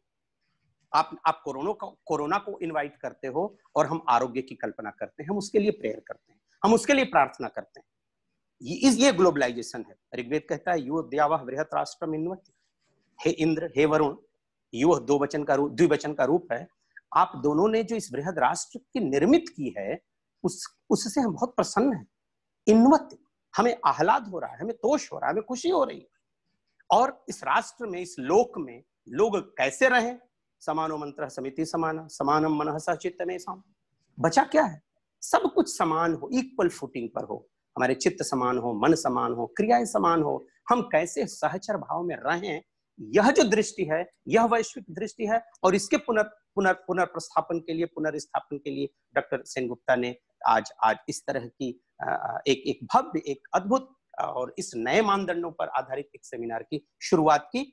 आप आप कोरोना को कोरोना को इनवाइट करते हो और हम आरोग्य की कल्पना करते हैं, हम उसके लिए प्रेयर करते हैं, हम उसके लिए प्रार्थना करते हैं। ये ये ग्लोबलाइजेशन है। ऋग्वेद कहता है यो द्यावह बृहत राष्ट्रम इन्वति, हे इंद्र, हे वरुण, यो दो वचन का रूप, द्विवचन का रूप है। आप दोनों ने जो इस बृहद राष्ट्र की निर्मित की है, उस उससे हम बहुत प्रसन्न हैं। इन्वति, हमें आह्लाद हो रहा है, हमें तोष हो रहा है, हमें खुशी हो रही है। और इस राष्ट्र में, इस लोक में लोग कैसे रहें? समानो मंत्र समिति समाना, समानम मनः सचित्तमेषाम्। बचा क्या है? सब कुछ समान हो, इक्वल फुटिंग पर हो, हमारे चित्त समान हो, मन समान हो, क्रियाएं समान हो, हम कैसे सहचर भाव में रहें, यह जो दृष्टि है, यह वैश्विक दृष्टि है। और इसके पुनर् पुनर् पुनर्प्रस्थापन के लिए, पुनर्स्थापन के लिए डॉक्टर सेनगुप्ता ने आज आज इस तरह की एक एक भव्य, एक अद्भुत और इस नए मानदंडों पर आधारित एक सेमिनार की शुरुआत की।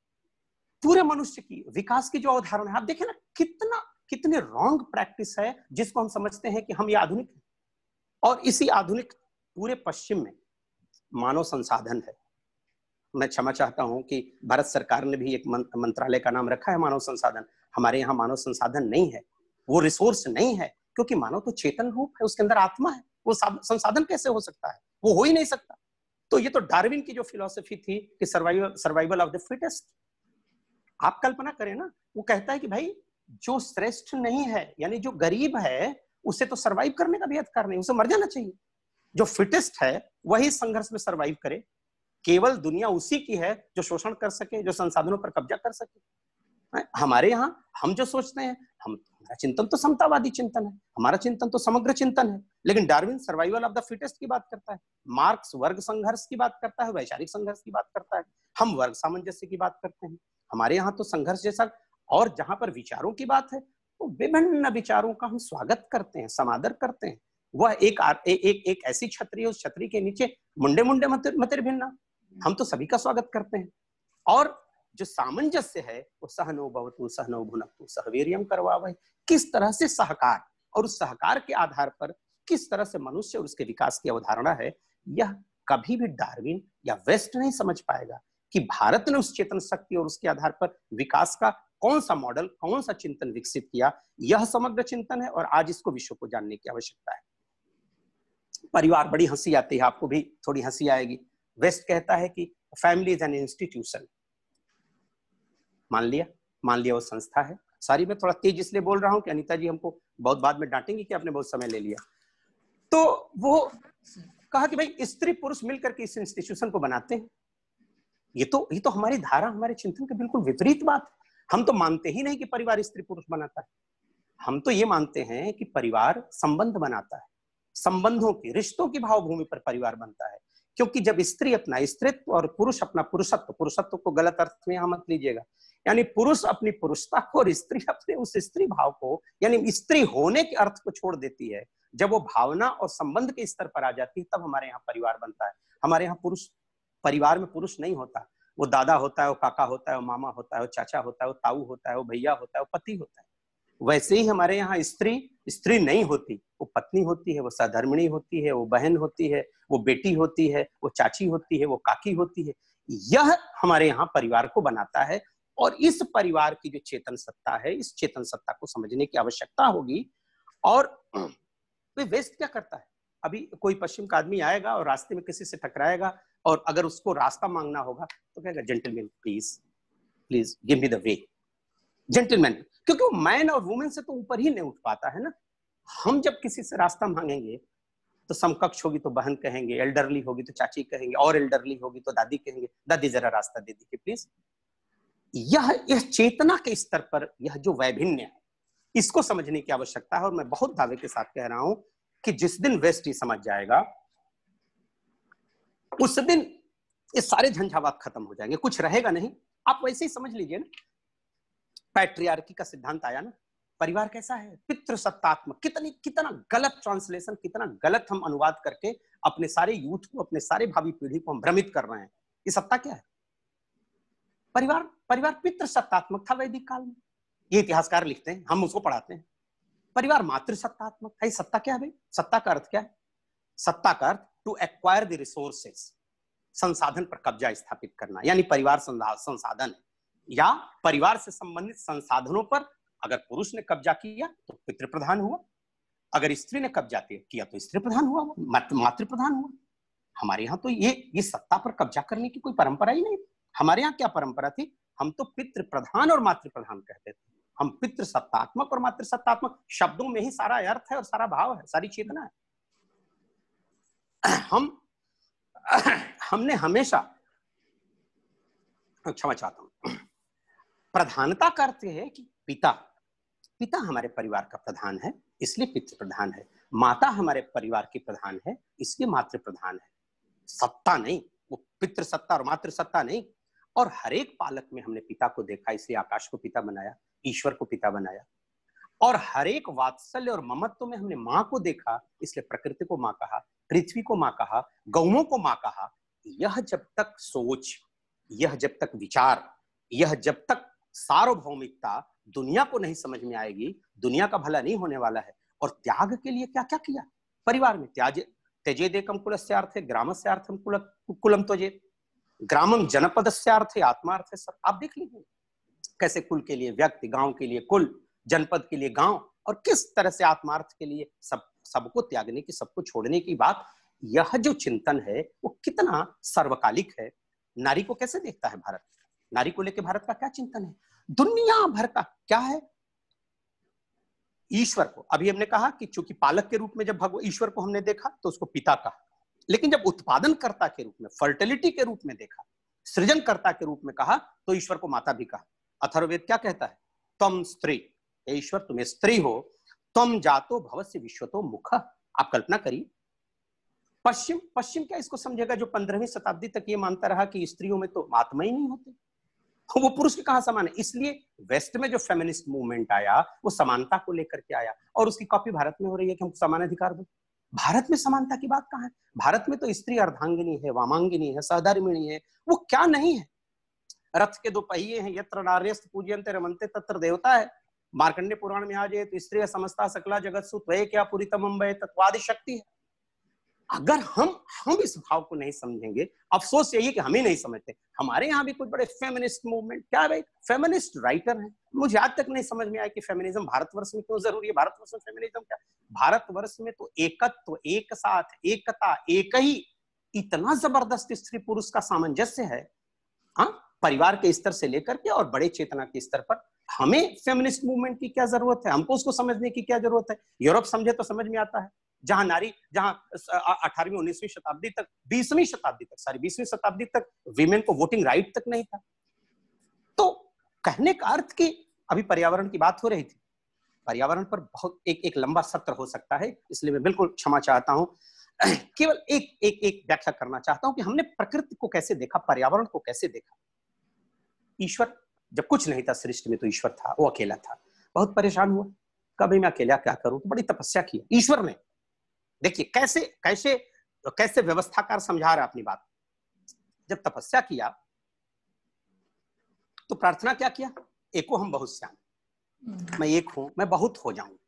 पूरे मनुष्य की विकास की जो अवधारणा है, आप देखें ना, कितना कितने रॉन्ग प्रैक्टिस है जिसको हम समझते हैं कि हम ये आधुनिक हैं। और इसी आधुनिक पूरे पश्चिम में मानव संसाधन है। मैं क्षमा चाहता हूं कि भारत सरकार ने भी एक मंत्रालय का नाम रखा है मानव संसाधन। हमारे यहाँ मानव संसाधन नहीं है, वो रिसोर्स नहीं है, क्योंकि मानव तो चेतन रूप है, उसके अंदर आत्मा है। वो संसाधन कैसे हो सकता है? वो हो ही नहीं सकता। तो ये तो डार्विन की जो फिलॉसफी थी कि survival survival of the fittest. आप कल्पना करें ना, वो कहता है कि भाई जो श्रेष्ठ नहीं है, यानी जो गरीब है, उसे तो सर्वाइव करने का भी अधिकार नहीं, उसे मर जाना चाहिए। जो फिटेस्ट है वही संघर्ष में सर्वाइव करे। केवल दुनिया उसी की है जो शोषण कर सके, जो संसाधनों पर कब्जा कर सके। हमारे यहाँ हम जो सोचते हैं, हम हमारा चिंतन तो समतावादी चिंतन है, हमारा चिंतन तो समग्र चिंतन है। लेकिन Darwin survival of the fittest की बात करता है, मार्क्स वर्ग संघर्ष की बात करता है, वैचारिक संघर्ष की बात करता है, हम वर्ग सामंजस्य की बात करते हैं। हमारे यहाँ तो संघर्ष जैसा, और जहां पर विचारों की बात है तो विभिन्न विचारों का हम स्वागत करते हैं, समादर करते हैं। वह एक ए, एक एक ऐसी छतरी है, उस छतरी के नीचे मुंडे मुंडे मतिर भिन्ना, हम तो सभी का स्वागत करते हैं। और जो सामंजस्य है वो सहनो भवतु सहनो भुनक्तु सह वीर्यं करवावहै। किस तरह से सहकार, और उस सहकार के आधार पर किस तरह से मनुष्य और उसके विकास की अवधारणा है, यह कभी भी डार्विन या वेस्ट नहीं समझ पाएगा कि भारत ने उस चेतन शक्ति और उसके आधार पर विकास का कौन सा मॉडल, कौन सा चिंतन विकसित किया। यह समग्र चिंतन है और आज इसको विश्व को जानने की आवश्यकता है। परिवार, बड़ी हंसी आती है, आपको भी थोड़ी हंसी आएगी। वेस्ट कहता है कि फैमिली इज एन इंस्टीट्यूशन। मान लिया मान लिया वो संस्था है। सॉरी, मैं थोड़ा तेज इसलिए बोल रहा हूं कि अनीता जी हमको बहुत बाद में डांटेंगी कि आपने बहुत समय ले लिया। तो वो कहा कि भाई स्त्री पुरुष मिलकर के इस इंस्टीट्यूशन को बनाते हैं। ये तो ये तो हमारी धारा, हमारे चिंतन के बिल्कुल विपरीत बात है। हम तो मानते ही नहीं कि परिवार स्त्री पुरुष बनाता है। हम तो ये मानते हैं कि परिवार संबंध बनाता है, संबंधों की, रिश्तों की भावभूमि पर परिवार बनता है। क्योंकि जब स्त्री अपना स्त्रीत्व और पुरुष अपना पुरुषत्व, पुरुषत्व को गलत अर्थ में यहां मत लीजिएगा, यानी पुरुष अपनी पुरुषता को और स्त्री अपने उस स्त्री भाव को, यानी स्त्री होने के अर्थ को छोड़ देती है, जब वो भावना और संबंध के स्तर पर आ जाती है, तब हमारे यहाँ परिवार बनता है। हमारे यहाँ पुरुष, परिवार में पुरुष नहीं होता, वो दादा होता है, वो काका होता है, वो मामा होता है, वो चाचा होता है, वो ताऊ होता है, वो भैया होता है, वो पति होता है। वैसे ही हमारे यहाँ स्त्री स्त्री नहीं होती, वो पत्नी होती है, वो सहधर्मिणी होती है, वो बहन होती है, वो बेटी होती है, वो चाची होती है, वो काकी होती है। यह हमारे यहाँ परिवार को बनाता है। और इस परिवार की जो चेतन सत्ता है, इस चेतन सत्ता को समझने की आवश्यकता होगी। और वे वेस्ट क्या करता है, अभी कोई पश्चिम का आदमी आएगा और रास्ते में किसी से टकराएगा, और अगर उसको रास्ता मांगना होगा तो कहेगा gentleman please please give me the way, gentleman, क्योंकि वो मैन और वुमेन से तो ऊपर ही नहीं उठ पाता है ना। हम जब किसी से रास्ता मांगेंगे तो समकक्ष होगी तो बहन कहेंगे, एल्डरली होगी तो चाची कहेंगे, और एल्डरली होगी तो दादी कहेंगे, दादी जरा रास्ता दे दीजिए प्लीज। यह यह चेतना के स्तर पर यह जो वैभिन्य है, इसको समझने की आवश्यकता है। और मैं बहुत दावे के साथ कह रहा हूं कि जिस दिन वेस्ट ही समझ जाएगा, उस दिन ये सारे झंझावात खत्म हो जाएंगे, कुछ रहेगा नहीं। आप वैसे ही समझ लीजिए ना, पैट्रियार्की का सिद्धांत आया ना, परिवार कैसा है, पितृसत्तात्मक। कितनी कितना गलत ट्रांसलेशन, कितना गलत हम अनुवाद करके अपने सारे यूथ को, अपने सारे भावी पीढ़ी को हम भ्रमित कर रहे हैं। ये सत्ता क्या है? परिवार परिवार पितृसत्तात्मक था वैदिक काल में, ये इतिहासकार लिखते हैं, हम उसको पढ़ाते हैं। परिवार मातृसत्तात्मक है। सत्ता क्या है भाई? सत्ता का अर्थ क्या है? सत्ता का अर्थ टू एक्वायर द रिसोर्सेस, संसाधन पर कब्जा स्थापित करना, यानी परिवार संसाधन है, या परिवार से संबंधित संसाधनों पर अगर पुरुष ने कब्जा किया तो पितृ प्रधान हुआ, अगर स्त्री ने कब्जा किया तो स्त्री प्रधान हुआ, मातृ प्रधान हुआ। हमारे यहाँ तो ये ये सत्ता पर कब्जा करने की कोई परंपरा ही नहीं। हमारे यहाँ क्या परंपरा थी? हम तो पितृ प्रधान और मातृ प्रधान कहते थे। हम पितृ सत्तात्मक और मातृ सत्तात्मक, शब्दों में ही सारा अर्थ है और सारा भाव है, सारी चेतना है। हम हमने हमेशा, क्षमा चाहता हूं, प्रधानता का अर्थ है कि पिता पिता हमारे परिवार का प्रधान है, इसलिए पितृ प्रधान है। माता हमारे परिवार की प्रधान है, इसलिए मातृ प्रधान है। सत्ता नहीं, वो पितृ सत्ता और मातृ सत्ता नहीं। और हर एक पालक में हमने पिता को देखा, इसलिए आकाश को पिता बनाया, ईश्वर को पिता बनाया। और हर एक वात्सल्य और ममत्व में हमने माँ को देखा, इसलिए प्रकृति को माँ कहा, पृथ्वी को माँ कहा, गौओं को माँ कहा। यह जब तक सोच, यह जब तक विचार, यह जब तक सार्वभौमिकता दुनिया को नहीं समझ में आएगी, दुनिया का भला नहीं होने वाला है। और त्याग के लिए क्या क्या किया परिवार में? त्याज त्यजेदेकं कुलस्यार्थे ग्रामस्यार्थं कुल कुलम त्यजेत्, ग्रामं जनपदस्यार्थे आत्मार्थे सब। आप देख लीजिए कैसे कुल के लिए व्यक्ति, गांव के लिए कुल, जनपद के लिए गांव, और किस तरह से आत्मार्थ के लिए सब सबको त्यागने की, सबको छोड़ने की बात। यह जो चिंतन है वो कितना सर्वकालिक है। नारी को कैसे देखता है भारत? नारी को लेकर भारत का क्या चिंतन है? दुनिया भर का क्या है? ईश्वर को, अभी हमने कहा कि चूंकि पालक के रूप में जब भगवान ईश्वर को हमने देखा तो उसको पिता कहा, लेकिन जब उत्पादनकर्ता के रूप में, फर्टिलिटी के रूप में देखा, सृजनकर्ता के रूप में कहा, तो ईश्वर को माता भी कहा। अथर्ववेद क्या कहता है? तम स्त्री, ईश्वर तुम्हें स्त्री हो, तम जातो भवस्य विश्वतो मुख। आप कल्पना करिए, पश्चिम पश्चिम क्या इसको समझेगा जो पंद्रहवीं शताब्दी तक ये मानता रहा कि स्त्रियों में तो आत्मा ही नहीं होती, वो पुरुष के कहां समान है। इसलिए वेस्ट में जो फेमिनिस्ट मूवमेंट आया वो समानता को लेकर के आया, और उसकी कॉपी भारत में हो रही है कि हम समान अधिकार दो। भारत में समानता की बात कहां है? भारत में तो स्त्री अर्धांगिनी है, वामांगिनी है, सहधर्मिणी है, वो क्या नहीं है? रथ के दो पहिए हैं, यत्र नार्यस्त पूज्यन्ते रमन्ते तत्र देवता है। मार्कंडे पुराण में आ जाए तो स्त्री समस्ता सकला जगत सु त्वये क्या पुरीतमं वै तत्वादि शक्ति है। अगर हम हम इस भाव को नहीं समझेंगे, अफसोस यही कि हम ही नहीं समझते। हमारे यहाँ भी कुछ बड़े फेमिनिस्ट मूवमेंट, क्या है भाई, फेमिनिस्ट राइटर हैं। मुझे आज तक नहीं समझ में आया कि फेमिनिज्म भारतवर्ष में क्यों जरूरी है। भारतवर्ष में फेमिनिज्म क्या? भारतवर्ष में तो एकत्व, एक साथ, एकता, एक ही, इतना जबरदस्त स्त्री पुरुष का सामंजस्य है। हाँ, परिवार के स्तर से लेकर के और बड़े चेतना के स्तर पर। हमें फेमिनिस्ट मूवमेंट की क्या जरूरत है? हमको उसको समझने की क्या जरूरत है? यूरोप समझे तो समझ में आता है, जहां नारी, जहां अठारहवीं उन्नीसवीं शताब्दी तक, बीसवीं शताब्दी तक, सारी बीसवीं शताब्दी तक वीमेन को वोटिंग राइट तक नहीं था। तो कहने का अर्थ कि अभी पर्यावरण की बात हो रही थी, पर्यावरण पर बहुत एक एक लंबा सत्र हो सकता है, इसलिए मैं बिल्कुल क्षमा चाहता हूं। केवल एक एक एक व्याख्या करना चाहता हूं कि हमने प्रकृति को कैसे देखा, पर्यावरण को कैसे देखा। ईश्वर जब कुछ नहीं था सृष्टि में तो ईश्वर था, वो अकेला था, बहुत परेशान हुआ, कभी मैं अकेला क्या करूं, तो बड़ी तपस्या की ईश्वर ने। देखिए कैसे कैसे कैसे व्यवस्थाकार समझा रहा अपनी बात। जब तपस्या किया तो प्रार्थना क्या किया, एको हम बहुत श्याम, मैं एक हूं, मैं बहुत हो जाऊं।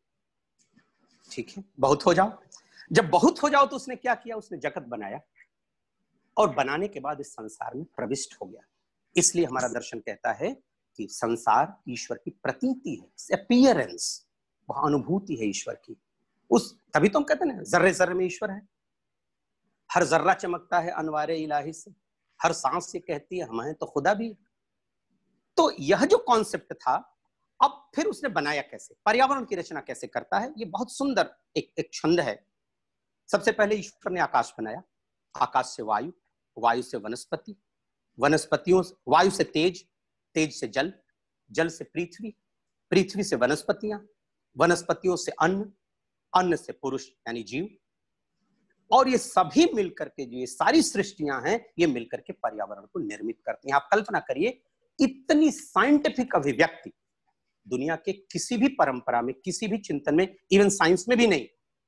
ठीक है, बहुत हो जाओ। जब बहुत हो जाओ तो उसने क्या किया, उसने जगत बनाया और बनाने के बाद इस संसार में प्रविष्ट हो गया। इसलिए हमारा दर्शन कहता है कि संसार ईश्वर की प्रतीति है, अपीयरेंस, वह अनुभूति है ईश्वर की। उस तभी तो हम कहते हैं ना, जर्रे जर्रे में ईश्वर है, हर जर्रा चमकता है अनवारे इलाही से, हर सांस से कहती है हम हैं तो खुदा भी। तो यह जो कॉन्सेप्ट था, अब फिर उसने बनाया कैसे, पर्यावरण की रचना कैसे करता है, ये बहुत सुंदर एक एक छंद है। सबसे पहले ईश्वर ने आकाश बनाया, आकाश से वायु, वायु से वनस्पति, वनस्पतियों वायु से तेज, तेज से जल, जल से पृथ्वी, पृथ्वी से वनस्पतियां, वनस्पतियों से अन्न, अन्न से पुरुष यानी जीव, और ये सभी मिलकर के जो ये सारी सृष्टियां हैं, ये मिलकर के पर्यावरण को निर्मित करती हैं। आप कल्पना करिए, इतनी साइंटिफिक अभिव्यक्ति दुनिया के किसी भी परंपरा में, किसी भी चिंतन में, इवन साइंस में भी नहीं।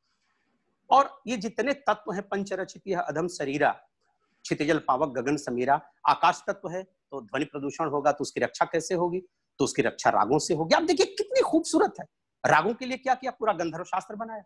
और ये जितने तत्व हैं, पंचरचित यह अधम शरीरा, क्षितिजल पावक गगन समीरा, आकाश तत्व है तो ध्वनि प्रदूषण होगा तो उसकी रक्षा कैसे होगी, तो उसकी रक्षा रागों से होगी। आप देखिए कितनी खूबसूरत है। रागों के लिए क्या किया, पूरा गंधर्व शास्त्र बनाया।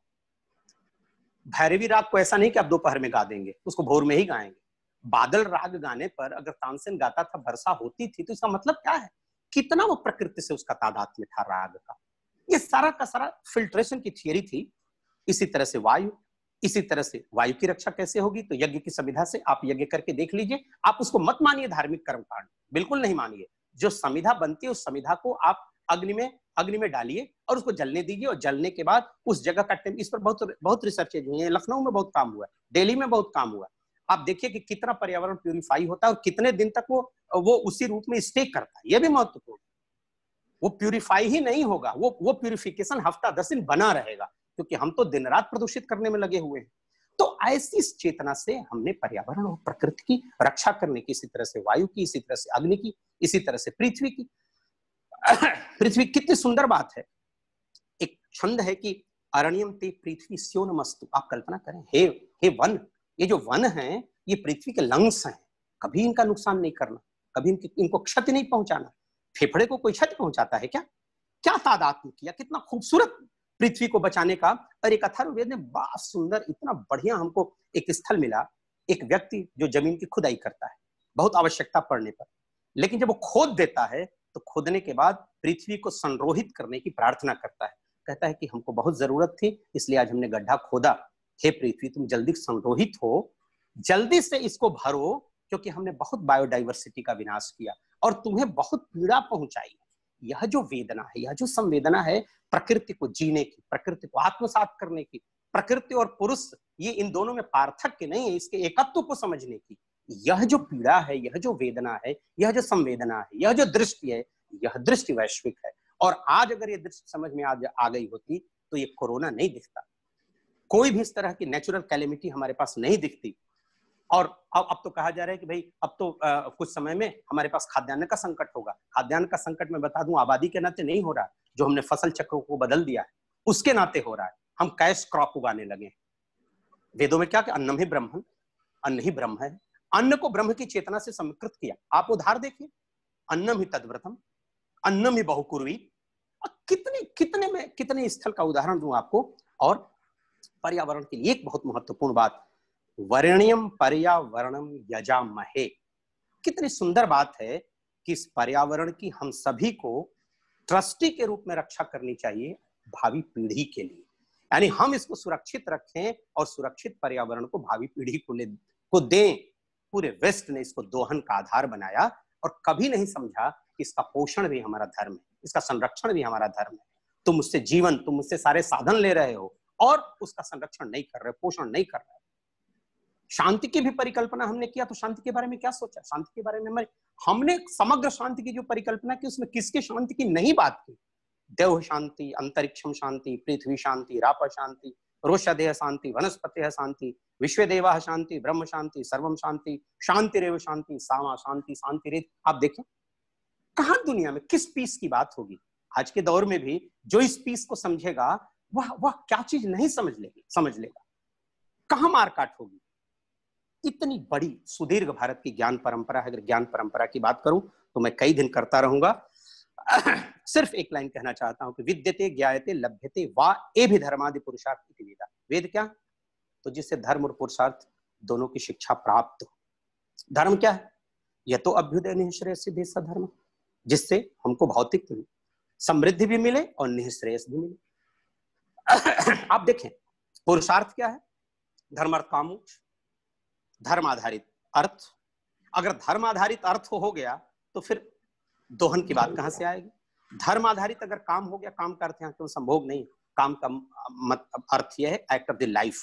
भैरवी राग को ऐसा नहीं कि आप दोपहर में गा देंगे, उसको भोर में ही गाएंगे। बादल राग गाने पर अगर तानसेन गाता था, वर्षा होती थी, तो इसका मतलब क्या है, कितना वो प्रकृति से उसका तादात्म्य था राग का। ये सारा का सारा फिल्ट्रेशन की थियरी थी। इसी तरह से वायु, इसी तरह से वायु की रक्षा कैसे होगी, तो यज्ञ की संविधा से आप यज्ञ करके देख लीजिए। आप उसको मत मानिए धार्मिक कर्मकांड, बिल्कुल नहीं मानिए। जो संविधा बनती है उस संविधा को आप अग्नि में अग्नि में डालिए और उसको जलने दीजिए, और जलने के बाद उस जगह का टेम्प, इस पर बहुत बहुत रिसर्च हुई है, लखनऊ में बहुत काम हुआ है, दिल्ली में बहुत काम हुआ है। आप देखिए कि कितना पर्यावरण प्यूरिफाई होता है और कितने दिन तक वो वो उसी रूप में स्टे करता है। यह भी महत्वपूर्ण। वो प्यूरिफाई ही नहीं होगा, वो वो प्यूरिफिकेशन हफ्ता दस दिन बना रहेगा, क्योंकि हम तो दिन रात प्रदूषित करने में लगे हुए हैं। तो ऐसी चेतना से हमने पर्यावरण और प्रकृति की रक्षा करने की, इसी तरह से वायु की, इसी तरह से अग्नि की, इसी तरह से पृथ्वी की। पृथ्वी कितनी सुंदर बात है। एक छंद है कि अरण्यम ते पृथ्वी स्यो नमस्तु। आप कल्पना करें, हे हे वन, ये जो वन है ये पृथ्वी के लंग्स हैं, कभी इनका नुकसान नहीं करना, कभी इनकी इनको क्षति नहीं पहुंचाना। फेफड़े को कोई क्षति पहुंचाता है क्या? क्या तादात्म्य किया, कितना खूबसूरत पृथ्वी को बचाने का। और एक अथर्ववेद ने बड़ा सुंदर, इतना बढ़िया हमको एक स्थल मिला, एक व्यक्ति जो जमीन की खुदाई करता है बहुत आवश्यकता पड़ने पर, लेकिन जब वो खोद देता है तो खोदने के बाद पृथ्वी को संरोहित करने की प्रार्थना करता है। कहता है कि हमको बहुत जरूरत थी, इसलिए आज हमने गड्ढा खोदा। हे पृथ्वी, तुम जल्दी संरोहित हो, जल्दी से इसको भरो, क्योंकि हमने बहुत बायोडाइवर्सिटी का विनाश किया और तुम्हें बहुत पीड़ा पहुंचाई। यह जो वेदना है, यह जो संवेदना है प्रकृति को जीने की, प्रकृति को आत्मसात करने की, प्रकृति और पुरुष ये इन दोनों में पार्थक्य नहीं है, इसके एकत्व को समझने की, यह जो पीड़ा है, यह जो वेदना है, यह जो संवेदना है, यह जो दृष्टि है, यह दृष्टि वैश्विक है। और आज अगर ये दृष्टि समझ में आज आ गई होती तो ये कोरोना नहीं दिखता, कोई भी इस तरह की नेचुरल कैलेमिटी हमारे पास नहीं दिखती। और अब अब तो कहा जा रहा है कि भाई अब तो आ, कुछ समय में हमारे पास खाद्यान्न का संकट होगा। खाद्यान्न का संकट मैं बता दूं, आबादी के नाते नहीं हो रहा, जो हमने फसल चक्रों को बदल दिया है उसके नाते हो रहा है। हम कैश क्रॉप उगाने लगे। वेदों में क्या कि अन्नम ही ब्रह्म, अन्न ही ब्रह्म है। अन्न को ब्रह्म की चेतना से समीकृत किया। आप उधार देखिए, अन्नम ही तद्व्रतम, अन्नम ही बहुकुर्वी। कितने कितने में कितने स्थल का उदाहरण दूं आपको। और पर्यावरण के लिए एक बहुत महत्वपूर्ण बात, वरेण्यम पर्यावरणम यजामहे। कितनी सुंदर बात है कि इस पर्यावरण की हम सभी को ट्रस्टी के रूप में रक्षा करनी चाहिए भावी पीढ़ी के लिए। यानी हम इसको सुरक्षित रखें और सुरक्षित पर्यावरण को भावी पीढ़ी को ले को दें। पूरे वेस्ट ने इसको दोहन का आधार बनाया और कभी नहीं समझा कि इसका पोषण भी हमारा धर्म है, इसका संरक्षण भी हमारा धर्म है। तुम उससे जीवन, तुम उससे सारे साधन ले रहे हो और उसका संरक्षण नहीं कर रहे, पोषण नहीं कर रहे। शांति की भी परिकल्पना हमने किया तो शांति के बारे में क्या सोचा? शांति के बारे में हमने समग्र शांति की जो परिकल्पना की उसमें किसके शांति की नहीं बात की? देव शांति, अंतरिक्षम शांति, पृथ्वी शांति, राप शांति, रोषधेय शांति, वनस्पति शांति, विश्वदेवा शांति, ब्रह्म शांति, सर्वम शांति, शांतिरेव शांति, सामा शांति, शांतिरेव। आप देखिए कहां दुनिया में किस पीस की बात होगी। आज के दौर में भी जो इस पीस को समझेगा वह वह क्या चीज नहीं समझ लेगी समझ लेगा, कहां मारकाट होगी। इतनी बड़ी सुदीर्घ भारत की ज्ञान परंपरा है। अगर ज्ञान परंपरा की बात करूं तो मैं कई दिन करता रहूंगा। सिर्फ एक लाइन कहना चाहता हूं कि विद्यते ज्ञायते लभ्यते वा ए भी धर्मादि पुरुषार्थ इति वेदा। वेद क्या? तो जिससे धर्म और पुरुषार्थ दोनों की शिक्षा प्राप्त हो। धर्म क्या है? यह तो अभ्युदय निःश्रेयस सिद्धि धर्म, जिससे हमको भौतिक समृद्धि भी मिले और निःश्रेयस भी मिले। आप देखें पुरुषार्थ क्या है? धर्म अर्थ काम मोक्ष, धर्म आधारित अर्थ। अगर धर्म आधारित अर्थ हो गया तो फिर दोहन की बात कहां से आएगी? धर्म आधारित अगर काम हो गया, काम का अर्थ यहाँ केवल संभोग नहीं, काम का मतलब अर्थ यह है एक्ट ऑफ द लाइफ,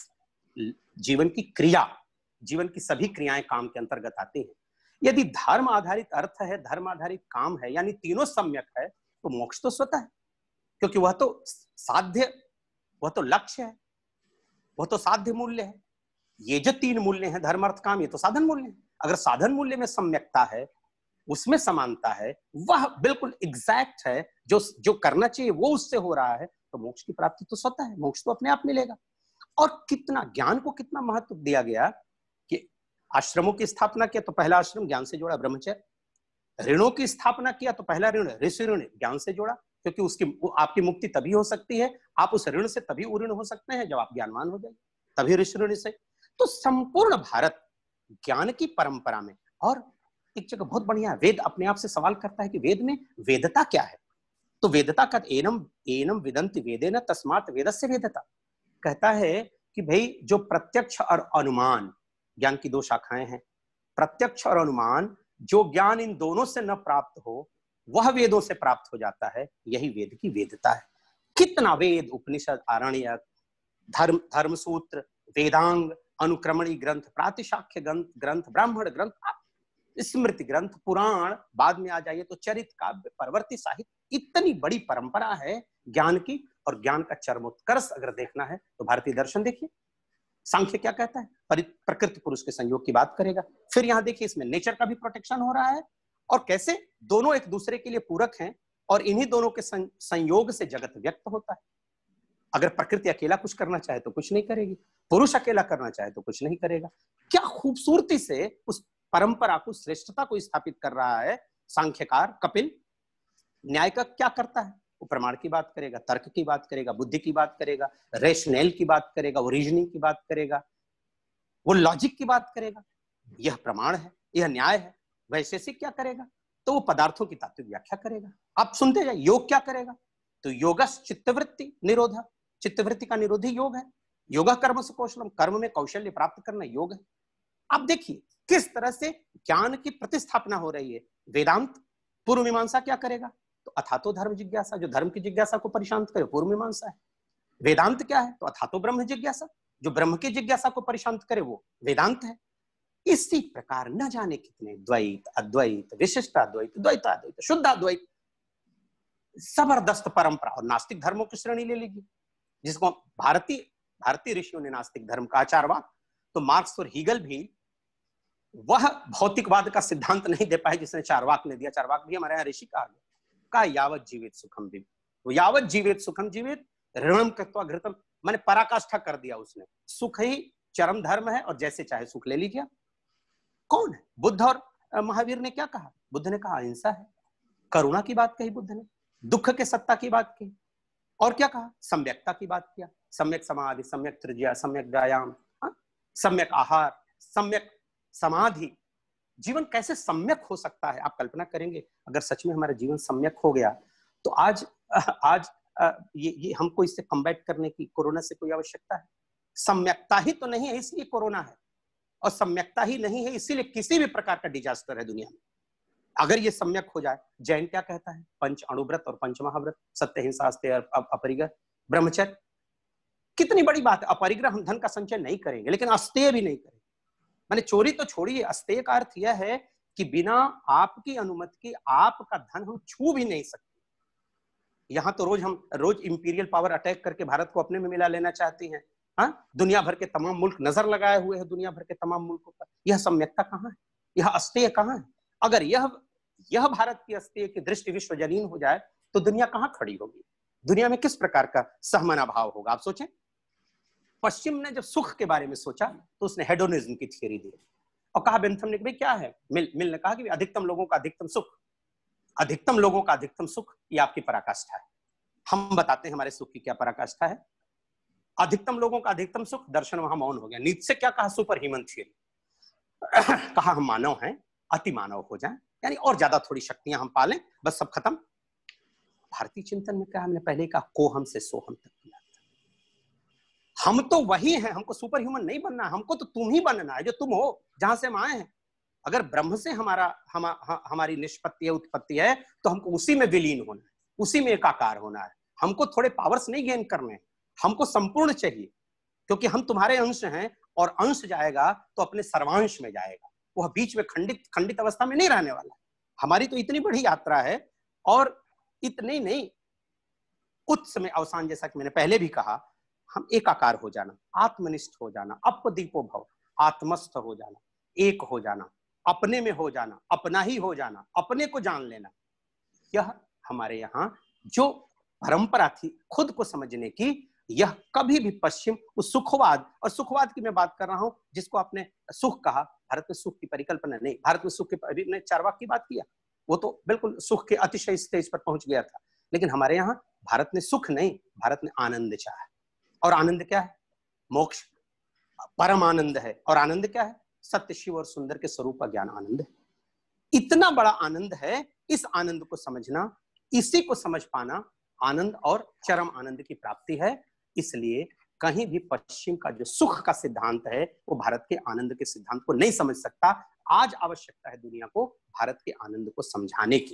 जीवन की क्रिया, जीवन की सभी क्रियाएं काम के अंतर्गत आती हैं। यदि धर्म आधारित अर्थ है, धर्म आधारित काम है, यानी तीनों सम्यक है, तो मोक्ष तो स्वतः है, क्योंकि वह तो साध्य, वह तो लक्ष्य है, वह तो साध्य मूल्य है। ये जो तीन मूल्य हैं धर्म अर्थ काम, ये तो साधन मूल्य है। अगर साधन मूल्य में सम्यकता है, उसमें समानता है, वह बिल्कुल एग्जैक्ट है, जो जो करना चाहिए वो उससे हो रहा है, तो मोक्ष की प्राप्ति तो स्वतः है, मोक्ष तो अपने आप मिलेगा। और कितना ज्ञान को कितना महत्व दिया गया कि आश्रमों की स्थापना किया तो पहला आश्रम ज्ञान से जोड़ा, ब्रह्मचर्य। ऋणों की स्थापना किया तो पहला ऋण ऋषि ऋण ज्ञान से जोड़ा, क्योंकि उसकी आपकी मुक्ति तभी हो सकती है, आप उस ऋण से तभी उऋण हो सकते हैं जब आप ज्ञानवान हो जाए, तभी ऋषि ऋण से। तो संपूर्ण भारत ज्ञान की परंपरा में। और एक जगह बहुत बढ़िया वेद अपने आप से सवाल करता है कि वेद में वेदता क्या है? तो वेदता का एनम एनम विदंति वेदेन तस्मात् वेदस्य वेदता। कहता है कि भाई जो प्रत्यक्ष और अनुमान, ज्ञान की दो शाखाएं हैं, प्रत्यक्ष और अनुमान, जो ज्ञान इन दोनों से न प्राप्त हो वह वेदों से प्राप्त हो जाता है, यही वेद की वेदता है। कितना वेद, उपनिषद, आरण्यक, धर्म धर्म सूत्र, वेदांग, अनुक्रमणी ग्रंथ, प्रातिशाख्य ग्रंथ ग्रंथ ब्राह्मण ग्रंथ, स्मृति ग्रंथ, पुराण, बाद में आ जाइए तो चरित काव्य, परवर्ती साहित्य, इतनी बड़ी परंपरा है ज्ञान की। और ज्ञान का चरमोत्कर्ष अगर देखना है तो भारतीय दर्शन देखिए, सांख्य क्या कहता है? प्रकृति पुरुष के संयोग की बात करेगा। फिर यहाँ देखिए इसमें नेचर का भी प्रोटेक्शन हो रहा है, और कैसे दोनों एक दूसरे के लिए पूरक हैं, और इन्हीं दोनों के संयोग से जगत व्यक्त होता है। अगर प्रकृति अकेला कुछ करना चाहे तो कुछ नहीं करेगी, पुरुष अकेला करना चाहे तो कुछ नहीं करेगा। क्या खूबसूरती से उस परंपरा को, श्रेष्ठता को स्थापित कर रहा है सांख्यकार कपिल। न्याय का क्या करता है? वो प्रमाण की बात करेगा, तर्क की बात करेगा, बुद्धि की बात करेगा, रेशनल की बात करेगा, वो रीजनिंग की बात करेगा, वो लॉजिक की बात करेगा। यह प्रमाण है, यह न्याय है। वैशेषिक क्या करेगा? तो वो पदार्थों की तात्विक व्याख्या करेगा। आप सुनते जाए। योग क्या करेगा? तो योगस चित्तवृत्ति निरोध, चित्तवृत्ति का निरोधी योग है। योगा कर्म से कौशलम, कर्म में कौशल्य प्राप्त करना योग है। आप देखिए किस तरह से ज्ञान की प्रतिस्थापना हो रही है। वेदांत, पूर्व मीमांसा क्या करेगा? तो अथातो धर्म जिज्ञासा, जो धर्म की जिज्ञासा को परिशांत करे, पूर्व मीमांसा है। वेदांत क्या है? तो अथातो ब्रह्म जिज्ञासा, जो ब्रह्म की जिज्ञासा को परिशांत करे वो वेदांत है। इसी प्रकार न जाने कितने द्वैत, अद्वैत, विशिष्टाद्वैत, द्वैताद्वैत, शुद्धाद्वैत, जबरदस्त परंपरा। और नास्तिक धर्मों की श्रेणी ले लीजिए, जिसको भारतीय भारतीय ऋषियों ने नास्तिक धर्म का आचारवाद। तो मार्क्स और हीगल भी वह भौतिकवाद का सिद्धांत नहीं दे पाए जिसने चारवाक ने दिया। चारवाक भी हमारे यहाँ ऋषि कहा गया, का यावत जीवित सुखम जीवित, वो यावत जीवित सुखम जीवित, ऋणम कृत्वा घृतम, माने पराकाष्ठा कर दिया उसने। सुख ही चरम धर्म है और जैसे चाहे सुख ले लीजिए। कौन है? बुद्ध और महावीर ने क्या कहा? बुद्ध ने कहा अहिंसा है, करुणा की बात कही बुद्ध ने, दुख के सत्ता की बात की, और क्या कहा? सम्यकता की बात किया। सम्यक समाधि, सम्यक त्रिज्या, सम्यक व्यायाम, सम्यक आहार, सम्यक समाधि। जीवन कैसे सम्यक हो सकता है? आप कल्पना करेंगे अगर सच में हमारा जीवन सम्यक हो गया तो आज आज ये ये हमको इससे कम्बैट करने की कोरोना से कोई आवश्यकता है? सम्यकता ही तो नहीं है इसलिए कोरोना है, और सम्यकता ही नहीं है इसीलिए किसी भी प्रकार का डिजास्टर है दुनिया में। अगर ये सम्यक हो जाए, जैन क्या कहता है? पंच अणुव्रत और पंच महाव्रत, सत्य, हिंसा, अस्तेय, अपरिग्रह, ब्रह्मचर्य। कितनी बड़ी बात है। अपरिग्रह, हम धन का संचय नहीं करेंगे, लेकिन अस्तेय भी नहीं करेंगे। माने चोरी तो छोड़िए, अस्तेय का अर्थ यह है कि बिना आपकी अनुमति के आपका धन हम छू भी नहीं सकते। यहाँ तो रोज हम रोज इंपीरियल पावर अटैक करके भारत को अपने में मिला लेना चाहती हैं। हाँ, दुनिया भर के तमाम मुल्क नजर लगाए हुए हैं, दुनिया भर के तमाम मुल्कों पर। यह सम्यकता कहाँ है? यह अस्तेय कहाँ है? अगर यह यह भारत की अस्तेय की दृष्टि विश्वजनीन हो जाए तो दुनिया कहाँ खड़ी होगी? दुनिया में किस प्रकार का सहमना भाव होगा? आप सोचें, पश्चिम ने जब सुख के बारे में सोचा तो उसने हेडोनिज्म की थियरी दी और कहा, बेंथम ने, भाई क्या है? मिल मिल ने कहा कि अधिकतम लोगों का अधिकतम सुख, अधिकतम लोगों का अधिकतम सुख, ये आपकी पराकाष्ठा है। हम बताते हैं हमारे सुख की क्या पराकाष्ठा है। अधिकतम लोगों का अधिकतम सुख, दर्शन वहां मौन हो गया। नीचे क्या कहा? Super human theory. कहा हम मानव हैं, अति मानव हो जाएं, यानी और ज्यादा थोड़ी शक्तियां हम पालें, बस सब खत्म। भारतीय चिंतन में क्या हमने पहले कहा? कोहम से सोहम तक किया। हम तो वही हैं, हमको सुपर ह्यूमन नहीं बनना, हमको तो तुम ही बनना है जो तुम हो, जहां से हम आए हैं। अगर ब्रह्म से हमारा हम, हमारी निष्पत्ति है, उत्पत्ति है, तो हमको उसी में विलीन होना है, उसी में एकाकार होना है। हमको थोड़े पावर्स नहीं गेन करने, हमको संपूर्ण चाहिए, क्योंकि हम तुम्हारे अंश हैं और अंश जाएगा तो अपने सर्वांश में जाएगा, वह बीच में खंडित खंडित अवस्था में नहीं रहने वाला। हमारी तो इतनी बड़ी यात्रा है, और इतनी नहीं, उच्च में अवसान, जैसा कि मैंने पहले भी कहा, हम एकाकार हो जाना, आत्मनिष्ठ हो जाना, अपदीपो भव, आत्मस्थ हो जाना, एक हो जाना, अपने में हो जाना, अपना ही हो जाना, अपने को जान लेना। यह हमारे यहाँ जो परंपरा थी खुद को समझने की, यह कभी भी पश्चिम उस सुखवाद, और सुखवाद की मैं बात कर रहा हूं जिसको आपने सुख कहा, भारत में सुख की परिकल्पना नहीं, भारत में सुख की, ने चारवाक की बात किया, वो तो बिल्कुल सुख के अतिशय स्टेज पर पहुंच गया था। लेकिन हमारे यहाँ भारत ने सुख नहीं, भारत ने आनंद चाहा। और आनंद क्या है? मोक्ष, परम आनंद है। और आनंद क्या है? सत्य, शिव और सुंदर के स्वरूप का ज्ञान आनंद है। इतना बड़ा आनंद है, इस आनंद को समझना, इसी को समझ पाना आनंद और चरम आनंद की प्राप्ति है। इसलिए कहीं भी पश्चिम का जो सुख का सिद्धांत है वो भारत के आनंद के सिद्धांत को नहीं समझ सकता। आज आवश्यकता है दुनिया को भारत के आनंद को समझाने की।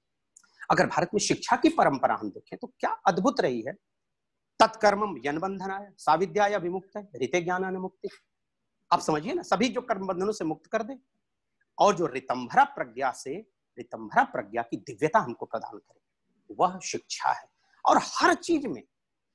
अगर भारत में शिक्षा की परंपरा हम देखें तो क्या अद्भुत रही है। तत्कर्मम यनबंधनाय साविद्याय विमुक्त है ऋते ज्ञानान मुक्ति। आप समझिए ना, सभी जो कर्म बंधनों से मुक्त कर दे और जो ऋतंभरा प्रज्ञा से, ऋतंभरा प्रज्ञा की दिव्यता हमको प्रदान करे, वह शिक्षा है। और हर चीज में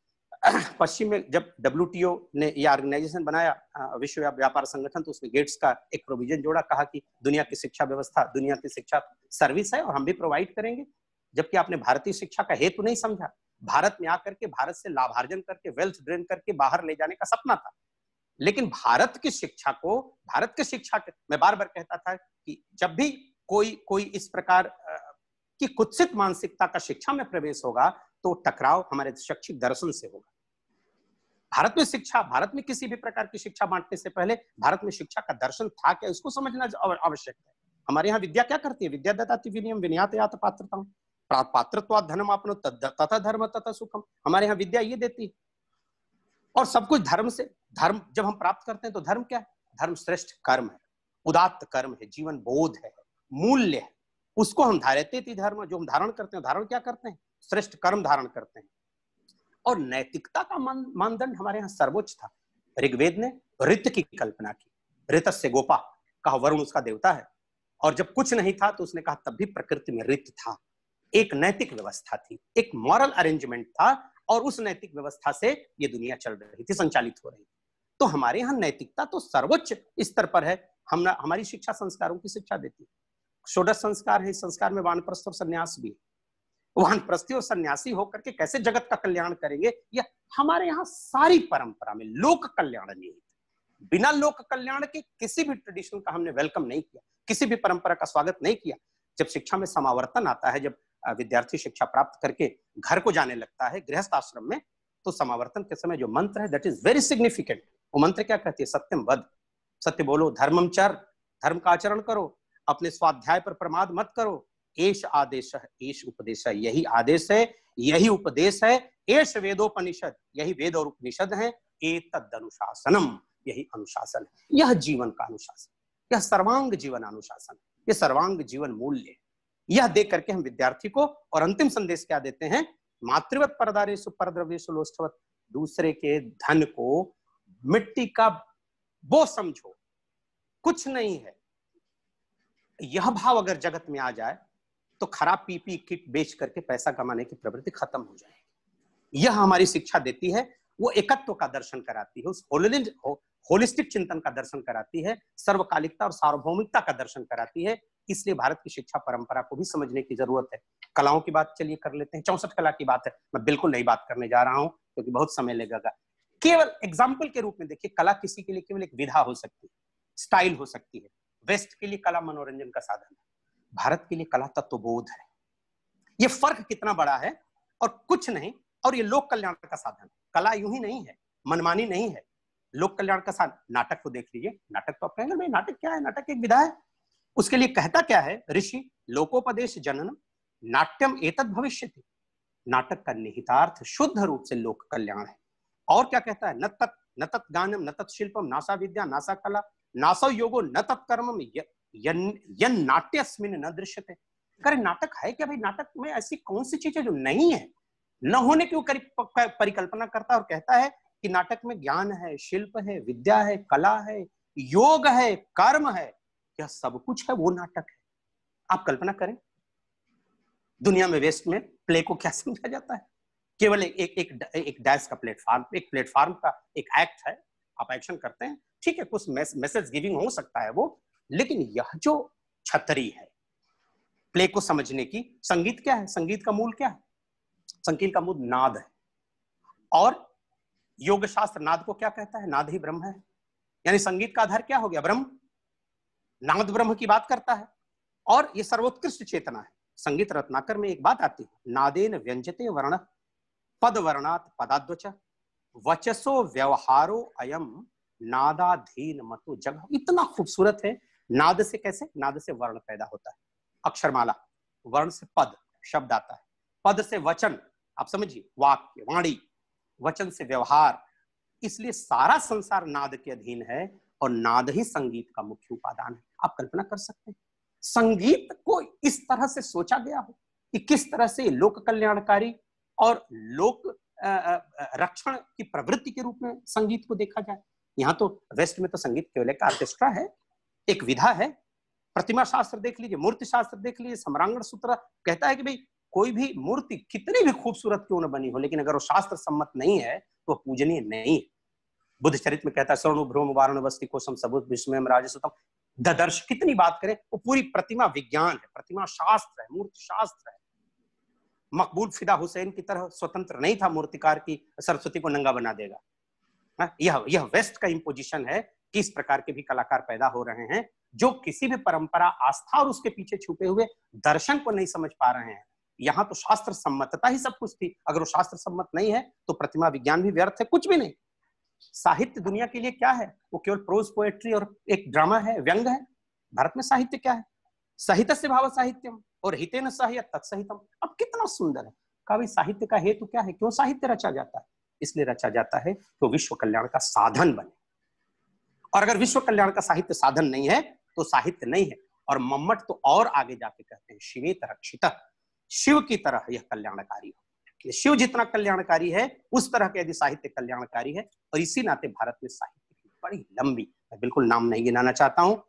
पश्चिम में जब डब्ल्यू टी ओ ने यह ऑर्गेनाइजेशन बनाया, विश्व व्यापार संगठन, तो उसने गेट्स का एक प्रोविजन जोड़ा, कहा कि दुनिया की शिक्षा व्यवस्था, दुनिया की शिक्षा सर्विस है और हम भी प्रोवाइड करेंगे। जबकि आपने भारतीय शिक्षा का हेतु नहीं समझा। भारत में आकर के भारत से लाभार्जन करके, वेल्थ ड्रेन करके बाहर ले जाने का सपना था। लेकिन भारत की शिक्षा को, भारत की शिक्षा के, मैं बार बार कहता था कि जब भी कोई कोई इस प्रकार की कुत्सित मानसिकता का शिक्षा में प्रवेश होगा तो टकराव हमारे शैक्षिक दर्शन से होगा। भारत में शिक्षा, भारत में किसी भी प्रकार की शिक्षा बांटने से पहले भारत में शिक्षा का दर्शन था क्या, इसको समझना आवश्यक है। हमारे यहाँ विद्या क्या करती है? विद्या ददाति विनयम विनयात पात्रताम पात्रत्वात् धनम आपनो तथा धर्म तथा सुखम। हमारे यहाँ विद्या ये देती है। और सब कुछ धर्म से, धर्म जब हम प्राप्त करते हैं तो धर्म क्या है? धर्म श्रेष्ठ कर्म है, उदात्त कर्म है, जीवन बोध है, मूल्य है, उसको हम धारते थी। धर्म जो हम धारण करते हैं, धारण क्या करते हैं? श्रेष्ठ कर्म धारण करते हैं। और नैतिकता का मानदंड हमारे यहाँ सर्वोच्च था। ऋग्वेद ने ऋत की कल्पना की, ऋतस्य गोपा, कहा वरुण उसका देवता है। और जब कुछ नहीं था तो उसने कहा तब भी प्रकृति में ऋत था। एक नैतिक व्यवस्था थी, एक मॉरल अरेंजमेंट था, और उस नैतिक व्यवस्था से ये दुनिया चल रही थी, संचालित हो रही थी। तो हमारे यहाँ नैतिकता तो सर्वोच्च स्तर पर है। हम हमारी शिक्षा संस्कारों की शिक्षा देती है। षोडश संस्कार है, इस संस्कार में वानप्रस्थ और संन्यास भी है। वानप्रस्थी और सन्यासी होकर के कैसे जगत का कल्याण करेंगे, यह हमारे यहाँ सारी परंपरा में लोक कल्याण निहित। बिना लोक कल्याण के किसी भी ट्रेडिशन का हमने वेलकम नहीं किया, किसी भी परंपरा का स्वागत नहीं किया। जब शिक्षा में समावर्तन आता है, जब विद्यार्थी शिक्षा प्राप्त करके घर को जाने लगता है गृहस्थ आश्रम में, तो समावर्तन के समय जो मंत्र है दैट इज वेरी सिग्निफिकेंट। वो मंत्र क्या कहती है? सत्यम वद, सत्य बोलो, धर्मम चर, धर्म का आचरण करो, अपने स्वाध्याय पर प्रमाद मत करो। एष आदेश है, एष उपदेश है, यही आदेश है, यही उपदेश है। एष वेदोपनिषद, यही वेद और उपनिषद है। एतद अनुशासनम, यही अनुशासन है। यह जीवन का अनुशासन, यह सर्वांग जीवन अनुशासन, यह सर्वांग जीवन मूल्य। यह देख करके हम विद्यार्थी को, और अंतिम संदेश क्या देते हैं? मातृवत परदारेषु परद्रव्येषु लोष्ठवत्, दूसरे के धन को मिट्टी का वो समझो, कुछ नहीं है। यह भाव अगर जगत में आ जाए तो खराब पीपी किट बेच करके पैसा कमाने की प्रवृत्ति खत्म हो जाएगी। यह हमारी शिक्षा देती है, वो एकत्व का दर्शन कराती है, उस होलिस्टिक चिंतन का दर्शन कराती है, सर्वकालिकता और सार्वभौमिकता का दर्शन कराती है। इसलिए भारत की शिक्षा परंपरा को भी समझने की जरूरत है। कलाओं की बात चलिए कर लेते हैं। चौसठ कला की बात है, मैं बिल्कुल नहीं बात करने जा रहा हूं क्योंकि बहुत समय लगेगा। केवल एग्जाम्पल के रूप में देखिए, कला किसी के लिए केवल एक विधा हो सकती है, स्टाइल हो सकती है। वेस्ट के लिए कला मनोरंजन का साधन है, भारत के लिए कला तत्वबोध है। ये फर्क कितना बड़ा है, और कुछ नहीं, और ये लोक कल्याण का साधन। कला यूं ही नहीं है, मनमानी नहीं है, लोक कल्याण का साधन। नाटक को देख लीजिए, नाटक तो आप कहेंगे भाई नाटक क्या है, नाटक एक विधा है। उसके लिए कहता क्या है ऋषि, लोकोपदेश जननम नाट्यम एतद् भविष्यति। नाटक का निहितार्थ शुद्ध रूप से लोक कल्याण है। और क्या कहता है, न तत् न तत् गानम न तत् शिल्पम नासा विद्या नासा कला नासो योगो न तत्कर्मम यन नाट्यस्मिन् न दृश्यते। करे नाटक है क्या भाई, नाटक में ऐसी कौन सी चीज है जो नहीं है, न होने की वो परिकल्पना करता है और कहता है कि नाटक में ज्ञान है, शिल्प है, विद्या है, कला है, योग है, कर्म है, यह सब कुछ है, वो नाटक है। आप कल्पना करें, दुनिया में वेस्ट में प्ले को क्या समझा जाता है, केवल एक एक एक, एक डैश का प्लेटफॉर्म, एक प्लेटफॉर्म का एक एक्ट है, आप एक्शन करते हैं, ठीक है, कुछ मैसेज गिविंग हो सकता है वो, लेकिन यह जो छतरी है प्ले को समझने की, संगीत क्या है, संगीत का मूल क्या है, संगीत का मूल नाद है। और योग शास्त्र नाद को क्या कहता है, नाद ही ब्रह्म है। यानी संगीत का आधार क्या हो गया, ब्रह्म, नाद ब्रह्म की बात करता है, और ये सर्वोत्कृष्ट चेतना है। संगीत रत्नाकर में एक बात आती है, नादेन व्यंजते वर्ण पद वर्णात पदाद्वच वचसो व्यवहारो अयम नादाधीन मतो जग। इतना खूबसूरत है। नाद से कैसे, नाद से वर्ण पैदा होता है, अक्षरमाला, वर्ण से पद शब्द आता है, पद से वचन, आप समझिए वाक्य वाणी, वचन से व्यवहार। इसलिए सारा संसार नाद के अधीन है, और नाद ही संगीत का मुख्य उपादान है। आप कल्पना कर सकते हैं संगीत को इस तरह से सोचा गया हो कि किस तरह से लोक कल्याणकारी और लोक रक्षण की प्रवृत्ति के रूप में संगीत को देखा जाए। यहाँ तो वेस्ट में तो संगीत केवल एक ऑर्केस्ट्रा है, एक विधा है। प्रतिमा शास्त्र देख लीजिए, मूर्ति शास्त्र देख लीजिए, सम्रांगण सूत्र कहता है कि भाई कोई भी मूर्ति कितनी भी खूबसूरत क्यों न बनी हो, लेकिन अगर वो शास्त्र सम्मत नहीं है तो पूजनीय नहीं है। बुद्ध चरित्र में कहता है स्वर्णु भ्रूम वारण वस्ति कोशम सबुत विस्मयम राजसुतम ददर्श। कितनी बात करें, वो पूरी प्रतिमा विज्ञान है, प्रतिमा शास्त्र है, मूर्ति शास्त्र है। मकबूल फिदा हुसैन की तरह स्वतंत्र नहीं था मूर्तिकार की सरस्वती को नंगा बना देगा। यह यह वेस्ट का इम्पोजिशन है कि इस प्रकार के भी कलाकार पैदा हो रहे हैं जो किसी भी परंपरा, आस्था और उसके पीछे छुपे हुए दर्शन को नहीं समझ पा रहे हैं। यहाँ तो शास्त्र सम्मतता ही सब कुछ थी, अगर वो शास्त्र सम्मत नहीं है तो प्रतिमा विज्ञान भी व्यर्थ है, कुछ भी नहीं। साहित्य दुनिया के लिए क्या है, वो केवल प्रोज पोएट्री और एक ड्रामा है, व्यंग है। भारत में साहित्य क्या है, साहित्यस्य भाव साहित्यम और हितेन सह तत्सहितम। अब कितना सुंदर है, कवि साहित्य का हेतु क्या है, क्यों साहित्य रचा जाता है, इसलिए रचा जाता है तो विश्व कल्याण का साधन बने। और अगर विश्व कल्याण का साहित्य साधन नहीं है तो साहित्य नहीं है। और मम्मट तो और आगे जाके कहते हैं शिवेत रक्षितः, शिव की तरह यह कल्याणकारी हो। शिव जितना कल्याणकारी है उस तरह के यदि साहित्य कल्याणकारी है। और इसी नाते भारत में साहित्य की बड़ी लंबी, मैं बिल्कुल नाम नहीं गिनाना चाहता हूं,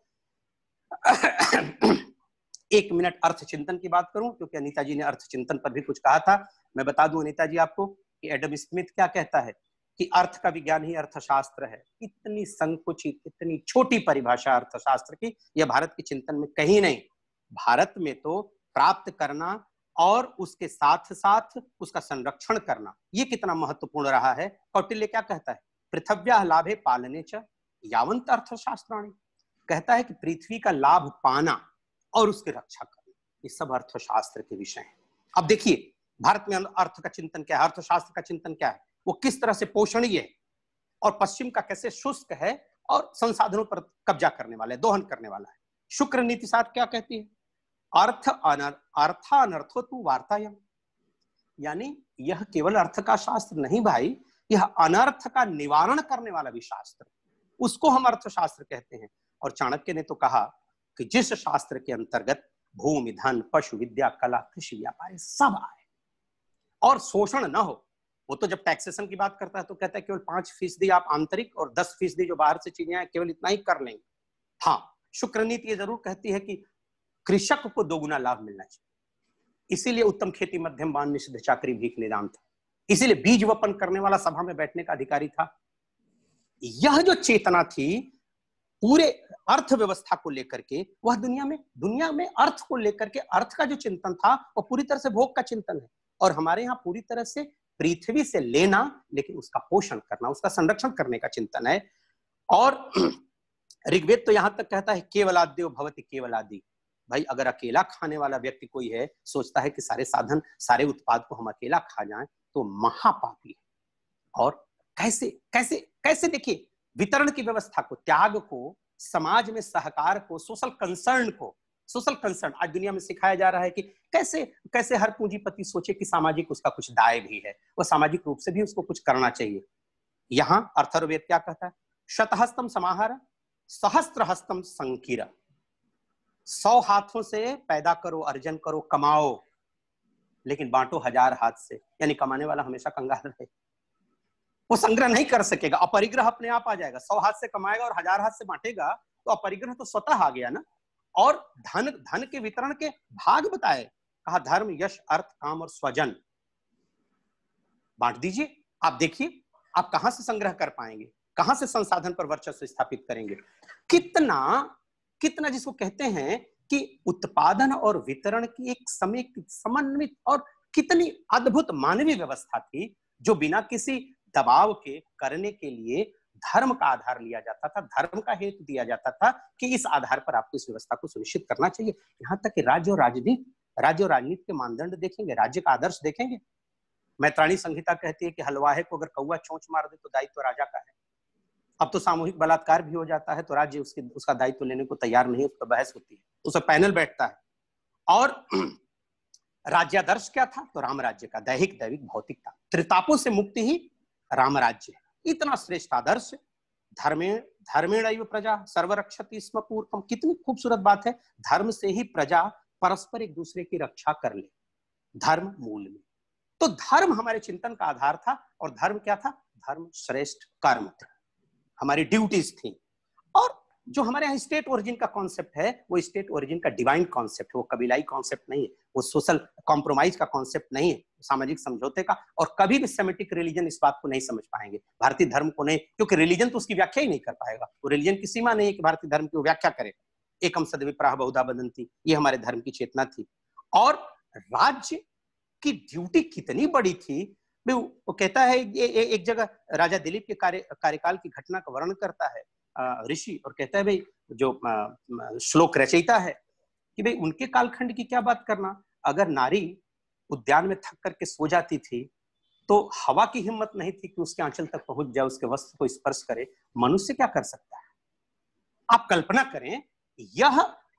एक मिनट अर्थ चिंतन की बात करूं क्योंकि अनीता जी ने अर्थ चिंतन पर भी कुछ कहा था। मैं बता दूं अनीता जी आपको कि एडम स्मिथ क्या कहता है कि अर्थ का विज्ञान ही अर्थशास्त्र है। इतनी संकुचित, इतनी छोटी परिभाषा अर्थशास्त्र की यह भारत के चिंतन में कहीं नहीं। भारत में तो प्राप्त करना और उसके साथ साथ उसका संरक्षण करना ये कितना महत्वपूर्ण रहा है। कौटिल्य क्या कहता है, पृथ्व्या लाभे पालने च यावंत अर्थशास्त्राणि। कहता है कि पृथ्वी का लाभ पाना और उसकी रक्षा करना ये सब अर्थशास्त्र के विषय हैं। अब देखिए भारत में अर्थ का चिंतन क्या है, अर्थशास्त्र का चिंतन क्या है, वो किस तरह से पोषणीय है और पश्चिम का कैसे शुष्क है और संसाधनों पर कब्जा करने वाला है, दोहन करने वाला है। शुक्र नीति शास्त्र क्या कहती है, अर्थ अनर अर्थ अनर्थो तु वार्तायम। यानी यह केवल अर्थ का शास्त्र नहीं भाई, यह अनर्थ का निवारण करने वाला भी शास्त्र, उसको हम अर्थशास्त्र कहते हैं। और चाणक्य ने तो कहा कि जिस शास्त्र के अंतर्गत भूमि, धन, पशु विद्या, कला, कृषि, व्यापार सब आए और शोषण न हो। वो तो जब टैक्सेशन की बात करता है तो कहता है केवल पांच फीसदी आप आंतरिक और दस फीसदी जो बाहर से चीजें हैं केवल इतना ही कर लेंगे। हाँ, शुक्र नीति ये जरूर कहती है कि कृषक को दोगुना लाभ मिलना चाहिए, इसीलिए उत्तम खेती मध्यम बान निषिद्ध चाकरी भीख निदान था, इसीलिए बीज वपन करने वाला सभा में बैठने का अधिकारी था। यह जो चेतना थी पूरे अर्थव्यवस्था को लेकर के, वह दुनिया में दुनिया में अर्थ को लेकर के, अर्थ का जो चिंतन था वो पूरी तरह से भोग का चिंतन है। और हमारे यहाँ पूरी तरह से पृथ्वी से लेना, लेकिन उसका पोषण करना, उसका संरक्षण करने का चिंतन है। और ऋग्वेद तो यहां तक कहता है केवलाद्यो भवति केवलादि। भाई अगर अकेला खाने वाला व्यक्ति कोई है, सोचता है कि सारे साधन सारे उत्पाद को हम अकेला खा जाएं, तो महापापी है। और कैसे कैसे कैसे देखिए, वितरण की व्यवस्था को, त्याग को, समाज में सहकार को, सोशल कंसर्न को, सोशल कंसर्न आज दुनिया में सिखाया जा रहा है कि कैसे कैसे हर पूंजीपति सोचे कि सामाजिक उसका कुछ दाय भी है, वह सामाजिक रूप से भी उसको कुछ करना चाहिए। यहां अथर्ववेद क्या कहता है? शतहस्तम समाहार सहस्त्र हस्तम संकीरा। सौ हाथों से पैदा करो, अर्जन करो, कमाओ, लेकिन बांटो हजार हाथ से। यानी कमाने वाला हमेशा कंगाल रहे, वो संग्रह नहीं कर सकेगा, अपरिग्रह अपने आप आ जाएगा। सौ हाथ से कमाएगा और हजार हाथ से बांटेगा तो अपरिग्रह तो स्वतः आ गया ना। और धन धन के वितरण के भाग बताए, कहा धर्म, यश, अर्थ, काम और स्वजन बांट दीजिए। आप देखिए आप कहां से संग्रह कर पाएंगे, कहां से संसाधन पर वर्चस्व स्थापित करेंगे। कितना कितना जिसको कहते हैं कि उत्पादन और वितरण की एक समेकित, समन्वित और कितनी अद्भुत मानवीय व्यवस्था थी, जो बिना किसी दबाव के करने के लिए धर्म का आधार लिया जाता था, धर्म का हेतु दिया जाता था कि इस आधार पर आपको इस व्यवस्था को सुनिश्चित करना चाहिए। यहां तक कि राज्य और राजनीति राज्य और राजनीति के मानदंड देखेंगे, राज्य का आदर्श देखेंगे। मैत्राणी संहिता कहती है कि हलवाहे को अगर कौवा चोंच मार दे तो दायित्व तो राजा का है। अब तो सामूहिक बलात्कार भी हो जाता है तो राज्य उसके उसका दायित्व लेने को तैयार नहीं, उस पर बहस होती है, उस पर पैनल बैठता है। और राज्यादर्श क्या था? तो राम राज्य का, दैहिक दैविक भौतिक था। त्रितापों से मुक्ति ही राम राज्य है। इतना श्रेष्ठ आदर्श। धर्मे धर्मेण प्रजा सर्वरक्षति स्म पूर्वम। कितनी खूबसूरत बात है, धर्म से ही प्रजा परस्पर एक दूसरे की रक्षा कर ले, धर्म मूल में। तो धर्म हमारे चिंतन का आधार था। और धर्म क्या था? धर्म श्रेष्ठ कर्म थे, हमारी ड्यूटीज थी। और जो हमारे यहाँ स्टेट ओरिजिन का कॉन्सेप्ट है, वो स्टेट ओरिजिन का डिवाइन कॉन्सेप्ट है, वो कबीलाई कॉन्सेप्ट नहीं है, वो सोशल कॉम्प्रोमाइज का कॉन्सेप्ट नहीं है, सामाजिक समझौते का। और कभी भी सेमेटिक रिलीजन इस बात को नहीं समझ पाएंगे, भारतीय धर्म को नहीं, क्योंकि रिलीजन तो उसकी व्याख्या ही नहीं कर पाएगा। वो रिलीजन की सीमा नहीं है कि भारतीय धर्म की वो व्याख्या करे। एकम सद विप्राह बहुधा बदंती, ये हमारे धर्म की चेतना थी। और राज्य की ड्यूटी कितनी बड़ी थी, वो कहता है, ये एक जगह राजा दिलीप के कार्य कार्यकाल की घटना का वर्णन करता है ऋषि, और कहता है भाई जो श्लोक रचयिता है कि भाई उनके कालखंड की क्या बात करना, अगर नारी उद्यान में थक करके सो जाती थी तो हवा की हिम्मत नहीं थी कि उसके आंचल तक पहुंच जाए, उसके वस्त्र को स्पर्श करे। मनुष्य क्या कर सकता है? आप कल्पना करें, यह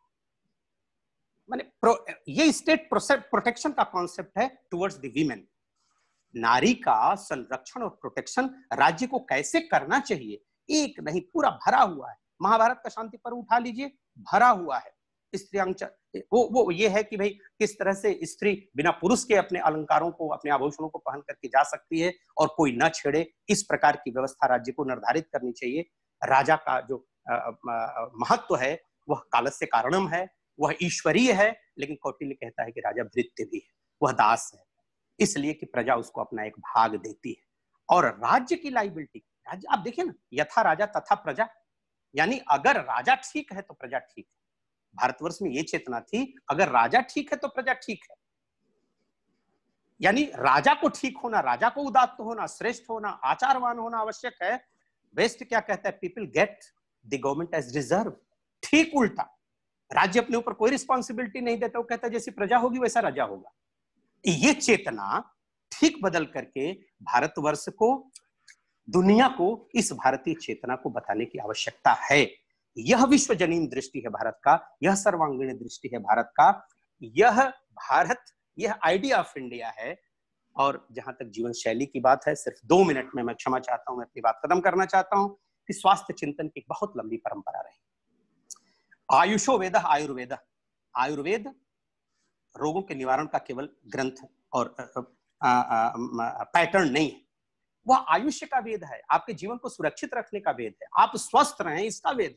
माने ये स्टेट प्रोटेक्शन का कॉन्सेप्ट है टुवर्ड्स द वीमेन। नारी का संरक्षण और प्रोटेक्शन राज्य को कैसे करना चाहिए, एक नहीं पूरा भरा हुआ है। महाभारत का शांति पर्व उठा लीजिए, भरा हुआ है। स्त्रियांग वो वो ये है कि भाई किस तरह से स्त्री बिना पुरुष के अपने अलंकारों को, अपने आभूषणों को पहन करके जा सकती है और कोई न छेड़े, इस प्रकार की व्यवस्था राज्य को निर्धारित करनी चाहिए। राजा का जो महत्व है वह कालस्य कारणम है, वह ईश्वरीय है, लेकिन कौटिल्य कहता है कि राजा भृत्य भी है, वह दास है, इसलिए कि प्रजा उसको अपना एक भाग देती है। और राज्य की लाइबिलिटी, राज्य आप देखिए ना, यथा राजा तथा प्रजा, यानी अगर राजा ठीक है तो प्रजा ठीक है। भारतवर्ष में ये चेतना थी, अगर राजा ठीक है तो प्रजा ठीक है। यानी राजा को ठीक होना, राजा को उदात्त होना, श्रेष्ठ होना, आचारवान होना आवश्यक है। वेस्ट क्या कहता है? People get the government as reserve. ठीक उल्टा, राज्य अपने ऊपर कोई रिस्पॉन्सिबिलिटी नहीं देता, वो कहता है जैसी प्रजा होगी वैसा राजा होगा। ये चेतना ठीक बदल करके भारतवर्ष को, दुनिया को इस भारतीय चेतना को बताने की आवश्यकता है। यह विश्वजनीन दृष्टि है भारत का, यह सर्वांगीण दृष्टि है भारत का, यह भारत, यह आइडिया ऑफ इंडिया है। और जहां तक जीवन शैली की बात है, सिर्फ दो मिनट में मैं क्षमा चाहता हूं, मैं अपनी बात खत्म करना चाहता हूं कि स्वास्थ्य चिंतन की बहुत लंबी परंपरा रही। आयुषो वेद आयुर्वेद, आयुर्वेद रोगों के निवारण का केवल ग्रंथ और पैटर्न नहीं है, वह आयुष्य का वेद है, आपके जीवन को सुरक्षित रखने का वेद है, आप स्वस्थ रहें इसका वेद है।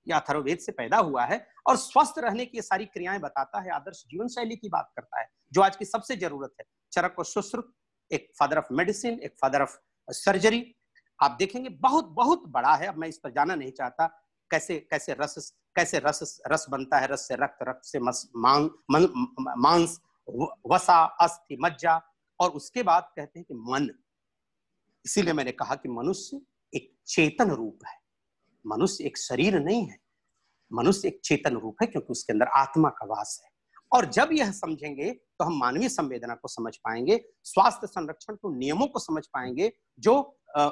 यह अथर्ववेद से पैदा हुआ है और स्वस्थ रहने की ये सारी क्रियाएं बताता है, आदर्श जीवन शैली की बात करता है, जो आज की सबसे जरूरत है। चरक और सुश्रुत, एक फादर ऑफ मेडिसिन, एक फादर ऑफ सर्जरी, आप देखेंगे बहुत बहुत बड़ा है। अब मैं इस पर जाना नहीं चाहता, कैसे कैसे रस कैसे रस रस बनता है, रस से रक्त, रक्त से मांस, वसा, अस्थि, मज्जा, और उसके बाद कहते हैं कि मन। इसीलिए मैंने कहा कि मनुष्य एक चेतन रूप है, मनुष्य एक शरीर नहीं है, मनुष्य एक चेतन रूप है, क्योंकि उसके अंदर आत्मा का वास है। और जब यह समझेंगे तो हम मानवीय संवेदना को समझ पाएंगे, स्वास्थ्य संरक्षण के नियमों को समझ पाएंगे, जो आ,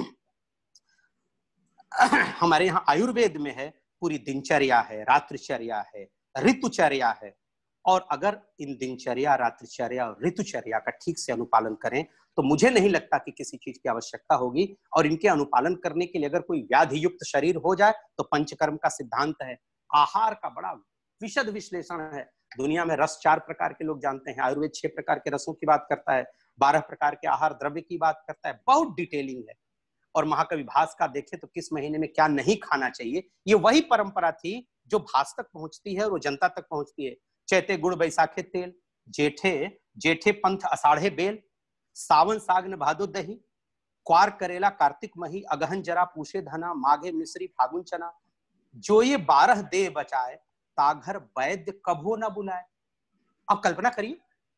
हमारे यहाँ आयुर्वेद में है। पूरी दिनचर्या है, रात्रिचर्या है, ऋतुचर्या है, और अगर इन दिनचर्या, रात्रिचर्या और ऋतुचर्या का ठीक से अनुपालन करें तो मुझे नहीं लगता कि किसी चीज की आवश्यकता होगी। और इनके अनुपालन करने के लिए अगर कोई व्याधि युक्त शरीर हो जाए तो पंचकर्म का सिद्धांत है, आहार का बड़ा विशद विश्लेषण है। दुनिया में रस चार प्रकार के लोग जानते हैं, आयुर्वेद छह प्रकार के रसों की बात करता है, बारह प्रकार के आहार द्रव्य की बात करता है, बहुत डिटेलिंग है। और महाकवि भास का देखें तो किस महीने में क्या नहीं खाना चाहिए, ये वही परंपरा थी जो भास तक पहुंचती है और वो जनता तक पहुंचती है। चैते गुड़ बैसाखे तेल, जेठे जेठे पंथ अषाढ़े बेल, सावन साग न भादो दही, क्वार करेला कार्तिक मही, अगहन जरा पूछे धना, माघे मिश्री फागुन चना, जो ये बारह दे बचाए, ताघर वैद्य कभो न बुलाए। अब कल्पना करिए,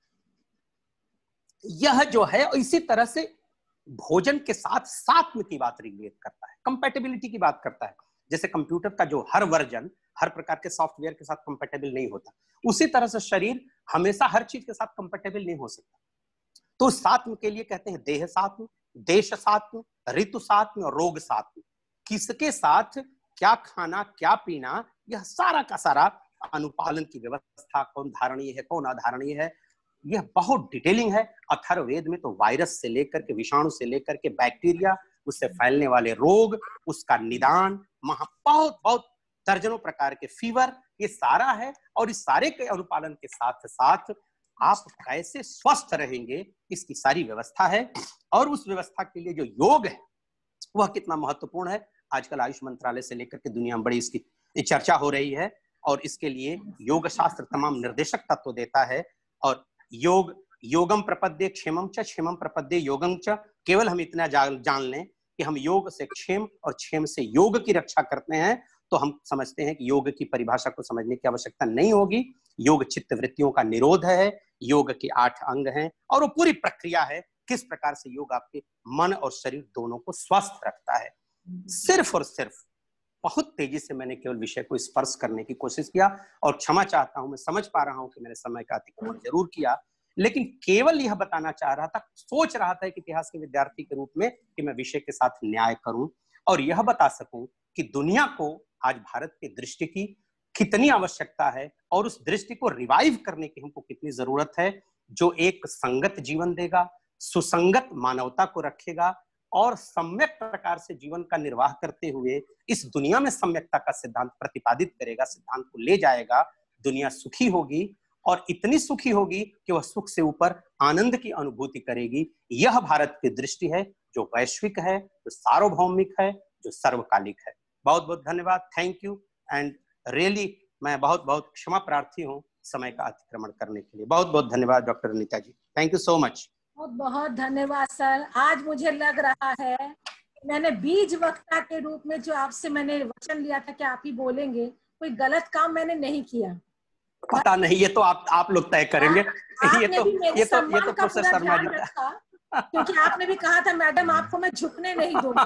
यह जो है इसी तरह से भोजन के साथ सात्म की बात ऋग्वेद करता है, कंपैटिबिलिटी की बात करता है। जैसे कंप्यूटर का जो हर वर्जन हर प्रकार के सॉफ्टवेयर के साथ कंपैटिबल नहीं होता, उसी तरह से शरीर हमेशा हर चीज के साथ कंपैटिबल नहीं हो सकता। तो सात्म के लिए कहते हैं देह सात्म, देश सात्म, ऋतु सात्म और रोग सात्म। किसके साथ क्या खाना, क्या पीना, यह सारा का सारा अनुपालन की व्यवस्था, कौन धारणीय है, कौन अधारणीय है, यह बहुत डिटेलिंग है। अथर्ववेद में तो वायरस से लेकर के, विषाणु से लेकर के बैक्टीरिया, उससे फैलने वाले रोग, उसका निदान, महा बहुत बहुत दर्जनों प्रकार के फीवर, ये सारा है। और इस सारे के अनुपालन के साथ साथ आप कैसे स्वस्थ रहेंगे, इसकी सारी व्यवस्था है। और उस व्यवस्था के लिए जो योग है वह कितना महत्वपूर्ण है, आजकल आयुष मंत्रालय से लेकर के दुनिया में बड़ी इसकी चर्चा हो रही है। और इसके लिए योग शास्त्र तमाम निर्देशक तत्व देता है। और योग योगम प्रपद्ये क्षेमम च, क्षेमम प्रपद्ये योगम च। केवल हम इतना जान लें कि हम योग से क्षेम और क्षेम से योग की रक्षा करते हैं, तो हम समझते हैं कि योग की परिभाषा को समझने की आवश्यकता नहीं होगी। योग चित्त वृत्तियों का निरोध है, योग के आठ अंग हैं, और वो पूरी प्रक्रिया है किस प्रकार से योग आपके मन और शरीर दोनों को स्वस्थ रखता है। सिर्फ और सिर्फ बहुत तेजी से मैंने केवल विषय को स्पर्श करने की कोशिश किया, और क्षमा चाहता हूं, मैं समझ पा रहा हूं कि मैंने समय का अतिक्रमण जरूर किया, लेकिन केवल यह बताना चाह रहा था, सोच रहा था एक इतिहास के विद्यार्थी के रूप में कि मैं विषय के साथ न्याय करूं और यह बता सकूं कि दुनिया को आज भारत की दृष्टि की कितनी आवश्यकता है और उस दृष्टि को रिवाइव करने की हमको कितनी जरूरत है, जो एक संगत जीवन देगा, सुसंगत मानवता को रखेगा और सम्यक प्रकार से जीवन का निर्वाह करते हुए इस दुनिया में सम्यकता का सिद्धांत प्रतिपादित करेगा, सिद्धांत को ले जाएगा। दुनिया सुखी होगी और इतनी सुखी होगी कि वह सुख से ऊपर आनंद की अनुभूति करेगी। यह भारत की दृष्टि है जो वैश्विक है, जो सार्वभौमिक है, जो सर्वकालिक है। बहुत बहुत धन्यवाद, थैंक यू एंड रियली मैं बहुत बहुत क्षमा प्रार्थी हूँ समय का अतिक्रमण करने के लिए। बहुत बहुत धन्यवाद doctor Anita ji, thank you so much. बहुत बहुत धन्यवाद सर। आज मुझे लग रहा है मैंने बीज वक्ता के रूप में जो आपसे मैंने वचन लिया था कि आप ही बोलेंगे, कोई गलत काम मैंने नहीं किया। पता नहीं, ये तो आप आप लोग तय करेंगे। आ, ये तो ये तो ये तो प्रोफेसर शर्मा जी रखा, क्योंकि आपने भी कहा था मैडम आपको मैं झुकने नहीं दूंगा,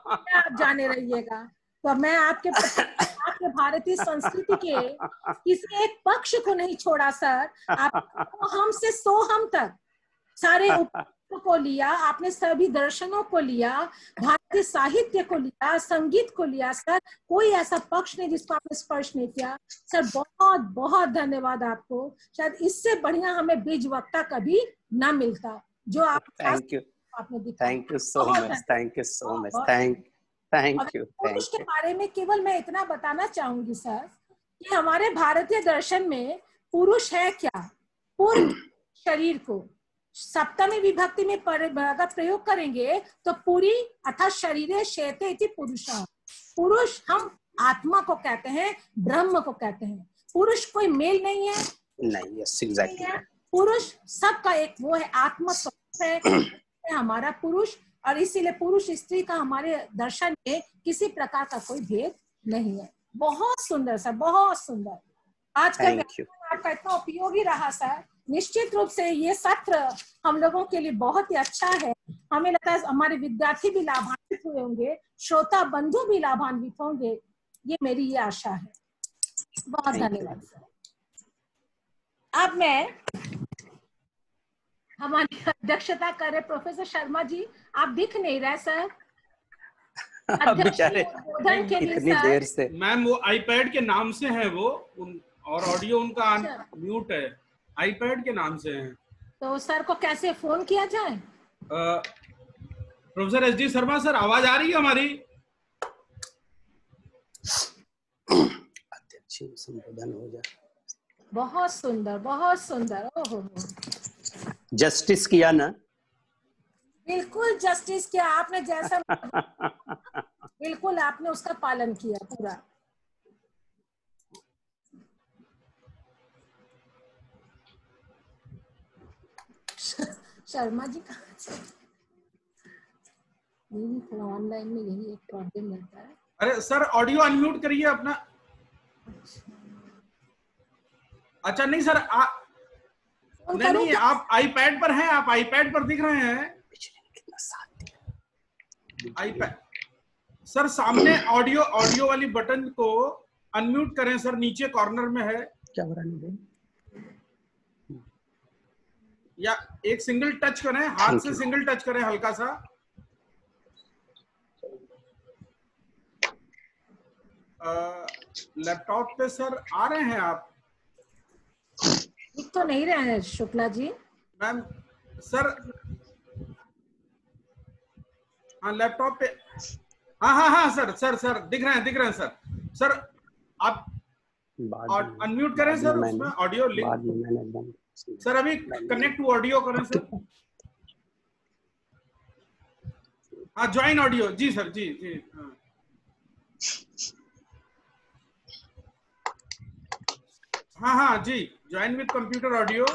आप जाने रहिएगा। तो मैं आपके आपके भारतीय संस्कृति के किसी एक पक्ष को नहीं छोड़ा सर। आप हम से सो हम तक सारे उपनिषदों को लिया, आपने सभी दर्शनों को लिया, भारतीय साहित्य को लिया, संगीत को लिया सर। कोई ऐसा पक्ष नहीं जिसको आपने स्पर्श नहीं किया सर। बहुत बहुत धन्यवाद आपको। शायद इससे बढ़िया हमें बीज वक्ता कभी ना मिलता जो आप थैंक यू आपने दिखाया। Thank you so much, thank you so much, thank thank you. पुरुष के बारे में केवल मैं इतना बताना चाहूंगी सर कि हमारे भारतीय दर्शन में पुरुष है क्या, पूर्ण शरीर को सप्तमी विभक्ति में अगर प्रयोग करेंगे तो पूरी अर्थात शरीरे शेते इति पुरुषः। पुरुष हम आत्मा को कहते हैं, ब्रह्म को कहते हैं। पुरुष कोई मेल नहीं है, नहीं, यस एग्जैक्टली। पुरुष सबका एक वो है, आत्मा है हमारा पुरुष, और इसीलिए पुरुष स्त्री का हमारे दर्शन में किसी प्रकार का कोई भेद नहीं है। बहुत सुंदर सर, बहुत सुंदर। आज का आपका इतना उपयोगी रहा सर। निश्चित रूप से ये सत्र हम लोगों के लिए बहुत ही अच्छा है। हमें लगता है हमारे विद्यार्थी भी लाभान्वित हुए होंगे, श्रोता बंधु भी लाभान्वित होंगे, ये मेरी ये आशा है। बहुत धन्यवाद सर। अब मैं हमारी अध्यक्षता कर रहे प्रोफेसर शर्मा जी, आप दिख नहीं रहे सर। बेचारे इतनी देर से। मैम वो आईपैड के नाम से है वो उन, और ऑडियो उनका म्यूट है, आईपैड के नाम से है। तो सर को कैसे फोन किया जाए? Professor S D Sharma sir, आवाज आ रही है हमारी? अध्यक्ष संबोधन हो जाए। बहुत सुंदर, बहुत सुंदर। ओहो, जस्टिस किया ना? बिल्कुल जस्टिस किया आपने, जैसा बिल्कुल आपने उसका पालन किया पूरा। शर्मा जी कहाँ से? यही थोड़ा ऑनलाइन में यही एक प्रॉब्लम रहता है। अरे सर ऑडियो अनम्यूट करिए अपना। अच्छा नहीं सर, आ, नहीं नहीं आप आईपैड पर हैं, आप आईपैड पर दिख रहे हैं। आईपैड सर सामने ऑडियो ऑडियो वाली बटन को अनम्यूट करें सर, नीचे कॉर्नर में है। क्या बनाने दें? या एक सिंगल टच करें, हाथ से सिंगल टच करें हल्का सा। लैपटॉप पे सर आ रहे हैं आप? दिख तो नहीं रहे हैं शुक्ला जी। मैम सर, हाँ लैपटॉप पे, हाँ हाँ हाँ सर सर सर दिख रहे हैं, दिख रहे हैं सर। सर आप अनम्यूट करें सर, उसमें ऑडियो लिंक सर अभी कनेक्ट टू ऑडियो करें सर। हाँ ज्वाइन ऑडियो, जी सर, जी जी हाँ। हाँ हाँ जी, ज्वाइन विद कंप्यूटर ऑडियो।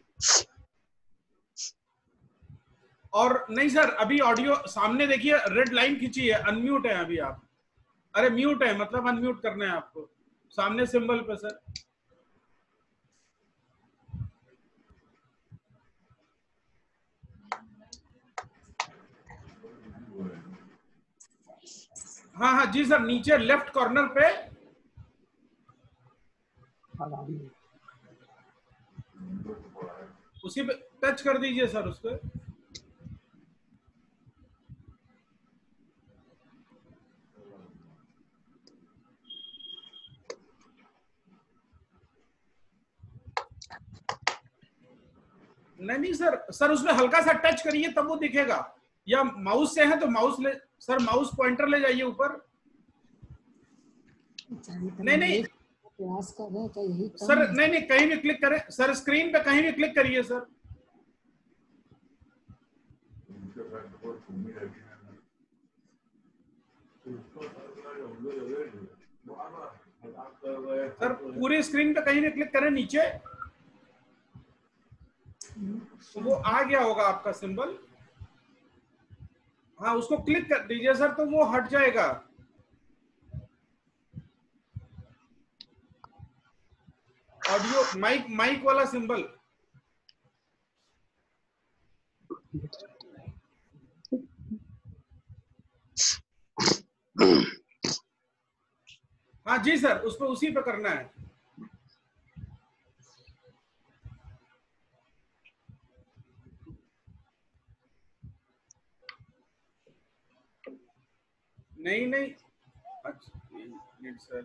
और नहीं सर, अभी ऑडियो सामने देखिए, रेड लाइन खींची है, अनम्यूट है अभी आप। अरे म्यूट है, मतलब अनम्यूट करना है आपको, सामने सिंबल पे सर। हाँ हाँ जी सर, नीचे लेफ्ट कॉर्नर पे उसी पे टच कर दीजिए सर उस पे। नहीं नहीं सर, सर उसमें हल्का सा टच करिए तब वो दिखेगा, या माउस से है तो माउस ले सर, माउस पॉइंटर ले जाइए ऊपर। नहीं नहीं प्रयास कर रहे हैं क्या यही सर, नहीं नहीं कहीं भी क्लिक करें सर, स्क्रीन पे कहीं भी क्लिक करिए सर। सर पूरी स्क्रीन पे कहीं भी क्लिक करें नीचे, तो वो आ गया होगा आपका सिंबल। हाँ उसको क्लिक कर दीजिए सर, तो वो हट जाएगा। ऑडियो माइक माइक वाला सिंबल। हाँ जी सर, उस पर उसी पे करना है। नहीं नहीं अच्छा सर,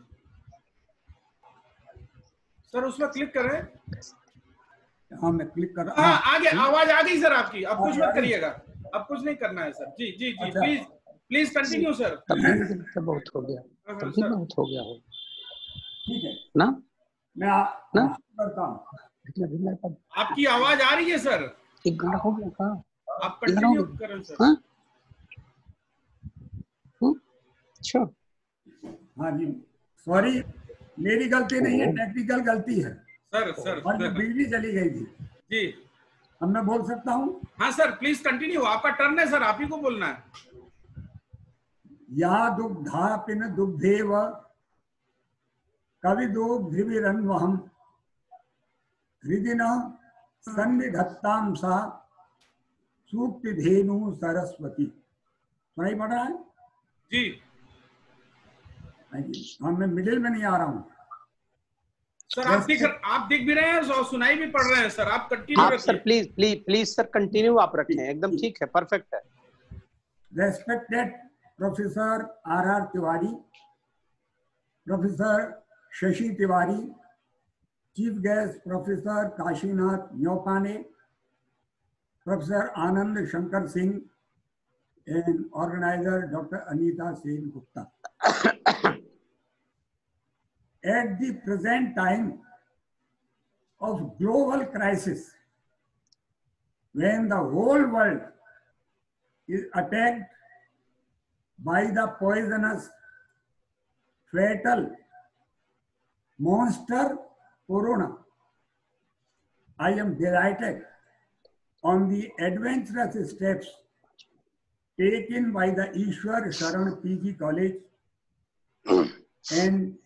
सर उसमें क्लिक करें। हाँ मैं क्लिक कर रहा हूँ। हाँ आ गया, आवाज आ गई सर आपकी। अब कुछ मत करिएगा, अब कुछ नहीं करना है सर। जी जी जी प्लीज प्लीज कंटिन्यू सर। बहुत हो गया, तभी बहुत हो गया हो। ठीक है ना, मैं ना करता हूँ। आपकी आवाज आ रही है सर। एक घंटा हो गया था, आप कंटिन्यू करें सर। अच्छा हाँ जी, सॉरी, मेरी गलती नहीं है, टेक्निकल गलती है सर। सर और बिजली चली गई थी जी। अब मैं बोल सकता हूँ? हाँ सर, प्लीज कंटिन्यू, आपका टर्न है सर, आप ही को बोलना है। या दुग्धा पिन दुग्धेव कविदो ध्रुविरन्वहम् हृदिन सन्निधत्तां सा सूक्ति धेनु सरस्वती। सुनाई पड़ रहा है जी? हाँ, मैं मिडिल में नहीं आ रहा हूँ सर। आप दिख आप दिख भी रहे हैं और सुनाई भी पड़ रहे हैं सर, आप कंटिन्यू रखिए sir, please please please sir continue आप रखें, एकदम ठीक है, परफेक्ट है। Respected professor R R Tiwari, professor Shashi Tiwari, chief guest professor Kashinath Nyopane, professor Anand Shankar Singh and organizer Doctor Anita Sen Gupta. At the present time of global crisis, when the whole world is attacked by the poisonous, fatal monster corona, I am delighted on the adventurous steps taken by the Ishwar Sharan P G College and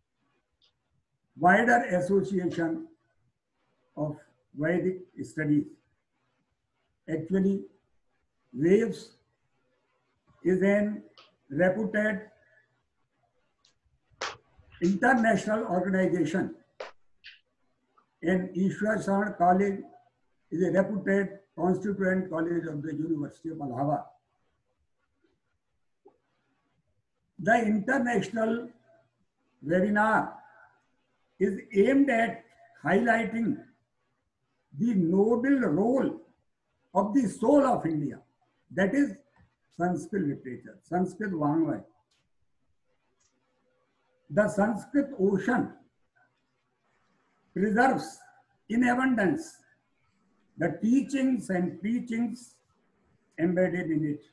wider association of Vedic studies. Actually, WAVES is an reputed international organization, and Ishwar Sharan College is a reputed constituent college of the University of Allahabad. The international webinar is aimed at highlighting the noble role of the soul of India, that is Sanskrit literature, Sanskrit Vangmay. The Sanskrit ocean preserves in abundance the teachings and preachings embedded in it.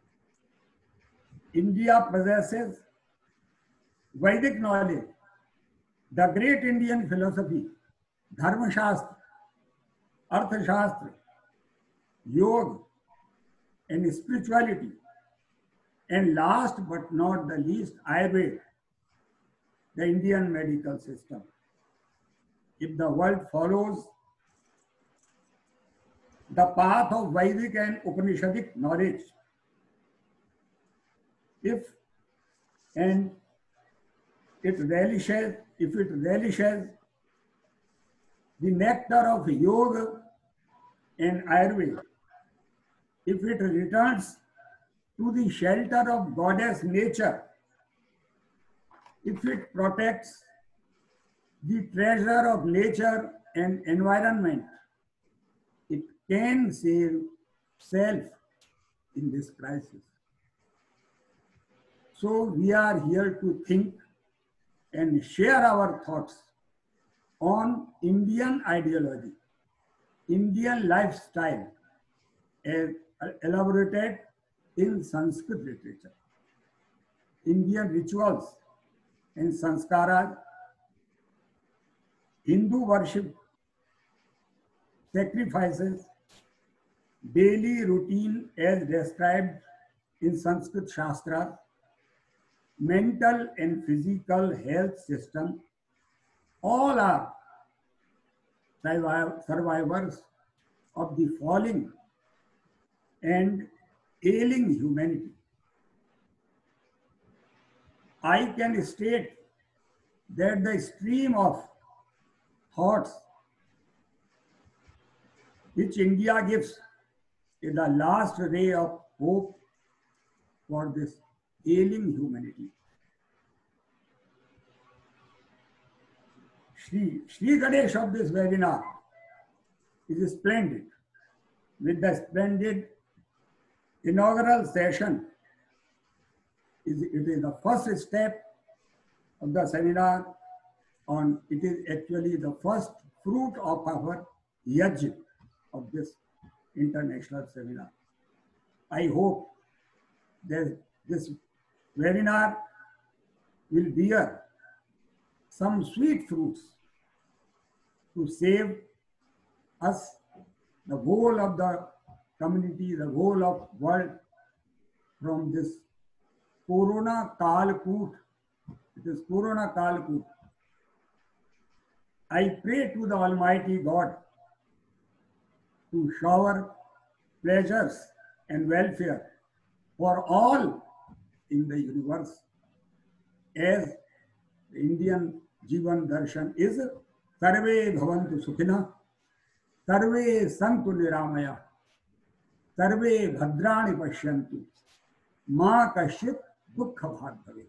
India possesses Vedic knowledge, the great Indian philosophy, Dharma Shastra, Artha Shastra, Yoga, and spirituality, and last but not the least, Ayurveda, the Indian medical system. If the world follows the path of Vedic and Upanishadic knowledge, if and it relishes, if it relishes the nectar of yoga and Ayurveda, if it returns to the shelter of goddess nature, if it protects the treasure of nature and environment, it can save self in this crisis. So we are here to think and share our thoughts on Indian ideology, Indian lifestyle as elaborated in Sanskrit literature, Indian rituals and sanskaras, Hindu worship, sacrifices, daily routine as described in Sanskrit Shastra, mental and physical health system, all are survivors of the falling and ailing humanity. I can state that the stream of thoughts which India gives is the last ray of hope for this ailing humanity. Shri, Shri Ganesh of this webinar is splendid, with the splendid inaugural session. It is the first step of the seminar on, it is actually the first fruit of our yajna of this international seminar. I hope that this webinar will bear some sweet fruits to save us, the whole of the community, the whole of world from this Corona Kalkut. It is Corona Kalkut. I pray to the Almighty God to shower pleasures and welfare for all in the universe, as the Indian Jivan Darshan is Sarve Bhavantu Sukhina, Sarve Santu Niramaya, Sarve Bhadrani Pashyantu, Ma Kashit Dukha Bhag Bhave.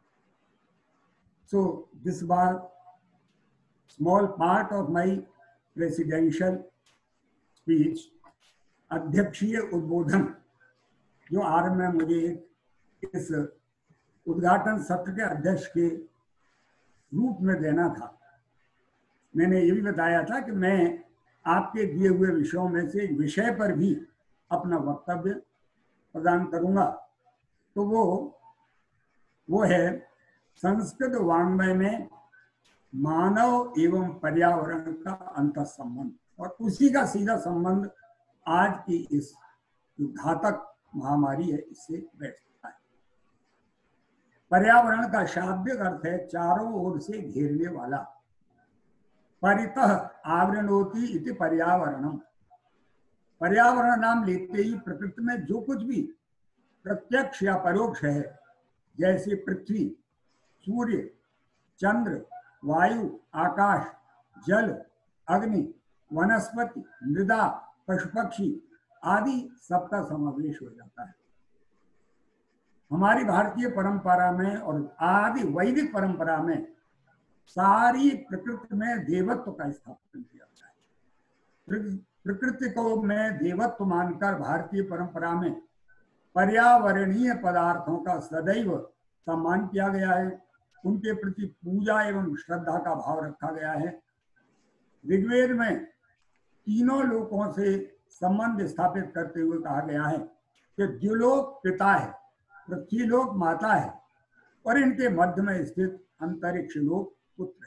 So this was small part of my presidential speech. अध्यक्षीय उद्बोधन जो आज में मुझे इस उद्घाटन सत्र के अध्यक्ष के रूप में देना था, मैंने ये भी बताया था कि मैं आपके दिए हुए विषयों में से एक विषय पर भी अपना वक्तव्य प्रदान करूंगा। तो वो वो है संस्कृत वाङ्मय में मानव एवं पर्यावरण का अंतर संबंध, और उसी का सीधा संबंध आज की इस जो घातक महामारी है इससे बैठता है। पर्यावरण का शाब्दिक अर्थ है चारों ओर से घेरने वाला। परितः आवरणोति इति पर्यावरणम। पर्यावरण नाम लेते ही प्रकृति में जो कुछ भी प्रत्यक्ष या परोक्ष है, जैसे पृथ्वी, सूर्य, चंद्र, वायु, आकाश, जल, अग्नि, वनस्पति, मृदा, पशु पक्षी आदि सबका समावेश हो जाता है। हमारी भारतीय परंपरा में और आदि वैदिक परंपरा में सारी प्रकृति में देवत्व का स्थापन किया गया है। प्रकृति को में देवत्व मानकर भारतीय परंपरा में पर्यावरणीय पदार्थों का सदैव सम्मान किया गया है, उनके प्रति पूजा एवं श्रद्धा का भाव रखा गया है। ऋग्वेद में तीनों लोकों से संबंध स्थापित करते हुए कहा गया है कि द्युलोक पिता है, पृथ्वीलोक माता है और इनके मध्य में स्थित अंतरिक्ष लोक पुत्र है।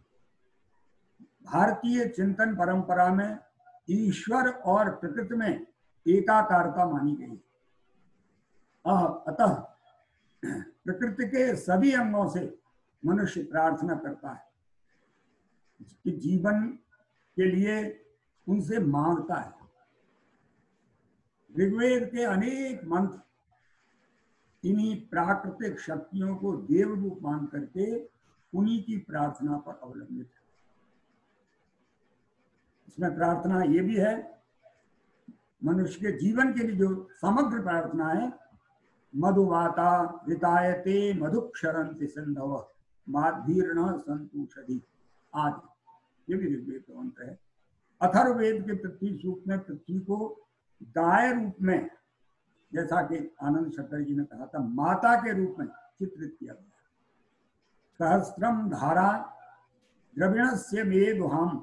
भारतीय चिंतन परंपरा में ईश्वर और प्रकृति में एकाकारता मानी गई। अतः प्रकृति के सभी अंगों से मनुष्य प्रार्थना करता है कि जीवन के लिए उनसे मांगता है। ऋग्वेद के अनेक मंत्र इन्हीं प्राकृतिक शक्तियों को देव रूप मान करके उन्हीं की प्रार्थना पर अवलंबित है। इसमें प्रार्थना ये भी है, मनुष्य के जीवन के लिए जो समग्र प्रार्थना है, मधुवाता वितायते मधुक्षरन्ति सिंधव माधीर्ण संतुषधि आदि, ये भी ऋग्वेद का मंत्र है। अथर्ववेद के पृथ्वी सूक्त में पृथ्वी को गाय रूप में, जैसा कि आनंद शंकर जी ने कहा था, माता के रूप में चित्रित किया गया। सहस्त्रम धारा द्रविणस्य मेदुहाम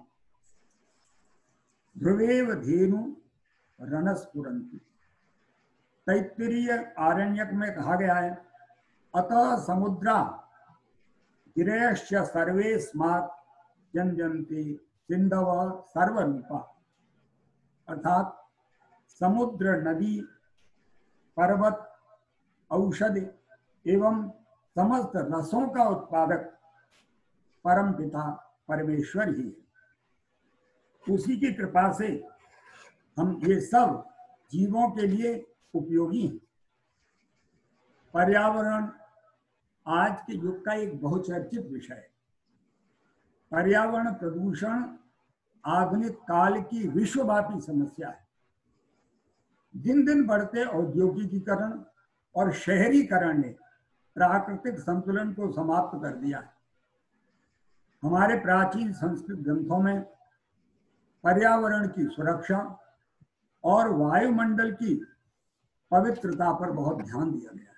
ध्रुवेव धेनु रणस्फुरन्ति। तैत्तिरीय आरण्यक में कहा गया है, अतः समुद्रा गिरयश्च सर्वे स्मात् जन्यन्ते सिंधव सर्वरूपा। अर्थात समुद्र, नदी, पर्वत, औषध एवं समस्त रसों का उत्पादक परम पिता परमेश्वर ही है। उसी की कृपा से हम ये सब जीवों के लिए उपयोगी हैं। पर्यावरण आज के युग का एक बहुचर्चित विषय है। पर्यावरण प्रदूषण आधुनिक काल की विश्वव्यापी समस्या है। दिन दिन बढ़ते औद्योगिकीकरण और शहरीकरण ने प्राकृतिक संतुलन को समाप्त कर दिया है। हमारे प्राचीन संस्कृत ग्रंथों में पर्यावरण की सुरक्षा और वायुमंडल की पवित्रता पर बहुत ध्यान दिया गया